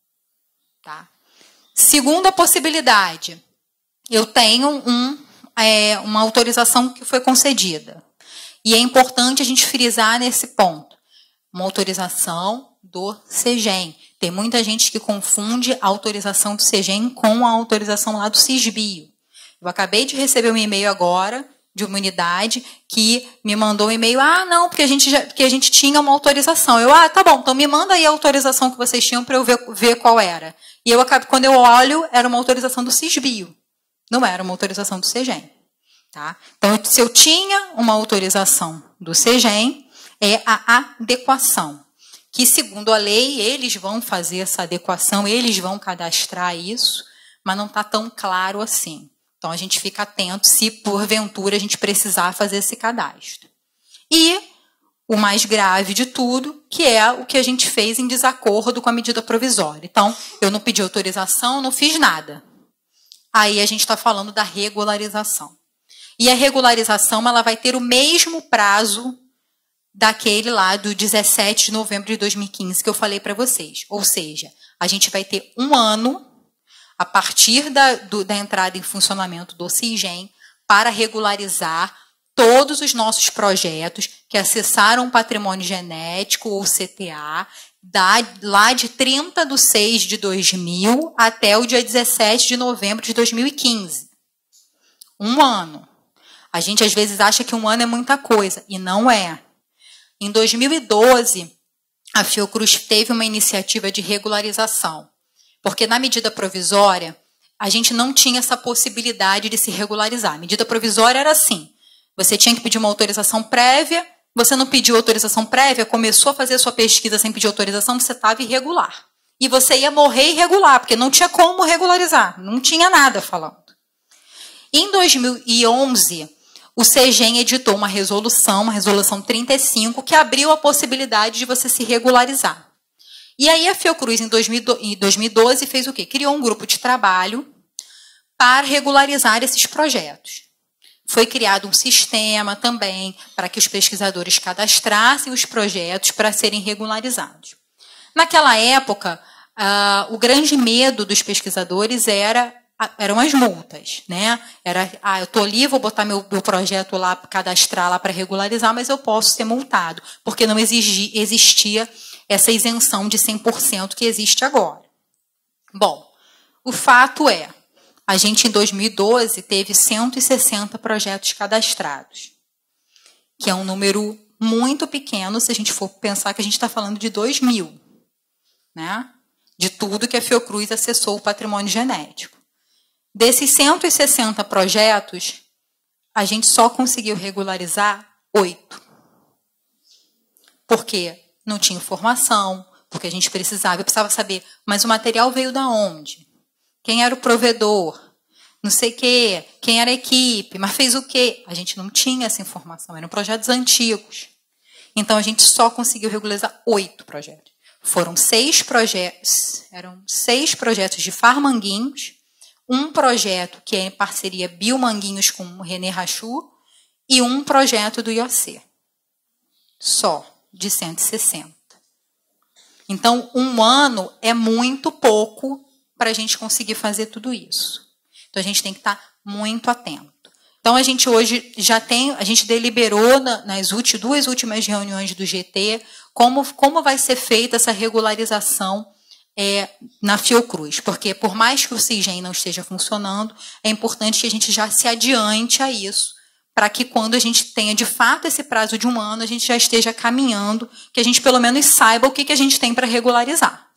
Tá? Segunda possibilidade, eu tenho uma autorização que foi concedida. E é importante a gente frisar nesse ponto. Uma autorização do CEGEM. Tem muita gente que confunde a autorização do CEGEM com a autorização lá do CISBio. Eu acabei de receber um e-mail agora de uma unidade que me mandou um e-mail, não, porque a gente tinha uma autorização. Eu, tá bom, então me manda aí a autorização que vocês tinham para eu ver qual era. E quando eu olho, era uma autorização do CISBio. Não era uma autorização do CEGEM. Tá? Então, se eu tinha uma autorização do CEGEM, é a adequação. Que, segundo a lei, eles vão fazer essa adequação, eles vão cadastrar isso, mas não está tão claro assim. Então, a gente fica atento se, porventura, a gente precisar fazer esse cadastro. E o mais grave de tudo, que é o que a gente fez em desacordo com a medida provisória. Então, eu não pedi autorização, não fiz nada. Aí a gente está falando da regularização. E a regularização ela vai ter o mesmo prazo daquele lá do 17 de novembro de 2015 que eu falei para vocês. Ou seja, a gente vai ter 1 ano a partir da entrada em funcionamento do CIGEM para regularizar todos os nossos projetos que acessaram o patrimônio genético, ou CTA, lá de 30/6/2000 até o dia 17 de novembro de 2015. Um ano. A gente, às vezes, acha que um ano é muita coisa, e não é. Em 2012, a Fiocruz teve uma iniciativa de regularização, porque na medida provisória, a gente não tinha essa possibilidade de se regularizar. A medida provisória era assim, você tinha que pedir uma autorização prévia, você não pediu autorização prévia, começou a fazer a sua pesquisa sem pedir autorização, você estava irregular. E você ia morrer irregular, porque não tinha como regularizar, não tinha nada falando. Em 2011, o CEGEM editou uma resolução 35, que abriu a possibilidade de você se regularizar. E aí a Fiocruz, em 2012, fez o quê? Criou um grupo de trabalho para regularizar esses projetos. Foi criado um sistema também para que os pesquisadores cadastrassem os projetos para serem regularizados. Naquela época, o grande medo dos pesquisadores eram as multas, né? Eu estou ali, vou botar meu projeto lá, cadastrar lá para regularizar, mas eu posso ser multado, porque não existia essa isenção de 100% que existe agora. Bom, o fato é, a gente em 2012 teve 160 projetos cadastrados, que é um número muito pequeno se a gente for pensar que a gente está falando de 2.000, né? De tudo que a Fiocruz acessou o patrimônio genético. Desses 160 projetos, a gente só conseguiu regularizar 8. Por quê? Não tinha informação, porque eu precisava saber, mas o material veio da onde? Quem era o provedor? Não sei o quê, quem era a equipe, mas fez o quê? A gente não tinha essa informação, eram projetos antigos. Então, a gente só conseguiu regularizar 8 projetos. Foram 6 projetos, eram 6 projetos de Farmanguinhos, um projeto que é em parceria Biomanguinhos com o René Rachu e um projeto do IOC. Só, de 160. Então, um ano é muito pouco para a gente conseguir fazer tudo isso. Então, a gente tem que estar muito atento. Então, a gente hoje a gente deliberou nas duas últimas reuniões do GT como vai ser feita essa regularização na Fiocruz, porque por mais que o CIGEM não esteja funcionando, é importante que a gente já se adiante a isso, para que quando a gente tenha de fato esse prazo de um ano, a gente já esteja caminhando, que a gente pelo menos saiba o que a gente tem para regularizar.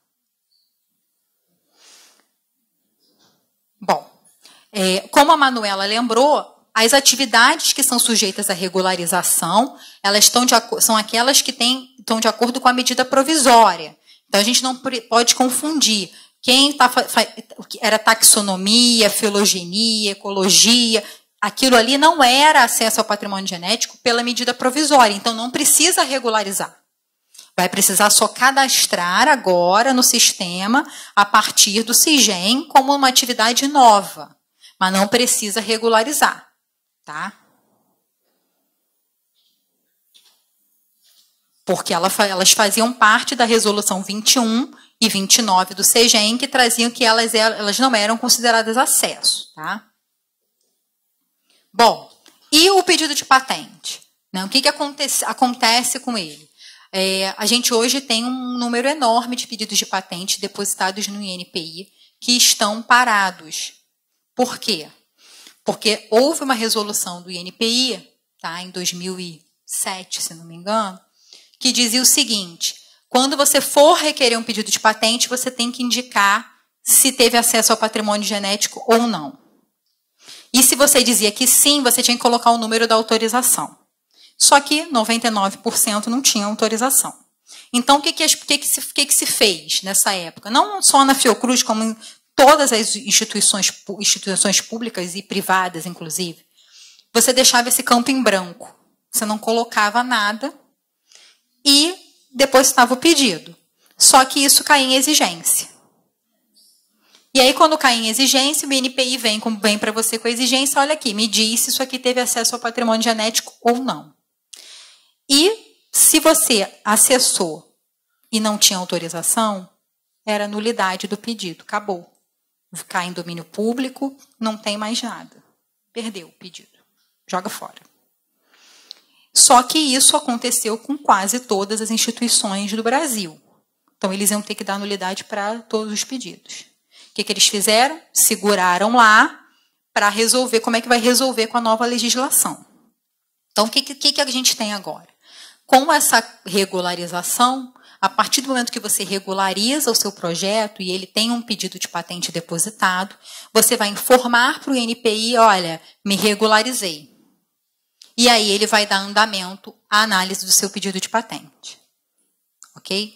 Bom, como a Manuela lembrou, as atividades que são sujeitas à regularização, elas são aquelas que estão de acordo com a medida provisória. Então, a gente não pode confundir quem era taxonomia, filogenia, ecologia. Aquilo ali não era acesso ao patrimônio genético pela medida provisória. Então, não precisa regularizar. Vai precisar só cadastrar agora no sistema a partir do CIGEM como uma atividade nova. Mas não precisa regularizar. Tá? Porque elas faziam parte da resolução 21 e 29 do CEGEM, que traziam que elas não eram consideradas acesso. Tá? Bom, e o pedido de patente? Né? O que acontece com ele? A gente hoje tem um número enorme de pedidos de patente depositados no INPI que estão parados. Por quê? Porque houve uma resolução do INPI, tá, em 2007, se não me engano, que dizia o seguinte: quando você for requerer um pedido de patente, você tem que indicar se teve acesso ao patrimônio genético ou não. E se você dizia que sim, você tinha que colocar o número da autorização. Só que 99% não tinha autorização. Então, o que se fez nessa época? Não só na Fiocruz, como em todas as instituições públicas e privadas, inclusive. Você deixava esse campo em branco. Você não colocava nada e depois estava o pedido. Só que isso cai em exigência. E aí, quando cai em exigência, o INPI vem para você com a exigência: olha aqui, me diz se isso aqui teve acesso ao patrimônio genético ou não. E se você acessou e não tinha autorização, era nulidade do pedido, acabou. Cai em domínio público, não tem mais nada. Perdeu o pedido, joga fora. Só que isso aconteceu com quase todas as instituições do Brasil. Então, eles iam ter que dar nulidade para todos os pedidos. O que eles fizeram? Seguraram lá para resolver como é que vai resolver com a nova legislação. Então, o que a gente tem agora? Com essa regularização, a partir do momento que você regulariza o seu projeto e ele tem um pedido de patente depositado, você vai informar para o INPI, olha, me regularizei. E aí ele vai dar andamento à análise do seu pedido de patente. Ok?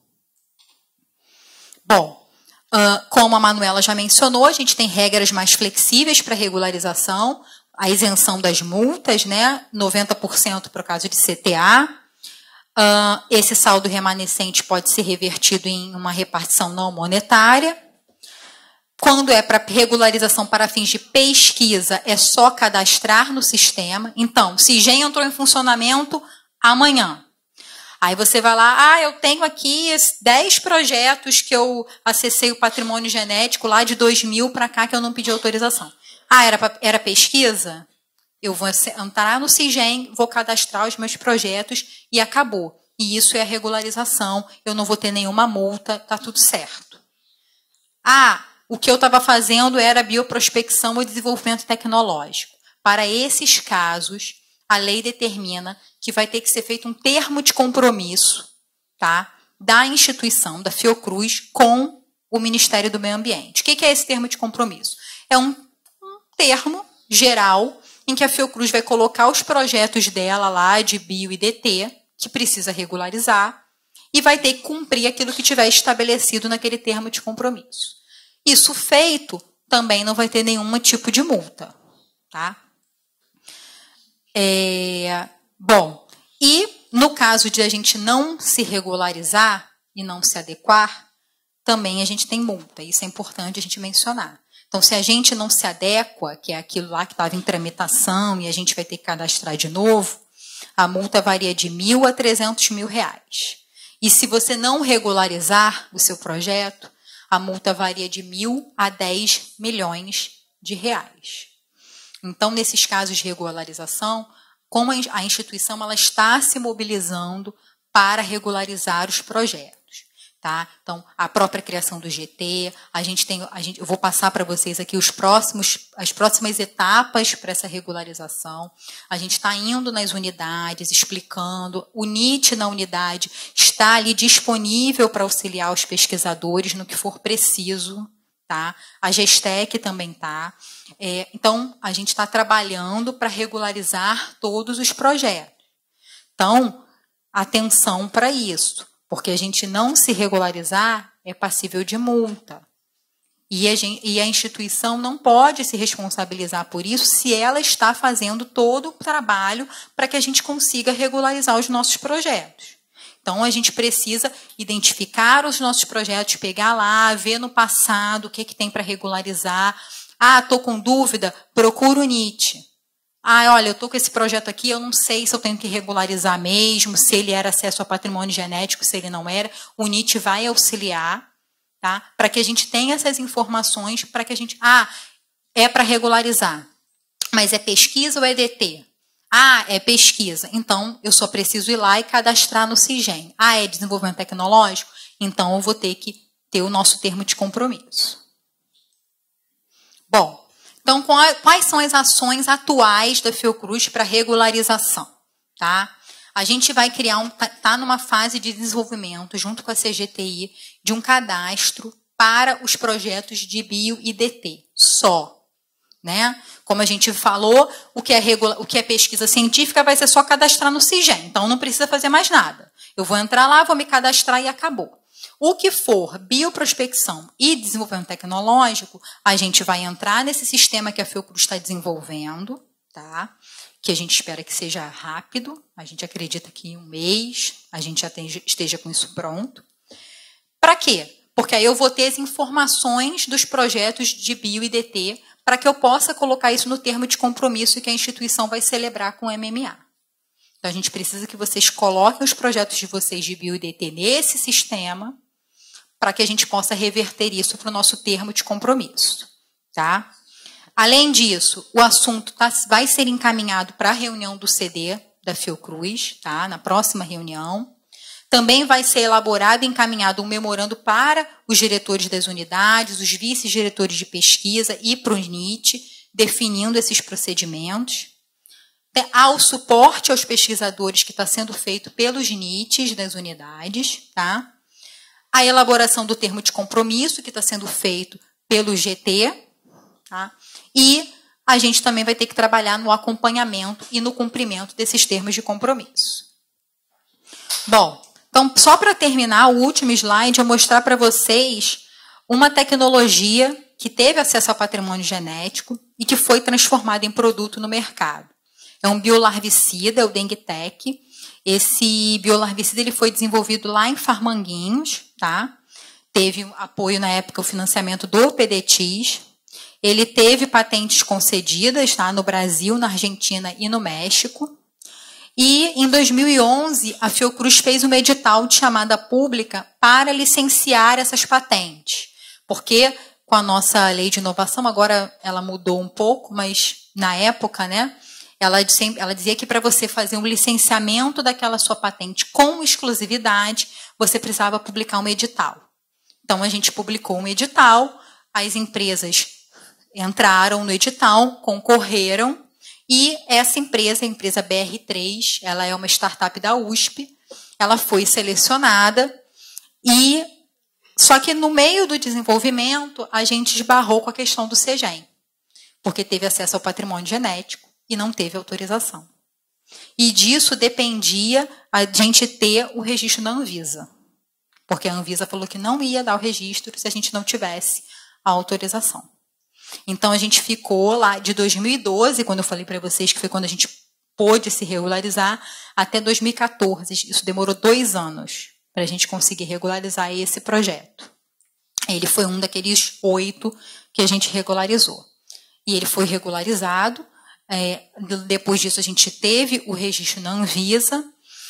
Bom, como a Manuela já mencionou, a gente tem regras mais flexíveis para regularização, a isenção das multas, né? 90% para o caso de CTA. Esse saldo remanescente pode ser revertido em uma repartição não monetária. Quando é para regularização para fins de pesquisa, é só cadastrar no sistema. Então, CIGEM entrou em funcionamento amanhã. Aí você vai lá, eu tenho aqui 10 projetos que eu acessei o patrimônio genético lá de 2000 para cá que eu não pedi autorização. Era pesquisa? Eu vou entrar no CIGEM, vou cadastrar os meus projetos e acabou. E isso é a regularização, eu não vou ter nenhuma multa, está tudo certo. O que eu estava fazendo era bioprospecção ou desenvolvimento tecnológico. Para esses casos, a lei determina que vai ter que ser feito um termo de compromisso, tá, da instituição, da Fiocruz, com o Ministério do Meio Ambiente. O que é esse termo de compromisso? É um termo geral em que a Fiocruz vai colocar os projetos dela lá de bio e DT, que precisa regularizar, e vai ter que cumprir aquilo que tiver estabelecido naquele termo de compromisso. Isso feito, também não vai ter nenhum tipo de multa. Tá? Bom, e no caso de a gente não se regularizar e não se adequar, também a gente tem multa. Isso é importante a gente mencionar. Então, se a gente não se adequa, que é aquilo lá que estava em tramitação e a gente vai ter que cadastrar de novo, a multa varia de R$1.000 a R$300.000. E se você não regularizar o seu projeto, a multa varia de R$1.000 a R$10 milhões. Então, nesses casos de regularização, como a instituição ela está se mobilizando para regularizar os projetos. Tá? Então, a própria criação do GT, eu vou passar para vocês aqui as próximas etapas para essa regularização. A gente está indo nas unidades, explicando. O NIT na unidade está ali disponível para auxiliar os pesquisadores no que for preciso. Tá? A GESTEC também está. Então, a gente está trabalhando para regularizar todos os projetos. Então, atenção para isso. Porque a gente não se regularizar é passível de multa. E a instituição não pode se responsabilizar por isso se ela está fazendo todo o trabalho para que a gente consiga regularizar os nossos projetos. Então, a gente precisa identificar os nossos projetos, pegar lá, ver no passado o que tem para regularizar. Estou com dúvida, procura o NIT. Olha, eu estou com esse projeto aqui, eu não sei se eu tenho que regularizar mesmo, se ele era acesso a patrimônio genético, se ele não era. O NIT vai auxiliar, tá? Para que a gente tenha essas informações, para que a gente... é para regularizar, mas é pesquisa ou é DT? É pesquisa. Então, eu só preciso ir lá e cadastrar no CIGEM. É desenvolvimento tecnológico? Então, eu vou ter que ter o nosso termo de compromisso. Bom, então, quais são as ações atuais da Fiocruz para regularização? Tá? A gente vai criar está numa fase de desenvolvimento, junto com a CGTI, de um cadastro para os projetos de bio e DT, só. Né? Como a gente falou, o que é pesquisa científica vai ser só cadastrar no CIGEM, então não precisa fazer mais nada. Eu vou entrar lá, vou me cadastrar e acabou. O que for bioprospecção e desenvolvimento tecnológico, a gente vai entrar nesse sistema que a Fiocruz está desenvolvendo, tá? Que a gente espera que seja rápido, a gente acredita que em um mês a gente já esteja com isso pronto. Para quê? Porque aí eu vou ter as informações dos projetos de bio e DT para que eu possa colocar isso no termo de compromisso que a instituição vai celebrar com o MMA. Então, a gente precisa que vocês coloquem os projetos de vocês de bio e DT nesse sistema para que a gente possa reverter isso para o nosso termo de compromisso. Tá? Além disso, o assunto vai ser encaminhado para a reunião do CD, da Fiocruz, tá? Na próxima reunião. Também vai ser elaborado e encaminhado um memorando para os diretores das unidades, os vice-diretores de pesquisa e para o NIT, definindo esses procedimentos. Há o suporte aos pesquisadores que está sendo feito pelos NITs das unidades, tá? A elaboração do termo de compromisso, que está sendo feito pelo GT, tá? E a gente também vai ter que trabalhar no acompanhamento e no cumprimento desses termos de compromisso. Bom, então, só para terminar, o último slide é mostrar para vocês uma tecnologia que teve acesso ao patrimônio genético e que foi transformada em produto no mercado. É um biolarvicida, é o DengueTech. Esse biolarvicida ele foi desenvolvido lá em Farmanguinhos, tá? Teve apoio na época, o financiamento do PDTIS. Ele teve patentes concedidas, tá? No Brasil, na Argentina e no México. E, em 2011, a Fiocruz fez uma edital de chamada pública para licenciar essas patentes. Porque, com a nossa lei de inovação, agora ela mudou um pouco, mas na época, né, ela dizia que para você fazer um licenciamento daquela sua patente com exclusividade, você precisava publicar um edital. Então, a gente publicou um edital, as empresas entraram no edital, concorreram, e essa empresa, a empresa BR3, ela é uma startup da USP, ela foi selecionada, e só que no meio do desenvolvimento, a gente esbarrou com a questão do CEGEM, porque teve acesso ao patrimônio genético e não teve autorização. E disso dependia a gente ter o registro na Anvisa, porque a Anvisa falou que não ia dar o registro se a gente não tivesse a autorização. Então, a gente ficou lá de 2012, quando eu falei para vocês que foi quando a gente pôde se regularizar, até 2014. Isso demorou 2 anos para a gente conseguir regularizar esse projeto. Ele foi um daqueles 8 que a gente regularizou. E ele foi regularizado. Depois disso, a gente teve o registro na Anvisa.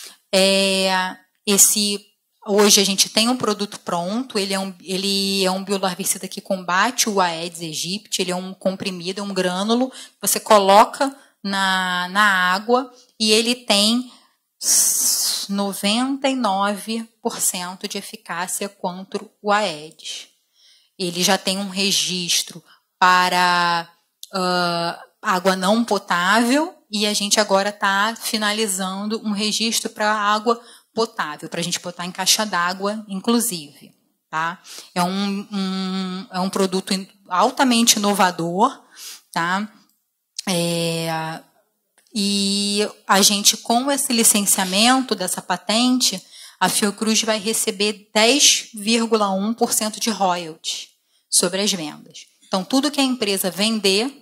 Hoje a gente tem um produto pronto, ele é um biolarvicida que combate o Aedes aegypti, ele é um comprimido, é um grânulo, você coloca na água e ele tem 99% de eficácia contra o Aedes. Ele já tem um registro para água não potável e a gente agora está finalizando um registro para água potável, para a gente botar em caixa d'água, inclusive. Tá? É um produto altamente inovador. Tá? E a gente, com esse licenciamento dessa patente, a Fiocruz vai receber 10,1% de royalties sobre as vendas. Então, tudo que a empresa vender,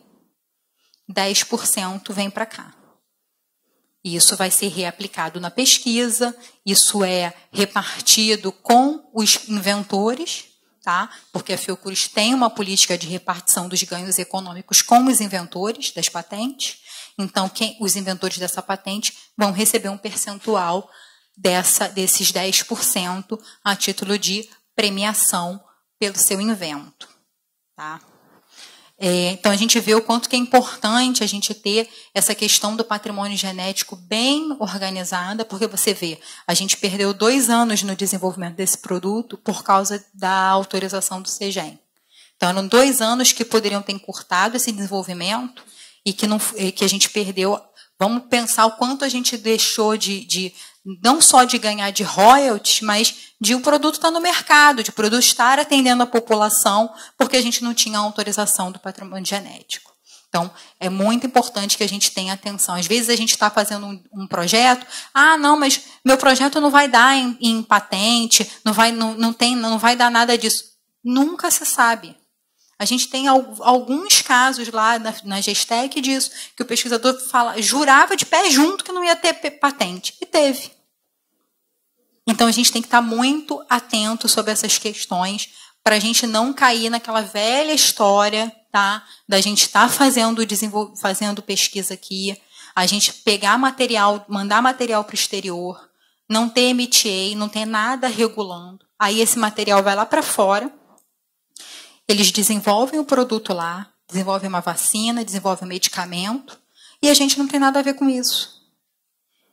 10% vem para cá. E isso vai ser reaplicado na pesquisa, isso é repartido com os inventores, tá? Porque a Fiocruz tem uma política de repartição dos ganhos econômicos com os inventores das patentes. Então, os inventores dessa patente vão receber um percentual desses 10% a título de premiação pelo seu invento. Tá? Então, a gente vê o quanto que é importante a gente ter essa questão do patrimônio genético bem organizada, porque você vê, a gente perdeu 2 anos no desenvolvimento desse produto por causa da autorização do CEGEM. Então, eram 2 anos que poderiam ter encurtado esse desenvolvimento e que a gente perdeu. Vamos pensar o quanto a gente deixou não só de ganhar de royalties, mas de o produto estar no mercado, de o produto estar atendendo a população, porque a gente não tinha autorização do patrimônio genético. Então, é muito importante que a gente tenha atenção. Às vezes a gente está fazendo um projeto, não, mas meu projeto não vai dar em patente, não vai dar nada disso. Nunca se sabe. A gente tem alguns casos lá na Gestec disso, que o pesquisador jurava de pé junto que não ia ter patente. E teve. Então, a gente tem que estar muito atento sobre essas questões para a gente não cair naquela velha história, tá? Da gente estar fazendo pesquisa aqui, a gente pegar material, mandar material para o exterior, não ter MTA, não ter nada regulando. Aí esse material vai lá para fora, eles desenvolvem o produto lá, desenvolvem uma vacina, desenvolvem um medicamento, e a gente não tem nada a ver com isso.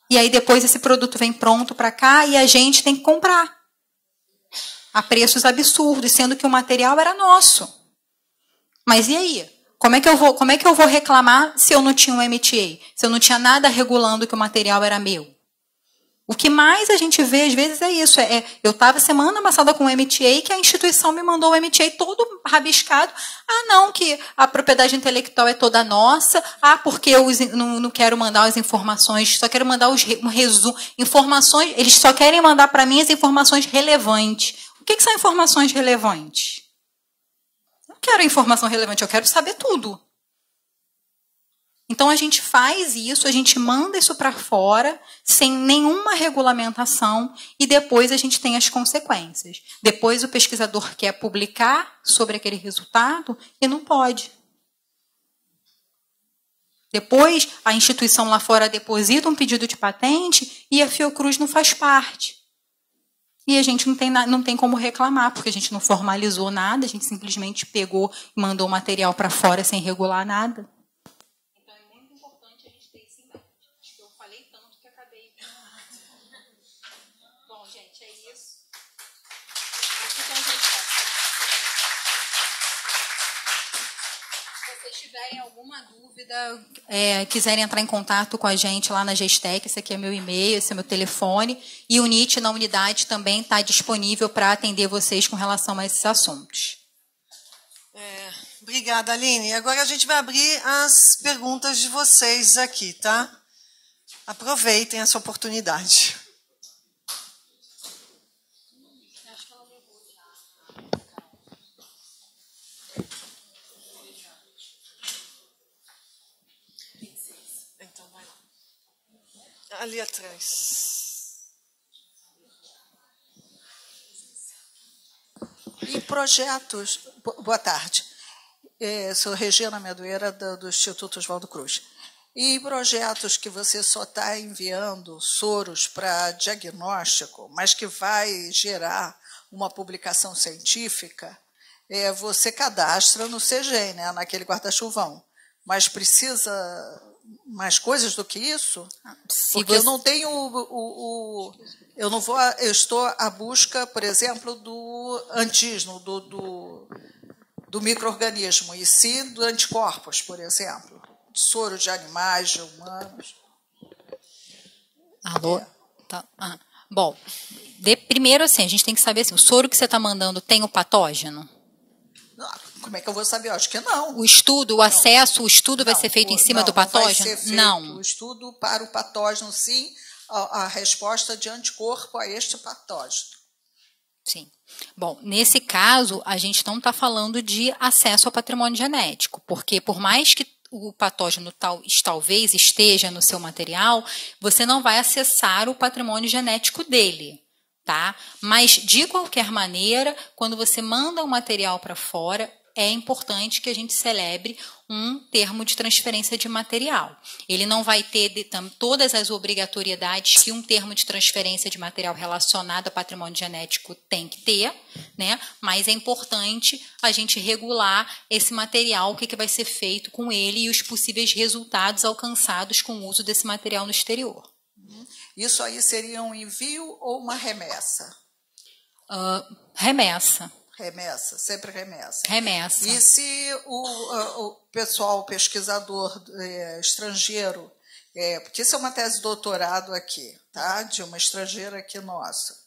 E aí depois esse produto vem pronto para cá e a gente tem que comprar a preços absurdos, sendo que o material era nosso. Mas e aí? Como é que eu vou reclamar se eu não tinha um MTA? Se eu não tinha nada regulando que o material era meu? O que mais a gente vê, às vezes, é isso. Eu estava semana passada com o MTA, que a instituição me mandou o MTA todo rabiscado. Ah, não, que a propriedade intelectual é toda nossa. Ah, porque eu não quero mandar as informações, só quero mandar um resumo. Informações, eles só querem mandar para mim as informações relevantes. O que são informações relevantes? Eu não quero informação relevante, eu quero saber tudo. Então, a gente faz isso, a gente manda isso para fora, sem nenhuma regulamentação, e depois a gente tem as consequências. Depois o pesquisador quer publicar sobre aquele resultado e não pode. Depois, a instituição lá fora deposita um pedido de patente e a Fiocruz não faz parte. E a gente não tem como reclamar, porque a gente não formalizou nada, a gente simplesmente pegou e mandou o material para fora sem regular nada. Se tiverem alguma dúvida, quiserem entrar em contato com a gente lá na Gestec, esse aqui é meu e-mail, esse é meu telefone, e o NIT na unidade também está disponível para atender vocês com relação a esses assuntos. Obrigada, Aline. Agora a gente vai abrir as perguntas de vocês aqui, tá? Aproveitem essa oportunidade. Ali atrás. E projetos... Boa tarde. Sou Regina Medoeira, do Instituto Oswaldo Cruz. E projetos que você só está enviando soros para diagnóstico, mas que vai gerar uma publicação científica, você cadastra no CGEM, né, naquele guarda-chuvão. Mas precisa... mais coisas do que isso? Porque eu não tenho eu estou à busca, por exemplo, do antígeno, do micro-organismo, e sim do anticorpos, por exemplo, de soro de animais, de humanos. Alô? Tá. Bom, primeiro, assim, a gente tem que saber assim, o soro que você está mandando tem o patógeno? Como é que eu vou saber? Eu acho que não. O estudo, o estudo vai ser feito em cima do patógeno? Vai ser feito o estudo para o patógeno, sim, a resposta de anticorpo a este patógeno. Sim. Bom, nesse caso, a gente não está falando de acesso ao patrimônio genético, porque por mais que o patógeno talvez esteja no seu material, você não vai acessar o patrimônio genético dele. Tá? Mas, de qualquer maneira, quando você manda um material para fora, é importante que a gente celebre um termo de transferência de material. Ele não vai ter todas as obrigatoriedades que um termo de transferência de material relacionado ao patrimônio genético tem que ter, né? Mas é importante a gente regular esse material, o que vai ser feito com ele e os possíveis resultados alcançados com o uso desse material no exterior. Isso aí seria um envio ou uma remessa? Remessa. Remessa, sempre remessa. Remessa. E se o pessoal, o pesquisador estrangeiro, porque isso é uma tese de doutorado aqui, tá? De uma estrangeira aqui nossa,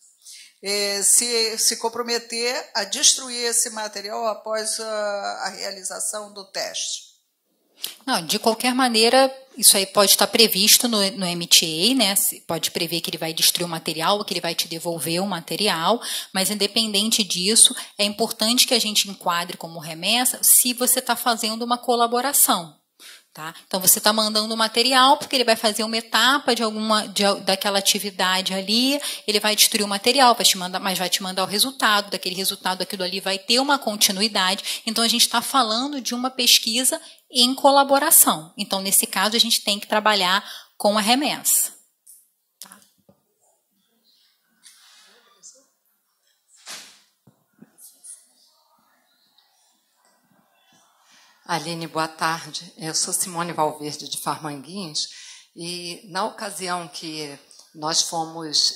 se comprometer a destruir esse material após a realização do teste? Não, de qualquer maneira, isso aí pode estar previsto no MTA, né? Pode prever que ele vai destruir o material ou que ele vai te devolver o material, mas independente disso, é importante que a gente enquadre como remessa se você está fazendo uma colaboração. Tá? Então, você está mandando o material porque ele vai fazer uma etapa daquela atividade ali, ele vai destruir o material, mas vai te mandar o resultado, daquele resultado, aquilo ali vai ter uma continuidade. Então, a gente está falando de uma pesquisa em colaboração. Então, nesse caso, a gente tem que trabalhar com a remessa. Tá? Aline, boa tarde. Eu sou Simone Valverde, de Farmanguinhos, E, na ocasião que nós fomos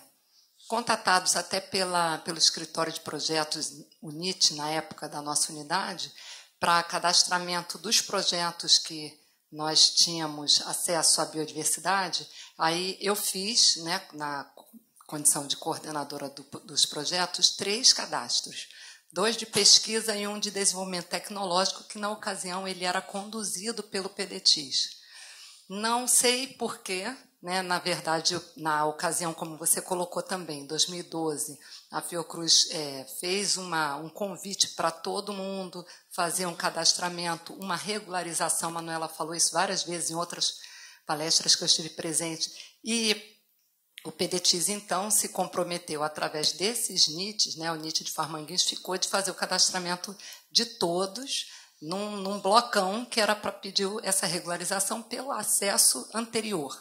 contatados até pelo escritório de projetos UNIT, na época da nossa unidade, para cadastramento dos projetos que nós tínhamos acesso à biodiversidade, aí eu fiz, né, na condição de coordenadora dos projetos, 3 cadastros, 2 de pesquisa e 1 de desenvolvimento tecnológico, que na ocasião ele era conduzido pelo PDTIS. Não sei porquê, né, na verdade, na ocasião, como você colocou também, em 2012, a Fiocruz fez um convite para todo mundo fazer um cadastramento, uma regularização, a Manuela falou isso várias vezes em outras palestras que eu estive presente, e o PDTIS, então, se comprometeu, através desses NITs, né, o NIT de Farmanguinhos ficou de fazer o cadastramento de todos, num blocão que era para pedir essa regularização pelo acesso anterior.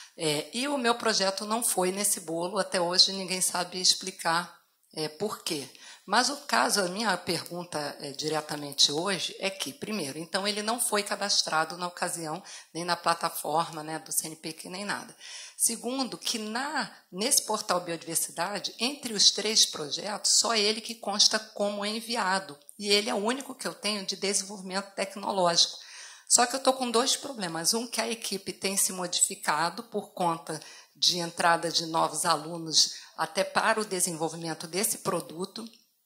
E o meu projeto não foi nesse bolo, até hoje ninguém sabe explicar por quê. Mas o caso, a minha pergunta diretamente hoje é que, primeiro, então ele não foi cadastrado na ocasião, nem na plataforma, né, do CNPq, nem nada. Segundo, que nesse portal Biodiversidade, entre os 3 projetos, só ele que consta como enviado. E ele é o único que eu tenho de desenvolvimento tecnológico. Só que eu estou com 2 problemas. Um, que a equipe tem se modificado por conta de entrada de novos alunos até para o desenvolvimento desse produto.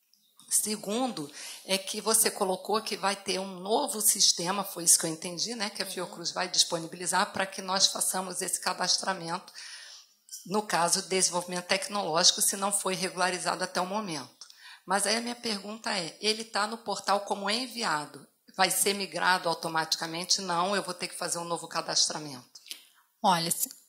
Segundo, é que você colocou que vai ter um novo sistema, foi isso que eu entendi, né, que a Fiocruz vai disponibilizar para que nós façamos esse cadastramento, no caso, desenvolvimento tecnológico, se não foi regularizado até o momento. Mas aí a minha pergunta é, ele está no portal como enviado, vai ser migrado automaticamente? Não, eu vou ter que fazer um novo cadastramento. Olha,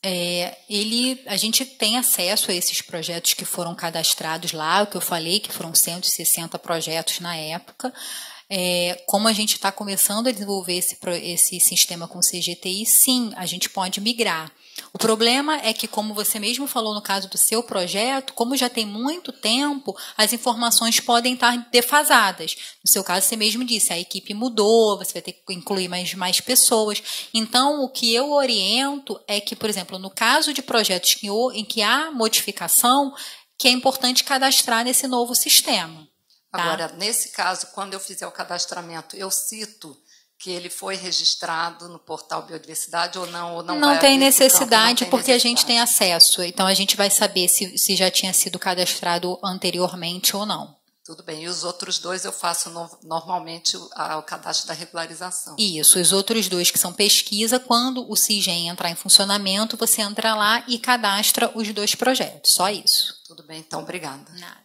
a gente tem acesso a esses projetos que foram cadastrados lá, o que eu falei, que foram 160 projetos na época. Como a gente está começando a desenvolver esse sistema com CGTI, sim, a gente pode migrar. O problema é que, como você mesmo falou no caso do seu projeto, como já tem muito tempo, as informações podem estar defasadas. No seu caso, você mesmo disse, a equipe mudou, você vai ter que incluir mais pessoas. Então, o que eu oriento é que, por exemplo, no caso de projetos em que há modificação, que é importante cadastrar nesse novo sistema. Tá? Agora, nesse caso, quando eu fizer o cadastramento, eu cito que ele foi registrado no portal Biodiversidade ou não? Ou não tem necessidade, porque a gente tem acesso. Então, a gente vai saber se já tinha sido cadastrado anteriormente ou não. Tudo bem. E os outros 2 eu faço normalmente o cadastro da regularização. Isso. Os outros 2 que são pesquisa, quando o CIGEM entrar em funcionamento, você entra lá e cadastra os 2 projetos. Só isso. Tudo bem. Então, obrigada. Nada.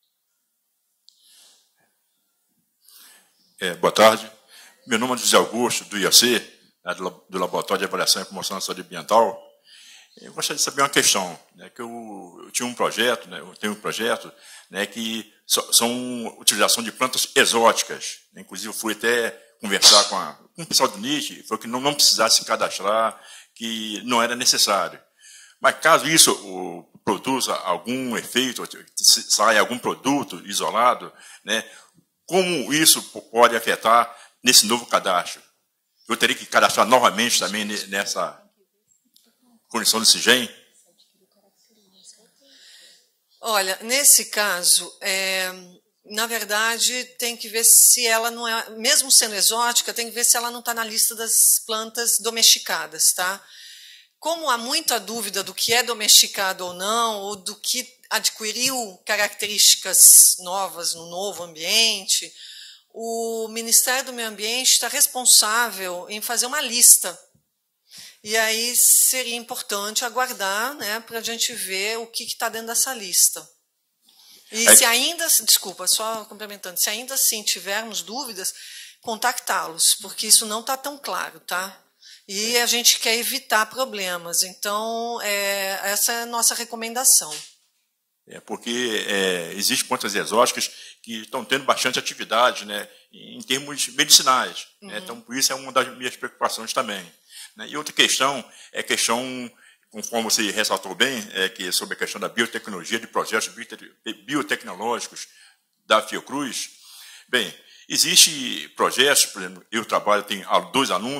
Boa tarde. Meu nome é José Augusto, do IAC, do Laboratório de Avaliação e Promoção da Saúde Ambiental. Eu gostaria de saber uma questão, né, que eu tinha um projeto, né, eu tenho um projeto, né, que são utilização de plantas exóticas. Inclusive, eu fui até conversar com o pessoal do NIT, falou que não precisasse se cadastrar, que não era necessário. Mas caso isso produza algum efeito, saia algum produto isolado, né, como isso pode afetar nesse novo cadastro? Eu teria que cadastrar novamente também nessa condição do CIGEM? Olha, nesse caso, na verdade, tem que ver se ela não é, mesmo sendo exótica, tem que ver se ela não está na lista das plantas domesticadas, tá? Como há muita dúvida do que é domesticado ou não, ou do que adquiriu características novas no novo ambiente, o Ministério do Meio Ambiente está responsável em fazer uma lista. E aí seria importante aguardar, né, para a gente ver o que está dentro dessa lista. E se ainda, desculpa, só complementando, se ainda assim tivermos dúvidas, contactá-los, porque isso não está tão claro, tá? E a gente quer evitar problemas. Então, essa é a nossa recomendação. Porque existem plantas exóticas que estão tendo bastante atividade, né, em termos medicinais. Uhum. Né, então, por isso é uma das minhas preocupações também. Né. E outra questão é a questão, conforme você ressaltou bem, que é sobre a questão da biotecnologia, de projetos biotecnológicos da Fiocruz. Bem, existem projetos, por exemplo, eu trabalho, tenho 2 alunos,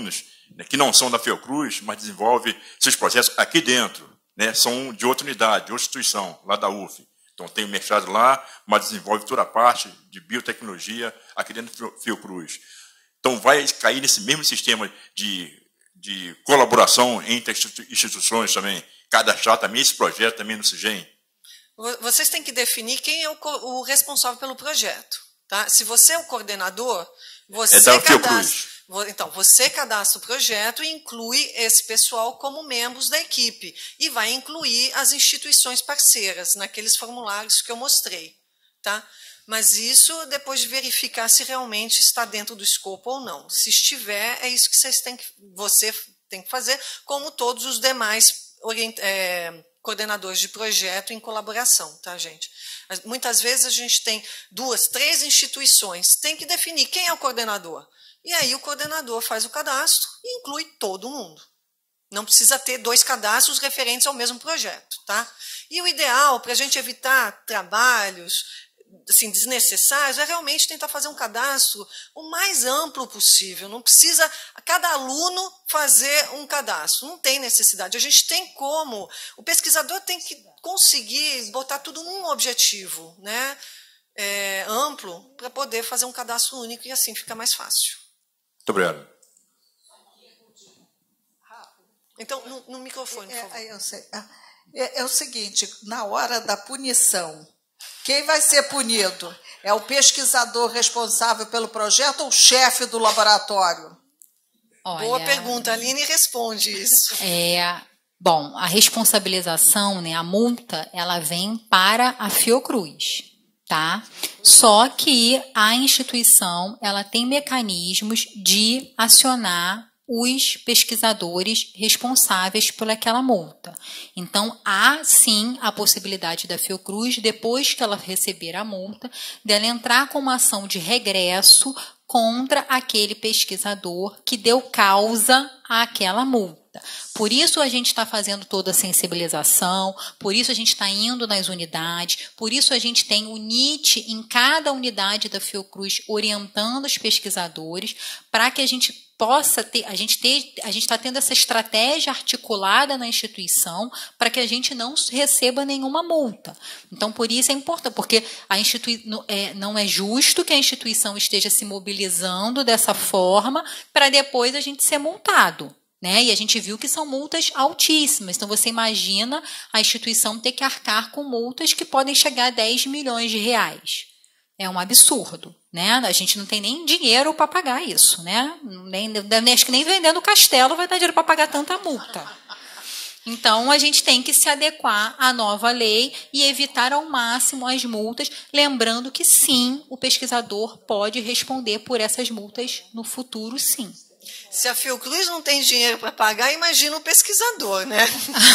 né, que não são da Fiocruz, mas desenvolvem seus processos aqui dentro, né, são de outra unidade, de outra instituição, lá da UF. Então, tem o mestrado lá, mas desenvolve toda a parte de biotecnologia aqui dentro do Fiocruz. Então, vai cair nesse mesmo sistema de colaboração entre instituições também, cadastrar também esse projeto também no CIGEM. Vocês têm que definir quem é o responsável pelo projeto. Tá? Se você é o coordenador, você cadastra. Então, você cadastra o projeto e inclui esse pessoal como membros da equipe. E vai incluir as instituições parceiras, naqueles formulários que eu mostrei. Tá? Mas isso depois de verificar se realmente está dentro do escopo ou não. Se estiver, é isso que você tem que fazer, como todos os demais coordenadores de projeto em colaboração, tá, gente? Muitas vezes a gente tem 2, 3 instituições, tem que definir quem é o coordenador. E aí o coordenador faz o cadastro e inclui todo mundo. Não precisa ter 2 cadastros referentes ao mesmo projeto, tá? E o ideal, para a gente evitar trabalhos assim, desnecessários, é realmente tentar fazer um cadastro o mais amplo possível. Não precisa cada aluno fazer um cadastro, não tem necessidade. A gente tem como, o pesquisador tem que conseguir botar tudo num objetivo, né, amplo, para poder fazer um cadastro único e assim fica mais fácil. Muito obrigado. Então, no microfone, por favor. Eu sei. É o seguinte, na hora da punição, quem vai ser punido? É o pesquisador responsável pelo projeto ou o chefe do laboratório? Olha, boa pergunta, a Aline responde isso. Bom, a responsabilização, né, a multa, ela vem para a Fiocruz, tá? Só que a instituição, ela tem mecanismos de acionar os pesquisadores responsáveis por aquela multa. Então, há sim a possibilidade da Fiocruz, depois que ela receber a multa, dela entrar com uma ação de regresso contra aquele pesquisador que deu causa àquela multa. Por isso a gente está fazendo toda a sensibilização, por isso a gente está indo nas unidades, por isso a gente tem o NIT em cada unidade da Fiocruz orientando os pesquisadores para que a gente possa ter, a gente está tendo essa estratégia articulada na instituição para que a gente não receba nenhuma multa. Então, por isso é importante, porque não é justo que a instituição esteja se mobilizando dessa forma para depois a gente ser multado. Né? E a gente viu que são multas altíssimas. Então, você imagina a instituição ter que arcar com multas que podem chegar a 10 milhões de reais. É um absurdo. Né? A gente não tem nem dinheiro para pagar isso. Né? Acho que nem vendendo castelo vai dar dinheiro para pagar tanta multa. Então, a gente tem que se adequar à nova lei e evitar ao máximo as multas, lembrando que, sim, o pesquisador pode responder por essas multas no futuro, sim. Se a Fiocruz não tem dinheiro para pagar, imagina o pesquisador, né?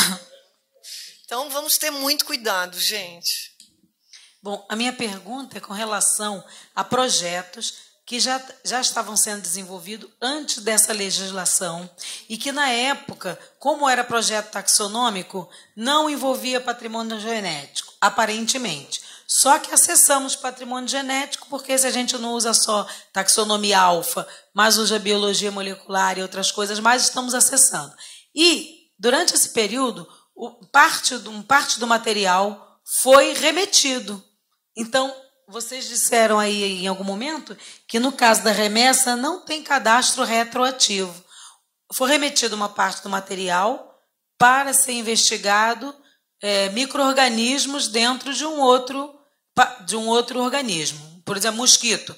Então, vamos ter muito cuidado, gente. Bom, a minha pergunta é com relação a projetos que já estavam sendo desenvolvidos antes dessa legislação e que, na época, como era projeto taxonômico, não envolvia patrimônio genético, aparentemente. Só que acessamos patrimônio genético, porque se a gente não usa só taxonomia alfa, mas usa biologia molecular e outras coisas, mais estamos acessando. E, durante esse período, parte do material foi remetido. Então, vocês disseram aí em algum momento que, no caso da remessa, não tem cadastro retroativo. Foi remetida uma parte do material para ser investigado micro-organismos dentro de um outro organismo. Por exemplo, mosquito.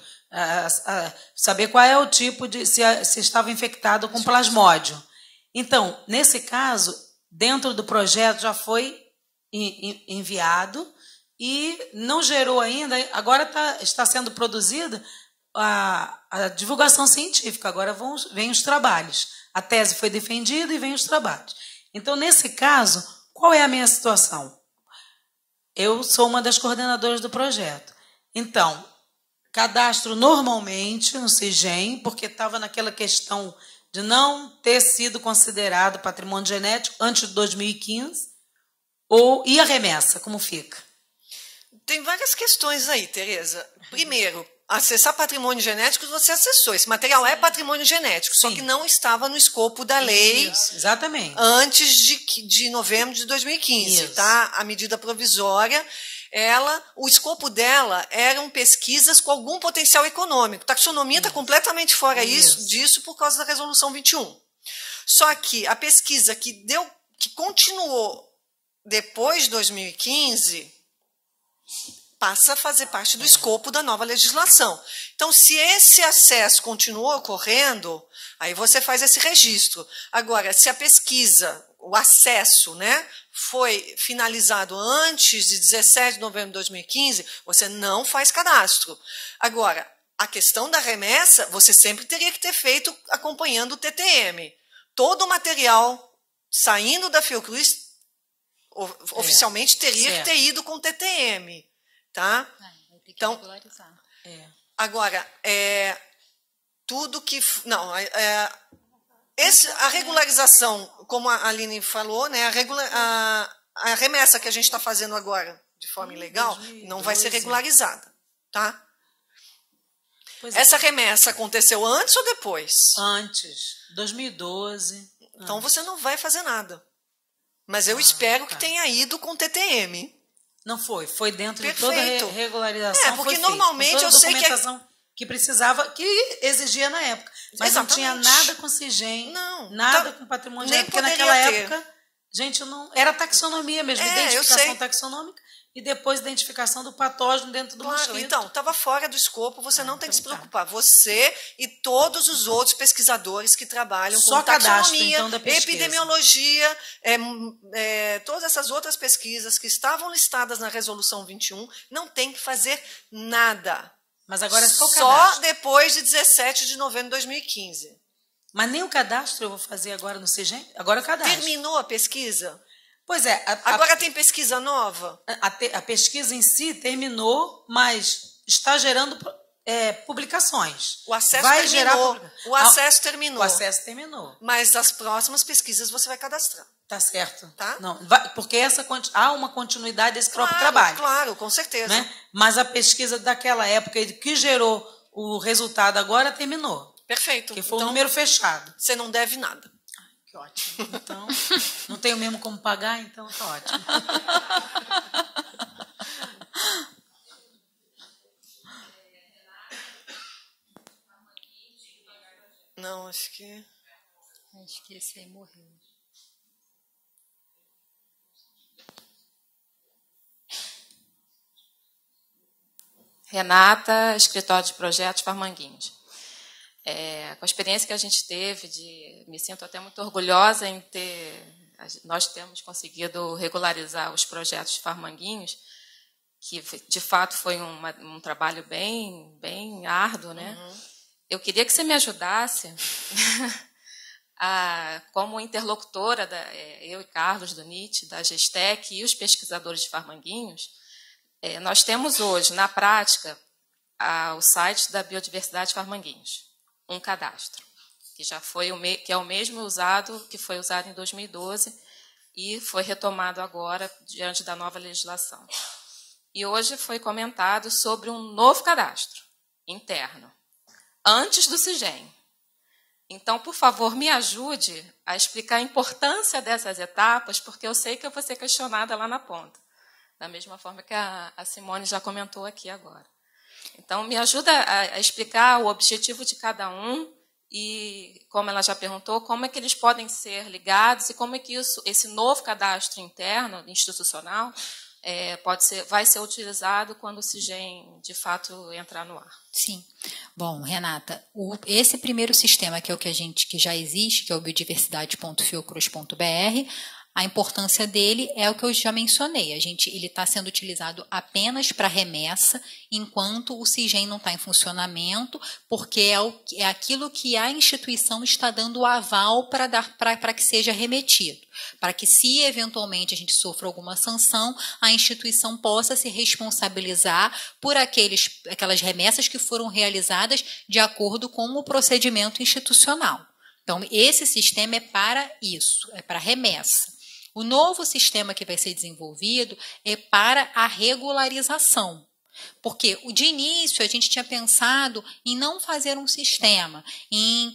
Saber qual é o tipo de... se estava infectado com plasmódio. Então, nesse caso, dentro do projeto já foi enviado e não gerou ainda, agora está sendo produzida a divulgação científica, agora vêm os trabalhos. A tese foi defendida e vêm os trabalhos. Então, nesse caso, qual é a minha situação? Eu sou uma das coordenadoras do projeto. Então, cadastro normalmente no CIGEM, porque estava naquela questão de não ter sido considerado patrimônio genético antes de 2015, e a remessa, como fica? Tem várias questões aí, Tereza. Primeiro, acessar patrimônio genético, você acessou. Esse material é patrimônio genético, só que não estava no escopo da lei. Isso, exatamente. Antes de novembro de 2015, tá? A medida provisória, o escopo dela eram pesquisas com algum potencial econômico. Taxonomia está completamente fora disso por causa da resolução 21. Só que a pesquisa que continuou depois de 2015 passa a fazer parte do escopo da nova legislação. Então, se esse acesso continuou ocorrendo, aí você faz esse registro. Agora, se a pesquisa, o acesso, né, foi finalizado antes de 17 de novembro de 2015, você não faz cadastro. Agora, a questão da remessa, você sempre teria que ter feito acompanhando o TTM. Todo o material saindo da Fiocruz, oficialmente, teria que ter ido com o TTM. Tá? Então, agora, tudo que... Não, a regularização, como a Aline falou, né, a remessa que a gente está fazendo agora, de forma ilegal, não vai ser regularizada. Tá? Essa remessa aconteceu antes ou depois? Antes, 2012. Então, você não vai fazer nada. Mas eu espero que tenha ido com o TTM. Não foi dentro de toda a regularização. Porque normalmente eu sei que precisava, que exigia na época. Mas não tinha nada com CIGEM, nada com patrimônio genético, porque naquela época, gente, não era taxonomia mesmo, identificação taxonômica e depois identificação do patógeno dentro do mosquito. Então, estava fora do escopo, você não tem que se preocupar. Você e todos os outros pesquisadores que trabalham com taxonomia, então, epidemiologia, todas essas outras pesquisas que estavam listadas na Resolução 21, não tem que fazer nada. Mas agora só depois de 17 de novembro de 2015. Mas nem o cadastro eu vou fazer agora no CIGEM? Agora o cadastro. Terminou a pesquisa? Pois é. Agora tem pesquisa nova? A pesquisa em si terminou, mas está gerando publicações. O acesso terminou. O acesso terminou. O acesso terminou. Mas as próximas pesquisas você vai cadastrar. Tá certo. Tá? Não, porque há uma continuidade desse próprio trabalho. Claro, com certeza. Né? Mas a pesquisa daquela época que gerou o resultado agora terminou. Perfeito. Que foi um número fechado. Você não deve nada. Que ótimo. Então, não tenho mesmo como pagar, então tá ótimo. Não, acho que esse aí morreu. Renata, escritório de projetos Farmanguinhos. Com a experiência que a gente teve, me sinto até muito orgulhosa em nós temos conseguido regularizar os projetos de Farmanguinhos, que de fato foi um trabalho bem árduo, né? Eu queria que você me ajudasse, como interlocutora, eu e Carlos do NIT, da Gestec e os pesquisadores de Farmanguinhos. Nós temos hoje, na prática, o site da Biodiversidade Farmanguinhos, um cadastro, que já foi que é o mesmo que foi usado em 2012 e foi retomado agora diante da nova legislação. E hoje foi comentado sobre um novo cadastro interno, antes do CIGEM. Então, por favor, me ajude a explicar a importância dessas etapas, porque eu sei que eu vou ser questionada lá na ponta, da mesma forma que a Simone já comentou aqui agora. Então, me ajuda a explicar o objetivo de cada um e, como ela já perguntou, como é que eles podem ser ligados e como é que esse novo cadastro interno, institucional, vai ser utilizado quando o CIGEM, de fato, entrar no ar. Sim. Bom, Renata, esse primeiro sistema, que é o que já existe, que é o biodiversidade.fiocruz.br, a importância dele é o que eu já mencionei. Ele está sendo utilizado apenas para remessa, enquanto o CIGEM não está em funcionamento, porque é aquilo que a instituição está dando o aval para que seja remetido. Para que, se eventualmente a gente sofra alguma sanção, a instituição possa se responsabilizar por aquelas remessas que foram realizadas de acordo com o procedimento institucional. Então, esse sistema é para isso, é para remessa. O novo sistema que vai ser desenvolvido é para a regularização. Porque de início a gente tinha pensado em não fazer um sistema, em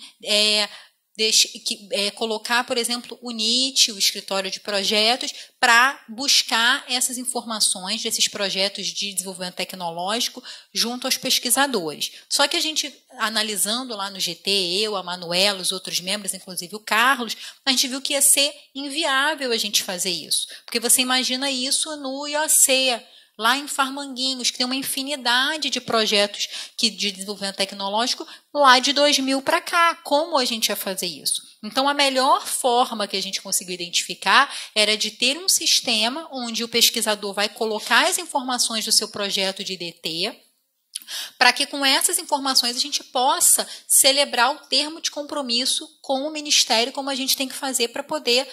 colocar, por exemplo, o NIT, o escritório de projetos, para buscar essas informações desses projetos de desenvolvimento tecnológico junto aos pesquisadores. Só que a gente, analisando lá no GT, eu, a Manuela, os outros membros, inclusive o Carlos, a gente viu que ia ser inviável a gente fazer isso. Porque você imagina isso no IOC, lá em Farmanguinhos, que tem uma infinidade de projetos de desenvolvimento tecnológico lá de 2000 para cá. Como a gente ia fazer isso? Então, a melhor forma que a gente conseguiu identificar era de ter um sistema onde o pesquisador vai colocar as informações do seu projeto de DT, para que com essas informações a gente possa celebrar o termo de compromisso com o Ministério, como a gente tem que fazer para poder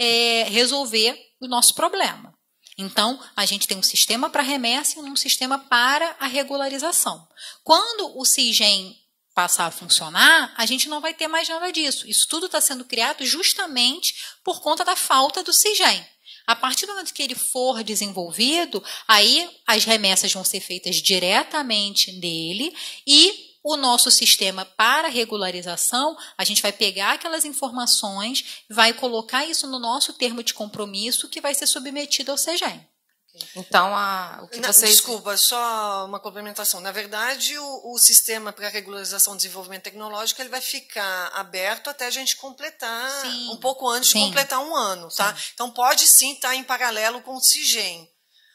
resolver o nosso problema. Então, a gente tem um sistema para remessa e um sistema para a regularização. Quando o CIGEM passar a funcionar, a gente não vai ter mais nada disso. Isso tudo está sendo criado justamente por conta da falta do CIGEM. A partir do momento que ele for desenvolvido, aí as remessas vão ser feitas diretamente nele e o nosso sistema para regularização, a gente vai pegar aquelas informações, vai colocar isso no nosso termo de compromisso que vai ser submetido ao CIGEM. Então, o que vocês... Desculpa, só uma complementação. Na verdade, o sistema para regularização e desenvolvimento tecnológico ele vai ficar aberto até a gente completar, sim, um pouco antes de completar um ano. Tá? Então, pode sim estar em paralelo com o CIGEM,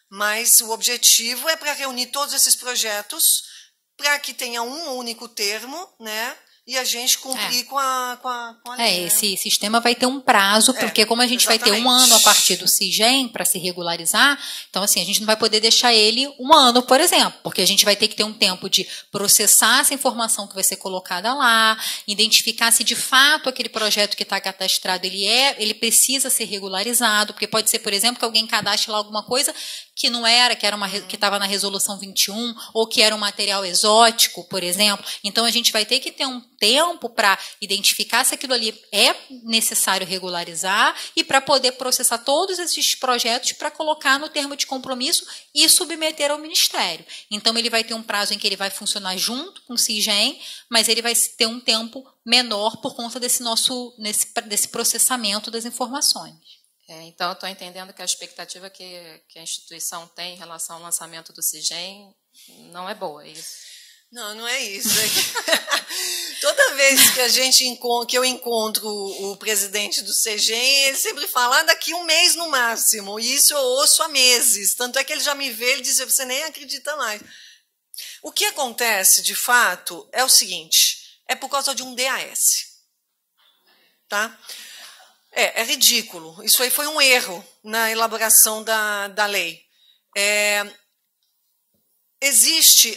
mas o objetivo é para reunir todos esses projetos para que tenha um único termo, né? E a gente cumprir com a lei. Esse sistema vai ter um prazo, porque como a gente vai ter um ano a partir do CIGEM para se regularizar, então assim, a gente não vai poder deixar ele um ano, por exemplo, porque a gente vai ter que ter um tempo de processar essa informação que vai ser colocada lá, identificar se de fato aquele projeto que está cadastrado, ele precisa ser regularizado, porque pode ser, por exemplo, que alguém cadastre lá alguma coisa que não era, que estava na resolução 21, ou que era um material exótico, por exemplo. Então, a gente vai ter que ter um tempo para identificar se aquilo ali é necessário regularizar e para poder processar todos esses projetos para colocar no termo de compromisso e submeter ao Ministério. Então, ele vai ter um prazo em que ele vai funcionar junto com o CIGEM, mas ele vai ter um tempo menor por conta desse processamento das informações. Então, eu estou entendendo que a expectativa que a instituição tem em relação ao lançamento do CIGEM não é boa, é isso? Não, não é isso. Toda vez que eu encontro o presidente do CIGEM, ele sempre fala daqui um mês no máximo. E isso eu ouço há meses. Tanto é que ele já me vê e diz, você nem acredita mais. O que acontece, de fato, é o seguinte, é por causa de um DAS. Tá? É ridículo. Isso aí foi um erro na elaboração da lei. Existe,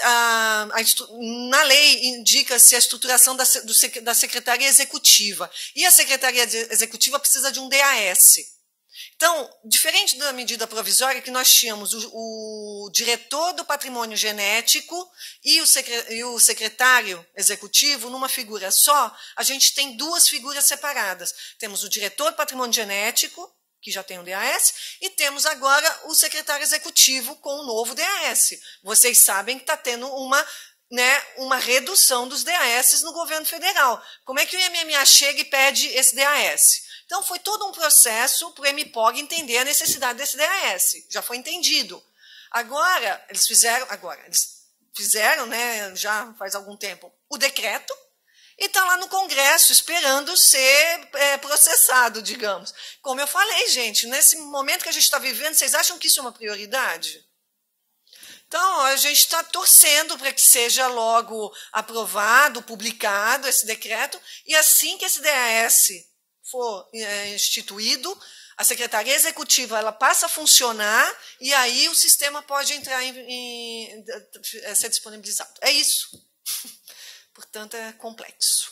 na lei indica-se a estruturação da Secretaria Executiva. E a Secretaria Executiva precisa de um DAS. Então, diferente da medida provisória, que nós tínhamos o diretor do patrimônio genético e o secretário executivo numa figura só, a gente tem duas figuras separadas. Temos o diretor do patrimônio genético, que já tem o DAS, e temos agora o secretário executivo com o novo DAS. Vocês sabem que está tendo uma redução dos DAS no governo federal. Como é que o MMA chega e pede esse DAS? Então, foi todo um processo para o MPOG entender a necessidade desse DAS. Já foi entendido. Eles fizeram, né, já faz algum tempo, o decreto, e está lá no Congresso esperando ser processado, digamos. Como eu falei, gente, nesse momento que a gente está vivendo, vocês acham que isso é uma prioridade? Então, a gente está torcendo para que seja logo aprovado, publicado esse decreto, e assim que esse DAS for instituído, a Secretaria Executiva ela passa a funcionar e aí o sistema pode entrar ser disponibilizado. É isso. Portanto, é complexo.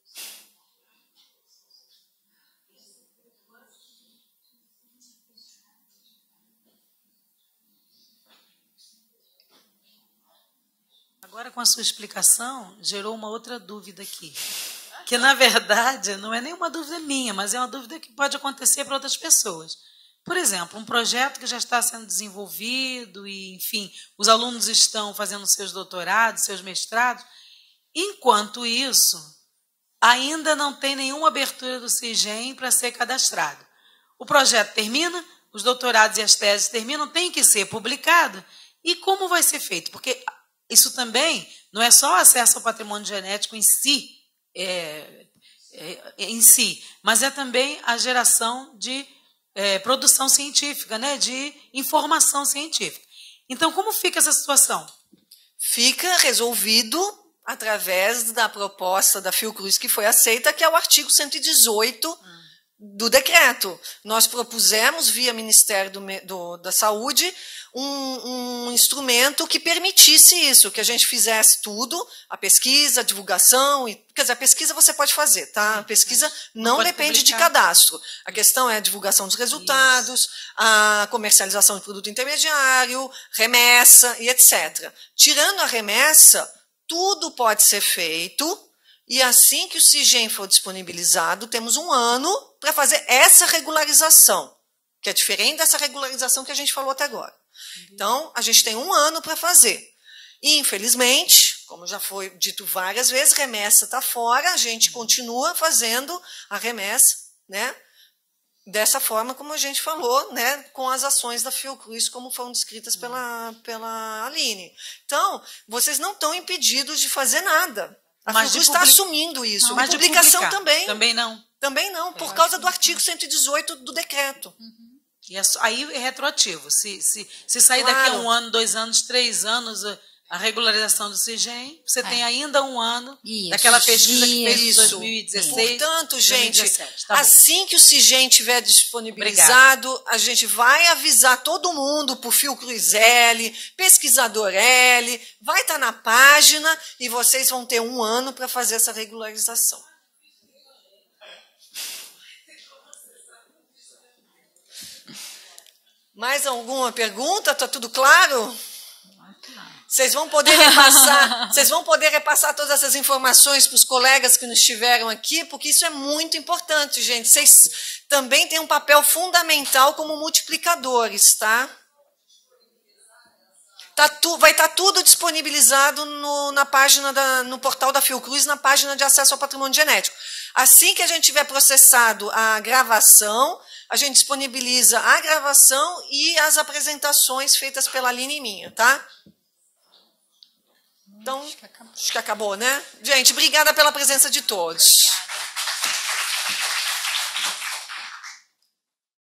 Agora, com a sua explicação, gerou uma outra dúvida aqui. Que, na verdade, não é nenhuma dúvida minha, mas é uma dúvida que pode acontecer para outras pessoas. Por exemplo, um projeto que já está sendo desenvolvido e, enfim, os alunos estão fazendo seus doutorados, seus mestrados. Enquanto isso, ainda não tem nenhuma abertura do CIGEM para ser cadastrado. O projeto termina, os doutorados e as teses terminam, tem que ser publicado. E como vai ser feito? Porque isso também não é só acesso ao patrimônio genético em si, mas é também a geração de produção científica, né, de informação científica. Então, como fica essa situação? Fica resolvido através da proposta da Fiocruz que foi aceita, que é o artigo 118 do decreto. Nós propusemos, via Ministério da Saúde, um instrumento que permitisse isso, que a gente fizesse tudo, a pesquisa, a divulgação, quer dizer, a pesquisa você pode fazer, tá? A pesquisa não depende de cadastro. A questão é a divulgação dos resultados, a comercialização de produto intermediário, remessa e etc. Tirando a remessa, tudo pode ser feito, e assim que o CIGEM for disponibilizado, temos 1 ano para fazer essa regularização, que é diferente dessa regularização que a gente falou até agora. Então, a gente tem 1 ano para fazer. E, infelizmente, como já foi dito várias vezes, remessa está fora, a gente continua fazendo a remessa, né, dessa forma como a gente falou, né, com as ações da Fiocruz, como foram descritas pela Aline. Então, vocês não estão impedidos de fazer nada. A Fiocruz está assumindo isso. Não, mas e publicação de também. Também não. Também não, por causa do artigo 118 do decreto. E aí é retroativo. Se sair daqui a 1 ano, 2 anos, 3 anos, a regularização do CIGEM, você tem ainda 1 ano daquela pesquisa que fez em 2016. Portanto, gente, 2017. Tá assim que o CIGEM estiver disponibilizado, a gente vai avisar todo mundo por Fiocruz L, Pesquisador L, vai estar na página e vocês vão ter 1 ano para fazer essa regularização. Mais alguma pergunta? Está tudo claro? Vocês vão poder repassar todas essas informações para os colegas que não estiveram aqui, porque isso é muito importante, gente. Vocês também têm um papel fundamental como multiplicadores, tá? Vai estar tudo disponibilizado na página no portal da Fiocruz, na página de acesso ao patrimônio genético. Assim que a gente tiver processado a gravação, a gente disponibiliza a gravação e as apresentações feitas pela Aline e minha, tá? Então, acho que acabou, né? Gente, obrigada pela presença de todos. Obrigada.